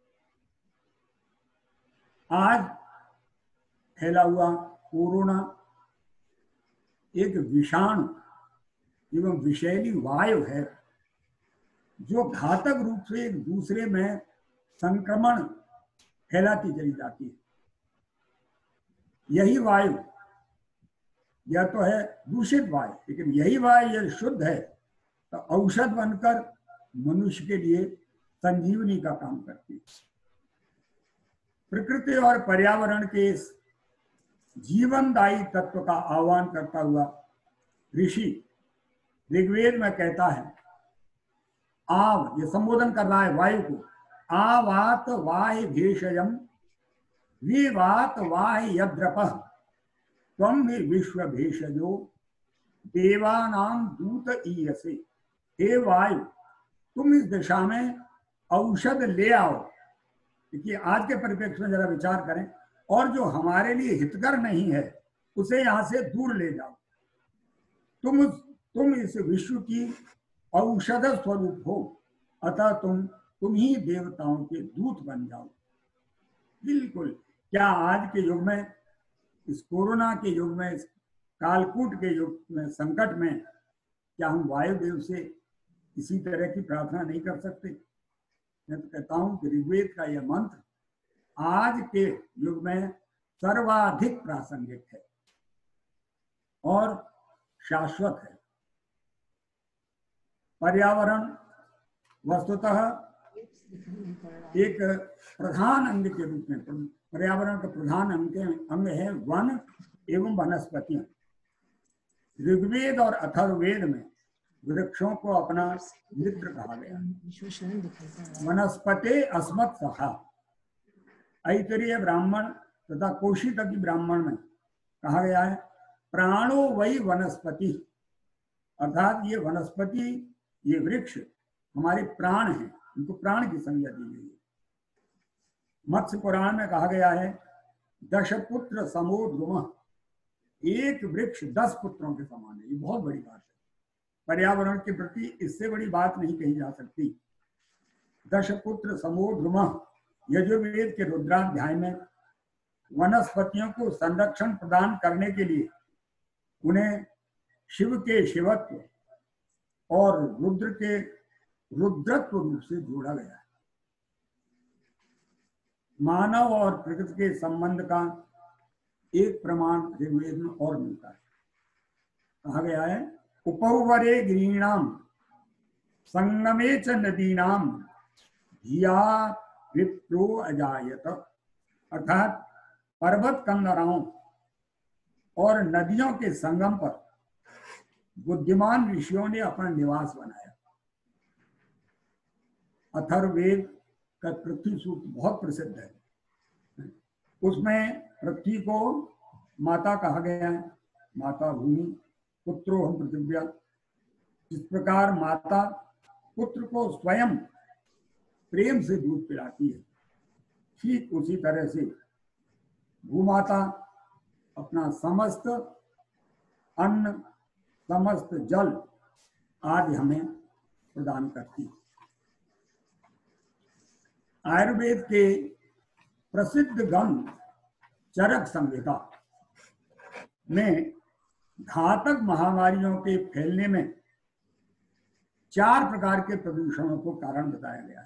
है। आज फैला हुआ कोरोना एक विषाणु एवं विषैली वायु है जो घातक रूप से एक दूसरे में संक्रमण फैलाती चली जाती है। यही वायु, यह तो है दूषित वायु, लेकिन यही वायु यदि शुद्ध है तो औषध बनकर मनुष्य के लिए संजीवनी का काम करती है। प्रकृति और पर्यावरण के इस जीवनदायी तत्व का आह्वान करता हुआ ऋषि ऋग्वेद में कहता है, आव, ये संबोधन कर रहा है वायु को, आवात वाय भेषजम विवात वाय यद्रपः त्वं मे विश्व भेषजो देवानां दूत ईयसे। हे वायु, तुम इस दिशा में औषध ले आओ। देखिए आज के परिप्रेक्ष्य में जरा विचार करें, और जो हमारे लिए हितकर नहीं है उसे यहाँ से दूर ले जाओ। तुम तुम इस विश्व की औषध स्वरूप हो, अतः तुम तुम ही देवताओं के दूत बन जाओ। बिल्कुल, क्या आज के युग में, इस कोरोना के युग में, इस कालकूट के युग में, संकट में, क्या हम वायुदेव से इसी तरह की प्रार्थना नहीं कर सकते? मैं तो कहता हूं कि ऋग्वेद का यह मंत्र आज के युग में सर्वाधिक प्रासंगिक है और शाश्वत है। पर्यावरण वस्तुतः एक प्रधान अंग के रूप में, पर्यावरण का प्रधान अंग अंग है वन एवं वनस्पतियां। ऋग्वेद और अथर्ववेद में वृक्षों को अपना मित्र कहा गया। वनस्पते अस्मत् सखा, ऐतरेय ब्राह्मण तथा कौशितकी ब्राह्मण में कहा गया है, प्राणो वही वनस्पति, अर्थात ये वनस्पति, ये वृक्ष हमारे प्राण हैं, उनको प्राण की संज्ञा दी गई है। मत्स्य पुराण में कहा गया है, दश पुत्र समो द्रुमः, एक वृक्ष दस पुत्रों के समान है। ये बहुत बड़ी बात है। पर्यावरण के प्रति इससे बड़ी बात नहीं कही जा सकती। दश पुत्र समो द्रुमः, यजुर्वेद के रुद्राध्याय में वनस्पतियों को संरक्षण प्रदान करने के लिए उन्हें शिव के शिवत्व और रुद्र के रुद्रत्व रूप से जोड़ा गया है। मानव और प्रकृति के संबंध का एक प्रमाण ऋग्वेद में और मिलता है। कहा गया है, उपवरे गिरीणाम संगमे च नदीनाम धिया विप्रो अजायत, अर्थात पर्वत कंदराओं और नदियों के संगम पर बुद्धिमान ऋषियों ने अपना निवास बनाया। अथर्ववेद का पृथ्वी सूक्त बहुत प्रसिद्ध है। उसमें पृथ्वी को माता कहा गया है, माता भूमि, पुत्रो हम पृथिव्या। जिस प्रकार माता पुत्र को स्वयं प्रेम से दूध पिलाती है, ठीक उसी तरह से भूमाता अपना समस्त अन्न, समस्त जल आदि हमें प्रदान करती है। आयुर्वेद के प्रसिद्ध ग्रंथ चरक संहिता में घातक महामारियों के फैलने में चार प्रकार के प्रदूषणों को कारण बताया गया है,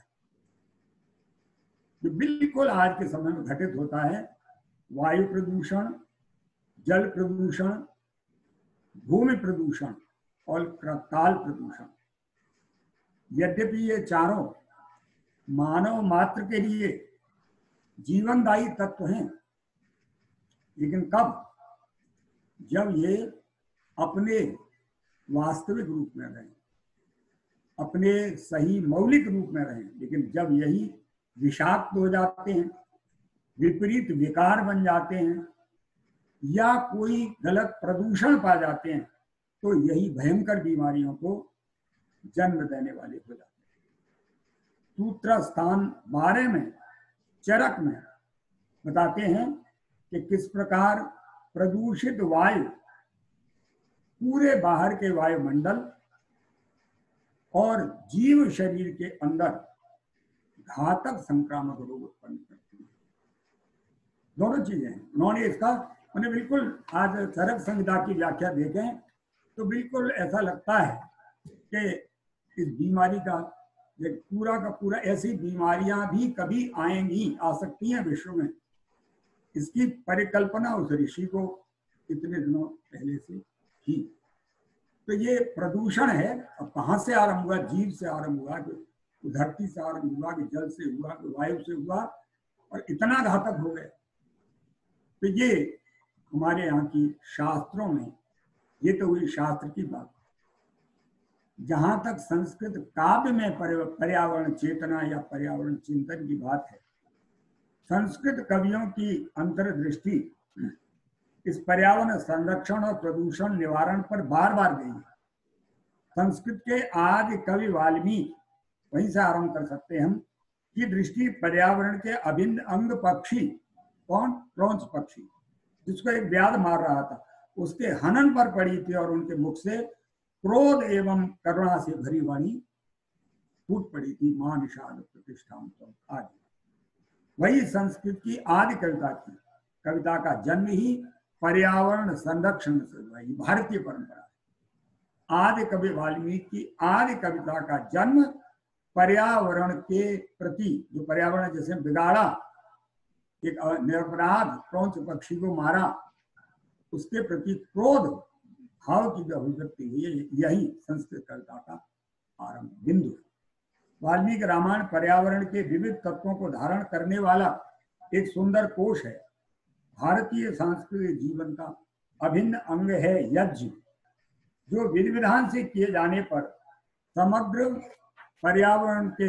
जो बिल्कुल आज के समय में घटित होता है। वायु प्रदूषण, जल प्रदूषण, भूमि प्रदूषण और काल प्रदूषण। यद्यपि ये चारों मानव मात्र के लिए जीवनदायी तत्व हैं, लेकिन कब? जब ये अपने वास्तविक रूप में रहें, अपने सही मौलिक रूप में रहें। लेकिन जब यही विषाक्त हो जाते हैं, विपरीत विकार बन जाते हैं, या कोई गलत प्रदूषण पा जाते हैं, तो यही भयंकर बीमारियों को जन्म देने वाले हो जाते हैं। सूत्र स्थान बारह में चरक में बताते हैं कि किस प्रकार प्रदूषित वायु पूरे बाहर के वायुमंडल और जीव शरीर के अंदर घातक संक्रामक रोग उत्पन्न करती है। दोनों चीजें हैं। उन्होंने इसका उन्हें बिल्कुल, आज चरक संहिता की व्याख्या देखें तो बिल्कुल ऐसा लगता है कि इस बीमारी का पूरा का पूरा, ऐसी बीमारियां भी कभी आएंगी, आ सकती हैं विश्व में, इसकी परिकल्पना उस ऋषि को इतने दिनों पहले से थी। तो ये प्रदूषण है। अब कहाँ से आरंभ हुआ? जीव से आरंभ हुआ, कि धरती से आरंभ हुआ, कि जल से हुआ, कि वायु से हुआ, और इतना घातक हो गया। तो ये हमारे यहाँ की शास्त्रों में, ये तो हुई शास्त्र की बात। जहां तक संस्कृत काव्य में पर्यावरण चेतना या पर्यावरण चिंतन की बात है, संस्कृत कवियों की अंतर्दृष्टि इस पर्यावरण संरक्षण और प्रदूषण निवारण पर बार बार गई है। संस्कृत के आदि कवि वाल्मीकि, वहीं से आरंभ कर सकते हैं हम, की दृष्टि पर्यावरण के अभिन्न अंग पक्षी, कौन? क्रौंच पक्षी, जिसको एक व्याध मार रहा था, उसके हनन पर पड़ी थी, और उनके मुख से क्रोध एवं करुणा से भरी वाणी फूट पड़ी थी, मां निषाद प्रतिष्ठान आदि। वही संस्कृत की आदि कविता की कविता का जन्म ही पर्यावरण संरक्षण से हुआ। भारतीय परंपरा है। आदि कवि वाल्मीकि की आदि कविता का जन्म पर्यावरण के प्रति, जो पर्यावरण जैसे बिगाड़ा, एक निरपराध क्रौंच पक्षी को मारा, उसके प्रति क्रोध भाव की जो अभिव्यक्ति हुई है, यही संस्कृत कविता का आरंभ बिंदु है। वाल्मीकि रामायण पर्यावरण के विविध तत्वों को धारण करने वाला एक सुंदर कोश है। भारतीय सांस्कृतिक जीवन का अभिन्न अंग है यज्ञ, जो विधि विधान से किए जाने पर समग्र पर्यावरण के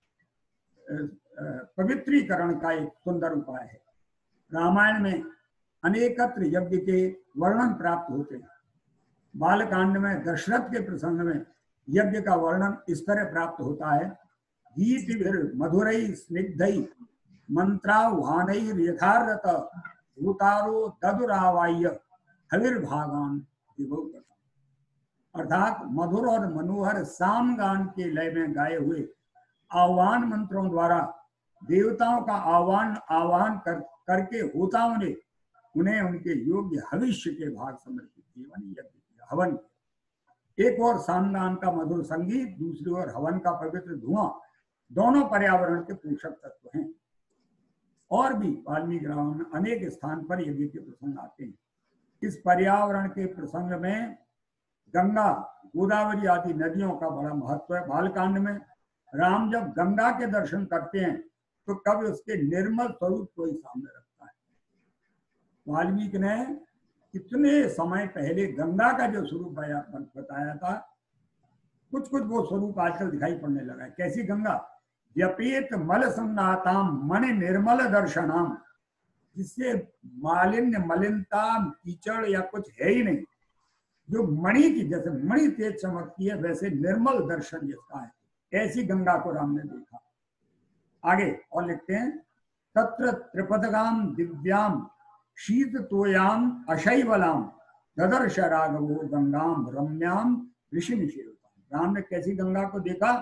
पवित्रीकरण का एक सुंदर उपाय है। रामायण में अनेकत्र यज्ञ के वर्णन प्राप्त होते हैं। बालकांड में दशरथ के प्रसंग में यज्ञ का वर्णन इस तरह प्राप्त होता है: गीत मधुरई स्निग्धई मंत्राह्वानैर यथारत भूतारो ददुरावाय हविर्भागान विभव। अर्थात मधुर और मनोहर साम गान के लय में गाए हुए आह्वान मंत्रों द्वारा देवताओं का आह्वान आह्वान कर करके होताओं ने उन्हें उनके योग्य भविष्य के भाग समर्पित किए, हवन। एक और सामगान का मधुर संगीत, दूसरी ओर हवन का पवित्र धुआं, दोनों पर्यावरण के पोषक तत्व हैं। और भी वाल्मीकि रामायण में अनेक स्थान पर यज्ञ के प्रसंग आते हैं। इस पर्यावरण के प्रसंग में गंगा, गोदावरी आदि नदियों का बड़ा महत्व है। बालकांड में राम जब गंगा के दर्शन करते हैं तो कभी उसके निर्मल स्वरूप को ही सामने रखता है। वाल्मीकि ने कितने समय पहले गंगा का जो स्वरूप बताया था, कुछ कुछ वो स्वरूप आजकल दिखाई पड़ने लगा है। कैसी गंगा? व्यपेत मल संगाताम मन निर्मल दर्शनाम, जिससे मालिन्य, मलिनता, कीचड़ या कुछ है ही नहीं। जो मणि की, जैसे मणि तेज चमकती है, वैसे निर्मल दर्शन जिसका है, ऐसी गंगा को राम ने देखा। आगे और लिखते हैं: तत्र त्रिपदगाम दिव्याम शीत तोयाम अशैवलाम ददर्श राघवो गंगाम रम्याम ऋषि निषेवताम। राम ने कैसी गंगा को देखा?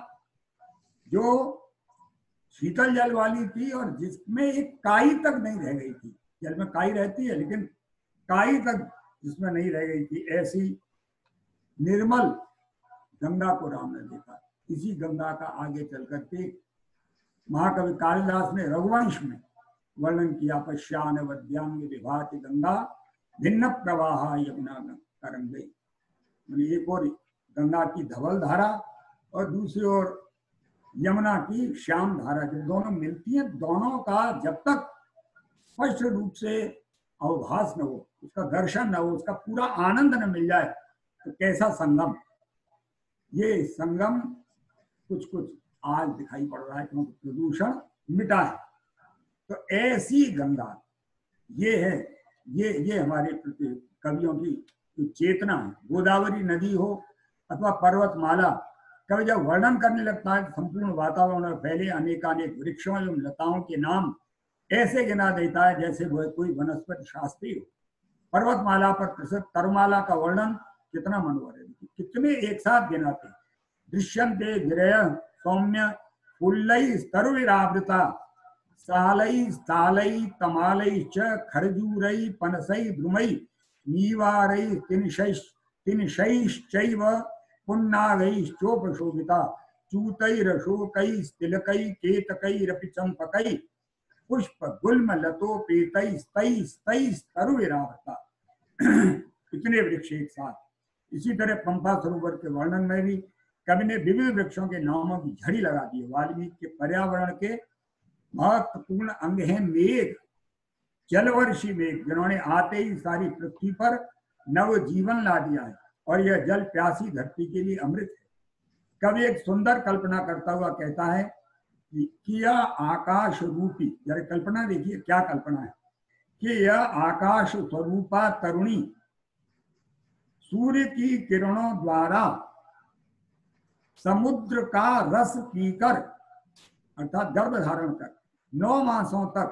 जो शीतल जल वाली थी और जिसमें एक काई तक नहीं रह गई थी। जल में काई रहती है, लेकिन काई तक जिसमें नहीं रह गई थी, ऐसी निर्मल गंगा को राम ने देखा। इसी गंगा का आगे चल करके महाकवि कालिदास ने रघुवंश में वर्णन किया: पश्यान वद्यांग विभाति गंगा भिन्न प्रवाह यमुना तरंगे। एक और गंगा की धवल धारा और दूसरी ओर यमुना की श्याम धारा, जब दोनों मिलती हैं, दोनों का जब तक स्पष्ट रूप से अवभास न हो, उसका दर्शन न हो, उसका पूरा आनंद न मिल जाए, तो कैसा संगम। ये संगम कुछ कुछ आज दिखाई पड़ रहा है, क्योंकि प्रदूषण मिटा है। तो ऐसी गंगा ये है, ये ये हमारे कवियों की चेतना है। गोदावरी नदी हो अथवा पर्वतमाला, कवि जब वर्णन करने लगता है संपूर्ण वातावरण में फैले अनेकानेक वृक्षों एवं लताओं के नाम ऐसे गिना देता है जैसे वह कोई वनस्पति शास्त्री हो। पर्वतमाला पर प्रसिद्ध तरमाला का वर्णन कितना मनोहर है, कितने एक साथ गिनाते हैं। दृश्यन्ते गिरयः सौम्य फुल्लैः स्तरुभिरावृता सालैः स्थालैः तमालैः च खरजूरैः पनसैः द्रुमैः नीवारैः तिनशैश्चैव पुन्नागैश्चोपशोभिता चूतैरशोकैः तिलकैः केतकैरपि चम्पकैः पुष्प गुल्म लतोपे तैस तैस तैस तरु विरावता, इतने वृक्ष एक साथ। इसी तरह पंपा सरोवर के वर्णन में भी कवि ने विभिन्न वृक्षों के नामों की झड़ी लगा दी है। वाल्मीकि के पर्यावरण के महत्वपूर्ण अंग हैं मेघ, जलवर्षी मेघ, जिन्होंने आते ही सारी पृथ्वी पर नव जीवन ला दिया है, और यह जल प्यासी धरती के लिए अमृत है। कवि एक सुंदर कल्पना करता हुआ कहता है कि किया आकाश रूपी, जरा कल्पना देखिए क्या कल्पना है, कि यह आकाश स्वरूपा तरुणी सूर्य की किरणों द्वारा समुद्र का रस पीकर, अर्थात गर्भ धारण कर नौ मासों तक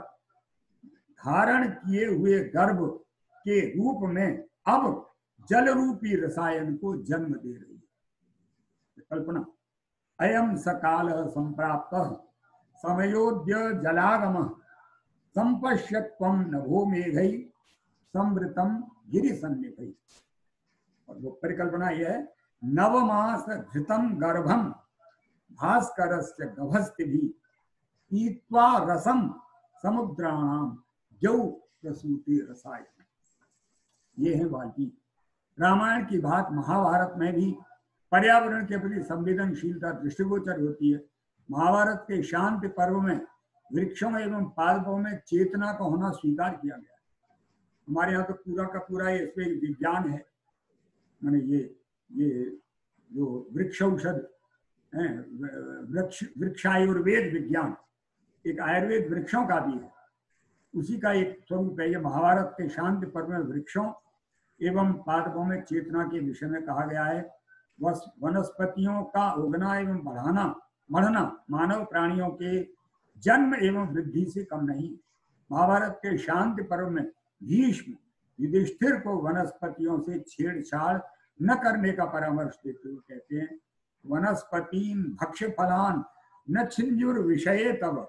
धारण किए हुए गर्भ के रूप में अब जल रूपी रसायन को जन्म दे रही है। कल्पना, अयम सकाल संप्राप्त समयोद्य जलागम संपश्यत्वम नभो मेघै समृतम गिरि सन्निभै। और वो परिकल्पना यह है, नवमास घृतम गर्भम भास्करस्य गभस्तिभि पीत्वा रसम समुद्राणाम जौ प्रसूति रसायन। ये है वाल्मीकि। रामायण की बात महाभारत में भी पर्यावरण के प्रति संवेदनशीलता दृष्टिगोचर होती है। महाभारत के शांति पर्व में वृक्षों एवं पादपों में चेतना का होना स्वीकार किया गया है। हमारे यहाँ तो पूरा का पूरा ये इसमें विज्ञान है, मैंने ये ये जो वृक्ष औषध है, वृक्ष वृक्षायुर्वेद विज्ञान, एक आयुर्वेद वृक्षों का भी है, उसी का एक स्वरूप है। ये महाभारत के शांति पर्व में वृक्षों एवं पादपों में चेतना के विषय में कहा गया है। वनस्पतियों का उगना एवं बढ़ाना बढ़ना मानव प्राणियों के जन्म एवं वृद्धि से कम नहीं। महाभारत के शांति पर्व में भीष्म युधिष्ठिर को वनस्पतियों से छेड़छाड़ न करने का परामर्श देते हुए कहते हैं, वनस्पतिं भक्ष्य फलान न छिंजुर विषये तब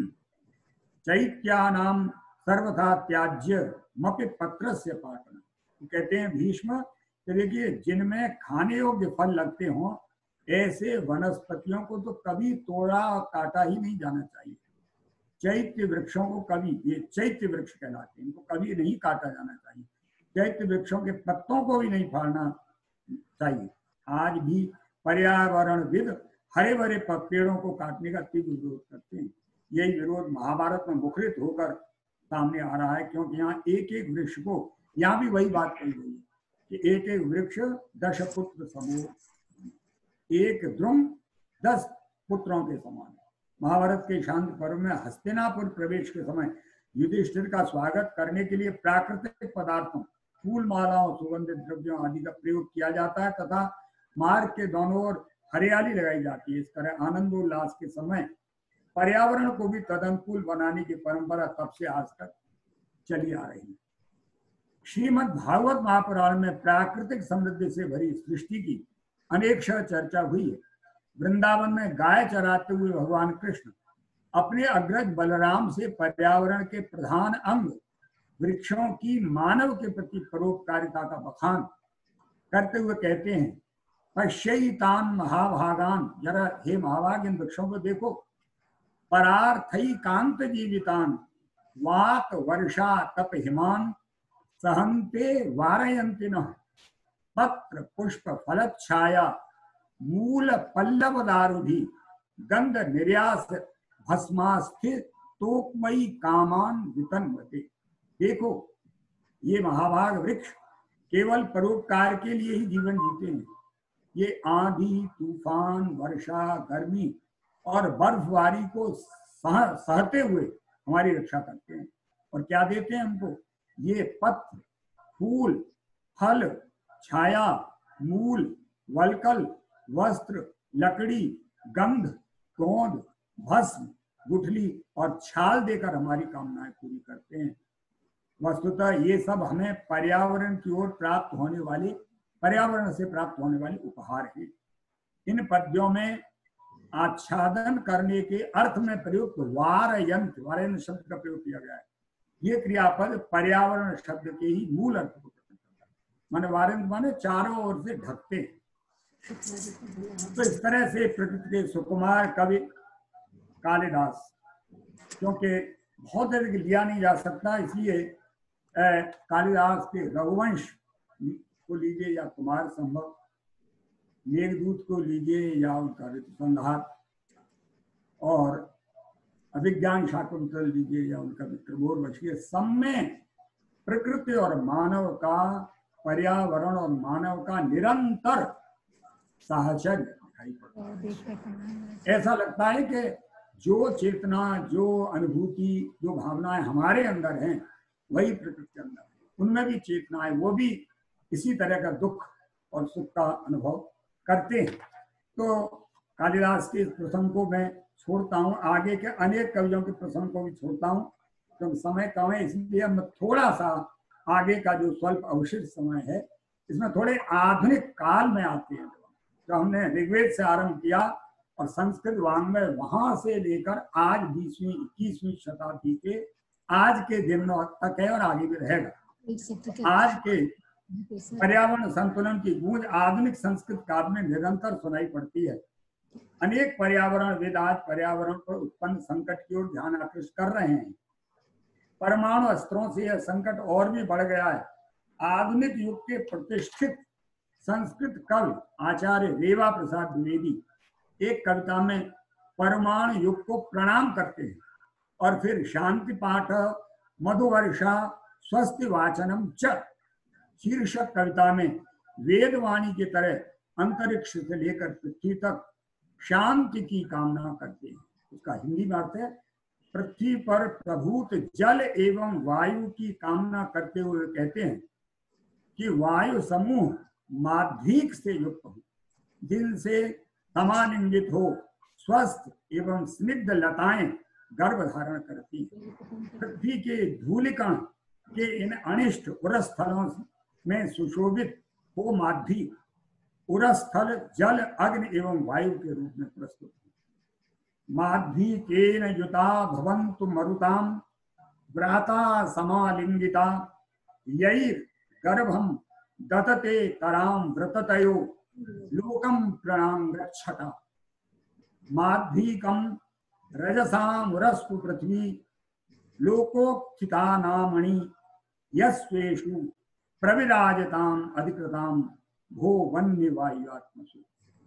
चैत्यानाम सर्वथा त्याज्य मपि पत्रस्य पाटन। कहते हैं भीष्म, देखिए जिनमें खाने योग्य फल लगते हों ऐसे वनस्पतियों को तो कभी तोड़ा और काटा ही नहीं जाना चाहिए। चैत्य वृक्षों को कभी, ये चैत्य वृक्ष कहलाते हैं, इनको कभी नहीं काटा जाना चाहिए। चैत्य वृक्षों के पत्तों को भी नहीं फाड़ना चाहिए। आज भी पर्यावरणविद हरे भरे पेड़ों को काटने का तीव्र विरोध करते हैं। यही विरोध महाभारत में मुखरित होकर सामने आ रहा है, क्योंकि यहाँ एक एक वृक्ष को, यहाँ भी वही बात कही गई है कि एक एक वृक्ष दश पुत्र समूह, एक द्रुम दस पुत्रों के समान है। महाभारत के शांति पर्व में हस्तिनापुर प्रवेश के समय युधिष्ठिर का स्वागत करने के लिए प्राकृतिक पदार्थों, फूल मालाओं, सुगंधित द्रव्यों आदि का प्रयोग किया जाता है तथा मार्ग के दोनों ओर हरियाली लगाई जाती है। इस तरह आनंदोल्लास के समय पर्यावरण को भी तदनुकूल बनाने की परंपरा तब से आज तक चली आ रही है। श्रीमद् भागवत महापुराण में प्राकृतिक समृद्धि से भरी सृष्टि की अनेक चर्चा हुई है। वृंदावन में गाय चराते हुए भगवान कृष्ण अपने अग्रज बलराम से पर्यावरण के प्रधान अंग वृक्षों की मानव के प्रति परोपकारिता का बखान करते हुए कहते हैं, पश्यैतान महाभागान, जरा हे महाभाग इन वृक्षों को देखो, परार्थई कांत जीवितान वात वर्षा तप हिमान सहन्ते वारयन्ति नः पत्र पुष्प फलच्छाया मूल पल्लव दारुधि गंध निर्यास भस्मास्थित तोकमयी कामान वितन्वते। देखो ये महाभाग वृक्ष केवल परोपकार के लिए ही जीवन जीते हैं। ये आंधी, तूफान, वर्षा, गर्मी और बर्फबारी को सह, सहते हुए हमारी रक्षा करते हैं। और क्या देते हैं हमको? ये पत्र, फूल, फल, छाया, मूल, वलकल, वस्त्र, लकड़ी, गंध, गोंद, भस्म, गुठली और छाल देकर हमारी कामनाएं पूरी करते हैं। वस्तुतः ये सब हमें पर्यावरण की ओर प्राप्त होने वाले, पर्यावरण से प्राप्त होने वाले उपहार हैं। इन पद्यों में आच्छादन करने के अर्थ में प्रयुक्त वारयंत्र, वारयंत्र शब्द का प्रयोग किया गया है। ये क्रियापद पर्यावरण शब्द के ही मूल अर्थ को प्रकट करता है। माने वारयंत्र माने चारों ओर से ढकते। तो इस तरह से प्रकृति के सुकुमार कवि कालिदास, क्योंकि बहुत अधिक लिया नहीं जा सकता, इसलिए कालिदास के रघुवंश को लीजिए या कुमार संभव, मेघदूत को लीजिए या उनका ऋतुसंहार, और अभिज्ञान शाकुंतल लीजिए या उनका विक्रमोर्वशीय, सब में प्रकृति और मानव का, पर्यावरण और मानव का निरंतर साहचर्य दिखाई पड़ता है। ऐसा लगता है कि जो चेतना, जो अनुभूति, जो भावनाएं हमारे अंदर हैं वही प्रकृति के अंदर है, उनमें भी चेतना है, वो भी इसी तरह का दुख और सुख का अनुभव करते हैं। तो कालिदास के इस प्रसंग को मैं छोड़ता हूँ, आगे के अनेक कवियों के प्रसंग को भी छोड़ता हूँ, क्योंकि तो समय कम है, इसलिए मैं थोड़ा सा आगे का जो स्वल्प अवशिष्ट समय है इसमें थोड़े आधुनिक काल में आते हैं। तो हमने ऋग्वेद से आरंभ किया और संस्कृत वाङ्मय वहां से लेकर आज बीसवीं इक्कीसवीं शताब्दी के आज के दिनों तक है और आगे भी रहेगा। आज के पर्यावरण संतुलन की गूंज आधुनिक संस्कृत काव्य में निरंतर सुनाई पड़ती है। अनेक पर्यावरणविद आज पर्यावरण पर उत्पन्न संकट की ओर ध्यान आकृष्ट कर रहे हैं। परमाणु अस्त्रों से यह संकट और भी बढ़ गया है। आधुनिक युग के प्रतिष्ठित संस्कृत कवि आचार्य रेवा प्रसाद द्विवेदी एक कविता में परमाणु युग को प्रणाम करते हैं और फिर शांति पाठ, मधुवर्षा, स्वस्ति वाचनम च शीर्षक कविता में वेदवाणी की तरह अंतरिक्ष से लेकर पृथ्वी तक शांति की कामना करते हैं। उसका हिंदी में अर्थ है, पृथ्वी पर प्रभूत जल एवं वायु की कामना करते हुए कहते हैं कि वायु समूह माध्यिक से युक्त हो, जिनसे समालिंगित हो, स्वस्थ एवं स्निग्ध लताएं गर्भ धारण करती हैं। पृथ्वी के धूलिकण के इन अनिष्ट उरस्थलों में सुशोभित हो माध्यी उरस्थल जल, अग्नि एवं वायु के रूप में प्रस्तुत है। माध्वी केन युता भवन्तु मरुताम व्राता समालिंगिता यैर गर्भम दतते तराम व्रततयो लोकम प्रणाम गच्छता। माध्वीकम रजसाम रस्तु पृथ्वी लोकोत्थिता नामणि यस्वेषु प्रविराजताम अधिकृताम भो वन्य वायुआत्मसु।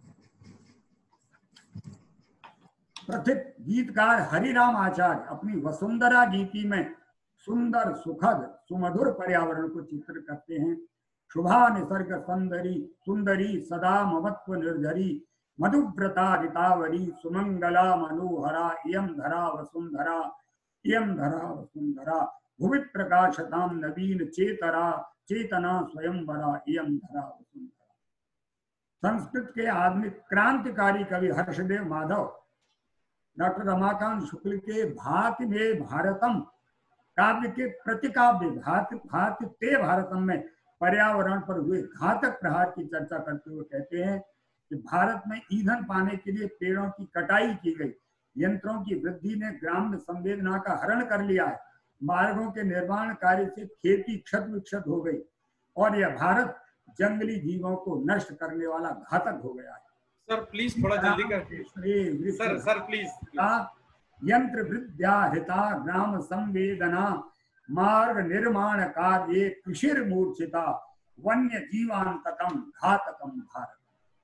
प्रथित गीतकार हरिराम आचार्य अपनी वसुंधरा गीति में सुंदर, सुखद, सुमधुर पर्यावरण को चित्र करते हैं। शुभा निसर्ग सुंदरी सुंदरी सदा ममत्व निर्झरी मधुव्रता ऋतावरी सुमंगला मनोहरा इयं धरा वसुंधरा इयं धरा वसुंधरा भुवि प्रकाशताम नवीन चेतरा चेतना स्वयंवरा इयं धरा वसुंधरा। संस्कृत के आधुनिक क्रांतिकारी कवि हर्षदेव माधव डॉक्टर रमाकांत शुक्ल के भाति में भारतम काव्य के प्रतिकाव्य भाति भाति ते भारतम में पर्यावरण पर हुए घातक प्रहार की चर्चा करते हुए कहते हैं कि भारत में ईंधन पाने के लिए पेड़ों की कटाई की गई, यंत्रों की वृद्धि ने ग्राम्य संवेदना का हरण कर लिया है, मार्गों के निर्माण कार्य से खेती क्षत विक्षत हो गई और यह भारत जंगली जीवों को नष्ट करने वाला घातक हो गया है। सर प्लीज थोड़ा जल्दी कर सर सर प्लीज। यंत्र वृद्ध्या हिता ग्राम संवेदना मार्ग निर्माण कार्य कृषिर मूर्छिता वन्य जीवांतकम घातकम भारत।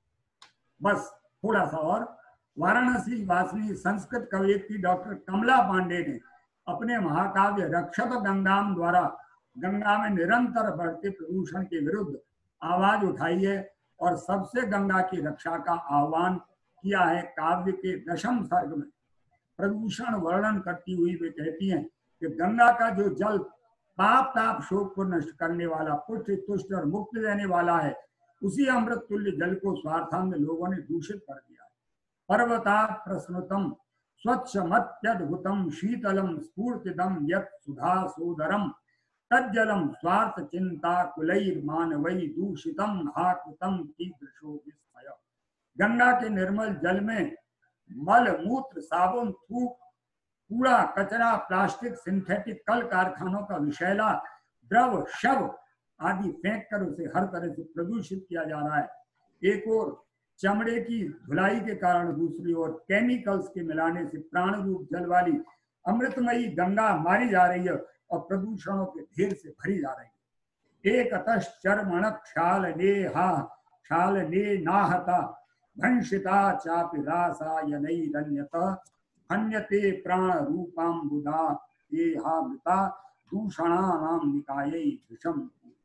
बस थोड़ा सा और, वाराणसी वासिनी संस्कृत कवयित्री डॉक्टर कमला पांडे ने अपने महाकाव्य रक्षक गंगाम द्वारा गंगा में निरंतर बढ़ते प्रदूषण के विरुद्ध आवाज उठाई है और सबसे गंगा की रक्षा का आह्वान किया है। काव्य के दशम सर्ग में प्रदूषण वर्णन करती हुई वे कहती हैं कि गंगा का जो जल पाप ताप शोक को नष्ट करने वाला, पुष्ट तुष्ट और मुक्त देने वाला है, उसी अमृत तुल्य जल को स्वार्थांध लोगों ने दूषित कर दिया है। पर्वता प्रस्नुतम स्वच्छ मत्यद्भुतम शीतलम स्फूर्तिदम यत् सुधा सोदरम तज्जलम स्वार्थ चिंता कुलैर मानवै दूषितम हाकृतम कीदृशो विस्मय। गंगा के निर्मल जल में मल मूत्र साबुन थूक कूड़ा कचरा प्लास्टिक सिंथेटिक कल कारखानों का विषैला द्रव शव आदि फेंक कर उसे हर तरह से प्रदूषित किया जा रहा है। एक और चमड़े की धुलाई के कारण, दूसरी ओर केमिकल्स के मिलाने से प्राण रूप जल वाली अमृतमयी गंगा मारी जा रही है और प्रदूषणों के ढेर से भरी जा रही है। एक अतश्चर्मण क्षाल नेहा क्षाल ने नाहता भंशिता चापि रासायनैरन्यत हन्यते प्राण रूपाम्बुदा ये हामृता दूषणानां निकायै विषम।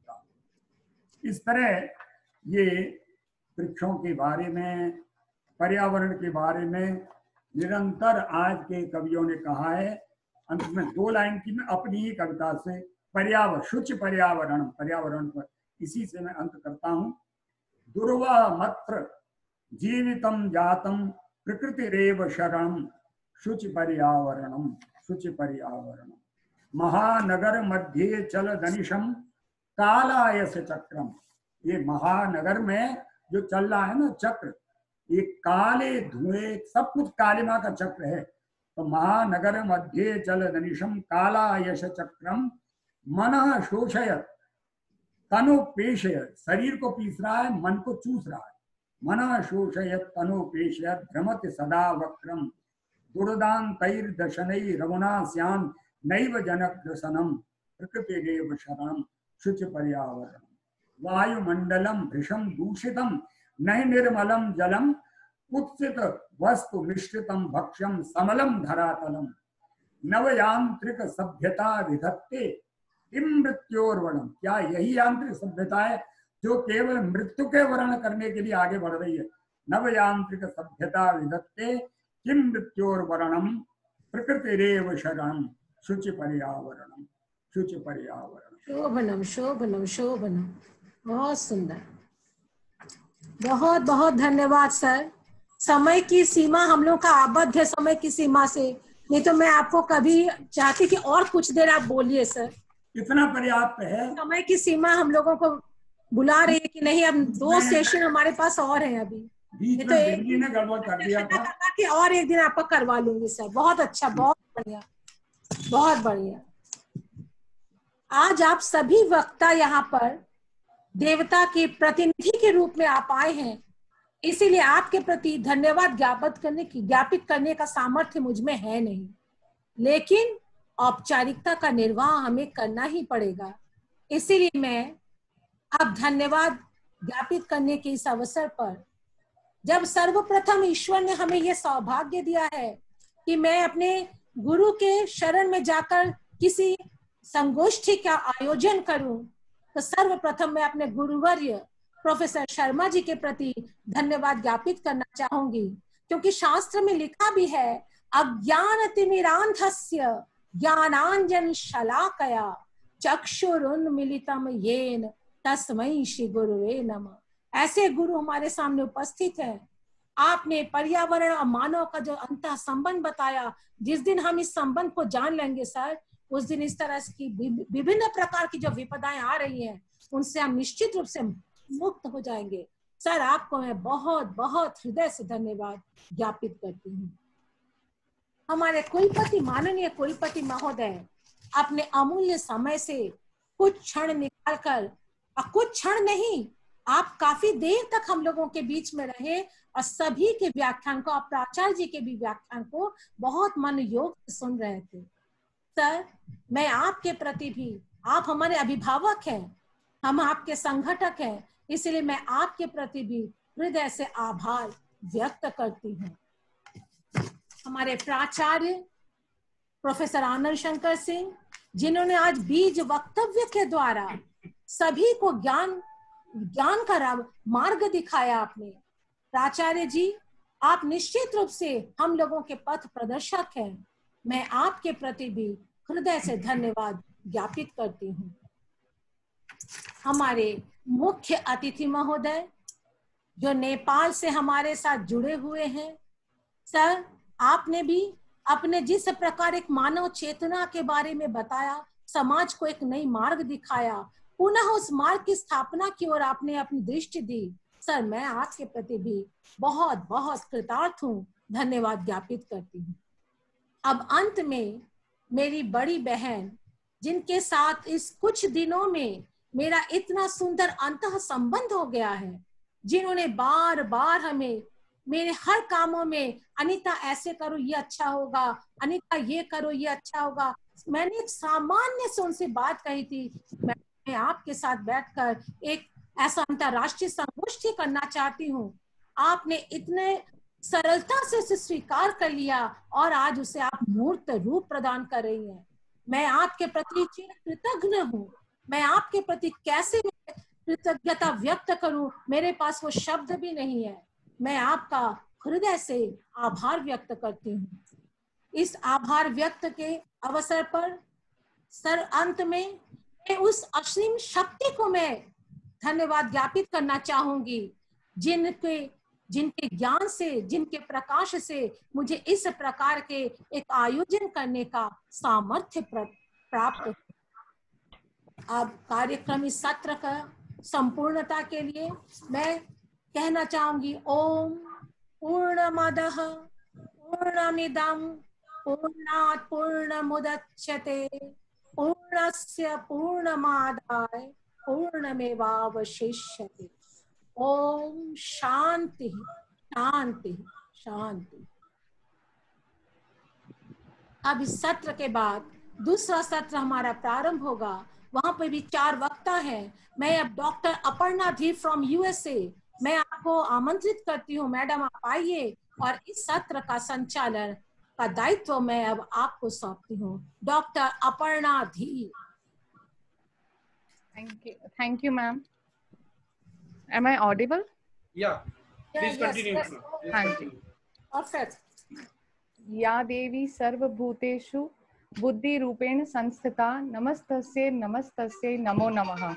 इस तरह ये वृक्षों के बारे में, पर्यावरण के बारे में निरंतर आज के कवियों ने कहा है। अंत में दो लाइन की मैं अपनी ही कविता से पर्यावरण शुच पर्यावरण पर्यावरण पर इसी से मैं अंत करता हूँ। दुर्वा मत्र जीवितम जातम प्रकृतिरेव शरणम शुच पर्यावरणम शुच पर्यावरणम महानगर मध्ये चल दनिशम कालायस चक्रम। ये महानगर में जो चल रहा है ना चक्र, ये काले धुएं सब कुछ कालिमा का चक्र है। तो महानगर मध्ये चल दनिशम कालायश चक्रम मन शोषयत तनु पेशयत। शरीर को पीस रहा है, मन को चूस रहा है। मन शोषयत तनु पेशयत भ्रमत सदा वक्रम दुर्दान्तैर्दशनै रघुनास्यान् नैव जनग्रसनम प्रकृतिरेव शरणम शुच पर्यावरणम। वायुमंडलम भृशम दूषितम नहि निर्मलम जलम कुत्सित वस्तु मिश्रितम भक्ष्यम समलम धरातलम नवयांत्रिक सभ्यता विधत्ते किम मृत्योर्वर्णम। क्या यही यांत्रिक सभ्यता है जो केवल मृत्यु के वर्ण करने के लिए आगे बढ़ रही है? नवयांत्रिक सभ्यता विधत्ते किम मृत्योर्वर्णम प्रकृतिरेव शरणम शुचि पर्यावरणम शुचि पर्यावरणम। शोभनम शोभनम शोभनम। बहुत सुंदर, बहुत बहुत धन्यवाद सर। समय की सीमा हम लोग का आबद्ध है समय की सीमा से, नहीं तो मैं आपको कभी चाहती कि और कुछ देर आप बोलिए सर। इतना पर्याप्त है। समय की सीमा हम लोगों को बुला रही है कि नहीं, अब दो सेशन हमारे पास और हैं अभी। बीच में दिल्ली ने गड़बड़ कर दिया था कि और एक दिन आपका करवा लूंगी सर। बहुत अच्छा, बहुत बढ़िया, बहुत बढ़िया। आज आप सभी वक्ता यहाँ पर देवता के प्रतिनिधि के रूप में आप आए हैं, इसीलिए आपके प्रति धन्यवाद ज्ञापित करने की ज्ञापित करने का सामर्थ्य मुझ में है नहीं, लेकिन औपचारिकता का निर्वाह हमें करना ही पड़ेगा। इसीलिए मैं अब धन्यवाद ज्ञापित करने के इस अवसर पर, जब सर्वप्रथम ईश्वर ने हमें यह सौभाग्य दिया है कि मैं अपने गुरु के शरण में जाकर किसी संगोष्ठी का आयोजन करूं, तो सर्वप्रथम मैं अपने गुरुवर्य प्रोफेसर शर्मा जी के प्रति धन्यवाद ज्ञापित करना चाहूंगी, क्योंकि शास्त्र में लिखा भी है अज्ञान तिमिरांधस्य ज्ञानांजन शलाकया चक्षुरुन्मीलितम येन तस्मै श्री गुरुवे नमः। ऐसे गुरु हमारे सामने उपस्थित है। आपने पर्यावरण और मानव का जो अंतः संबंध बताया, जिस दिन हम इस संबंध को जान लेंगे सर, उस दिन इस तरह की विभिन्न प्रकार की जो विपदाएं आ रही हैं उनसे हम निश्चित रूप से मुक्त हो जाएंगे। सर आपको मैं बहुत बहुत हृदय से धन्यवाद ज्ञापित करती हूँ। हमारे कुलपति, माननीय कुलपति महोदय, अपने अमूल्य समय से कुछ क्षण निकालकर, और कुछ क्षण नहीं, आप काफी देर तक हम लोगों के बीच में रहे और सभी के व्याख्यान को, आप प्राचार्य जी के भी व्याख्यान को बहुत मन योग से सुन रहे थे। सर मैं आपके प्रति भी, आप हमारे अभिभावक हैं, हम आपके संगठक हैं, इसलिए मैं आपके प्रति भी हृदय से आभार व्यक्त करती हूँ। हमारे प्राचार्य प्रोफेसर आनंद शंकर सिंह, जिन्होंने आज बीज वक्तव्य के द्वारा सभी को ज्ञान ज्ञान का मार्ग दिखाया आपने। प्राचार्य जी, आप निश्चित रूप से हम लोगों के पथ प्रदर्शक हैं। मैं आपके प्रति भी हृदय से धन्यवाद ज्ञापित करती हूँ। हमारे मुख्य अतिथि महोदय जो नेपाल से हमारे साथ जुड़े हुए हैं, सर आपने भी अपने जिस प्रकार एक मानव चेतना के बारे में बताया, समाज को एक नई मार्ग दिखाया, पुनः उस मार्ग की स्थापना की ओर आपने अपनी दृष्टि दी। सर मैं आपके प्रति भी बहुत बहुत कृतार्थ हूँ, धन्यवाद ज्ञापित करती हूँ। अब अंत में मेरी बड़ी बहन, जिनके साथ इस कुछ दिनों में मेरा इतना सुंदर अंतः संबंध हो गया है, जिन्होंने बार बार हमें मेरे हर कामों में अनीता ऐसे करो ये अच्छा होगा, अनीता ये करो ये अच्छा होगा। मैंने एक सामान्य से उनसे बात कही थी, मैं आपके साथ बैठकर एक ऐसा अंतरराष्ट्रीय संगोष्ठी करना चाहती हूँ। आपने इतने सरलता से उसे स्वीकार कर लिया और आज उसे आप मूर्त रूप प्रदान कर रही हैं। मैं आपके प्रति कृतज्ञ हूँ। मैं आपके प्रति कैसे कृतज्ञता व्यक्त करूं, मेरे पास वो शब्द भी नहीं है। मैं आपका हृदय से आभार व्यक्त करती हूँ। इस आभार व्यक्त के अवसर पर सर अंत में मैं उस असीम शक्ति को मैं धन्यवाद ज्ञापित करना चाहूंगी, जिनके जिनके ज्ञान से, जिनके प्रकाश से मुझे इस प्रकार के एक आयोजन करने का सामर्थ्य प्राप्त। अब कार्यक्रम इस सत्र का संपूर्णता के लिए मैं कहना चाहूंगी, ओम पूर्णमदः पूर्णमिदं पूर्णात् पूर्णमुदच्यते पूर्णस्य पूर्णमादाय पूर्णमेवावशिष्यते। ओम शांति शांति शांति। अब इस सत्र के बाद दूसरा सत्र हमारा प्रारंभ होगा। वहां पर भी चार वक्ता हैं। मैं अब डॉक्टर अपर्णा धी फ्रॉम यूएसए, मैं आपको आमंत्रित करती हूँ। मैडम आप आइए और इस सत्र का संचालन का दायित्व मैं अब आपको सौंपती हूँ। डॉक्टर अपर्णा धी। Thank you, thank you ma'am. Am I audible? Yeah. Please yeah, continue. yes, yes. हाँ जी। Perfect. या देवी सर्वभूतेषु बुद्धि रूपेण संस्थिता नमस्तस्यै नमस्तस्यै नमो नमः।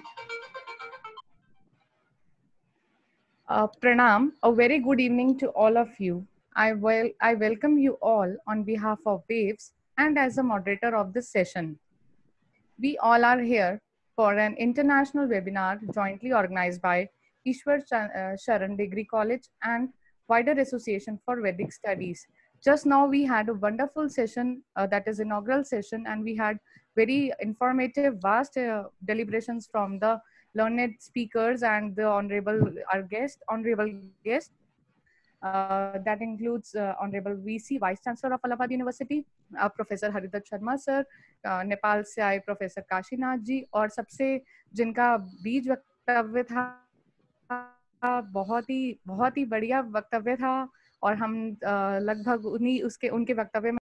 Uh, pranam, a very good evening to all of you. I will I welcome you all on behalf of Waves and as a moderator of this session. We all are here for an international webinar jointly organized by Ishwar Sharan Degree College and wider Association for Vedic Studies. Just now we had a wonderful session, uh, that is inaugural session, and we had very informative, vast uh, deliberations from the learned speakers and the honorable, our guest, honorable guest. Uh, that includes uh, Honorable V C, Vice Chancellor of Allahabad University, uh, Professor Haridat Sharma sir, uh, Nepal से आए professor Kashinath जी, और सबसे जिनका बीज वक्तव्य था, बहुत ही बहुत ही बढ़िया वक्तव्य था, और हम लगभग उन्हीं उसके उनके वक्तव्य में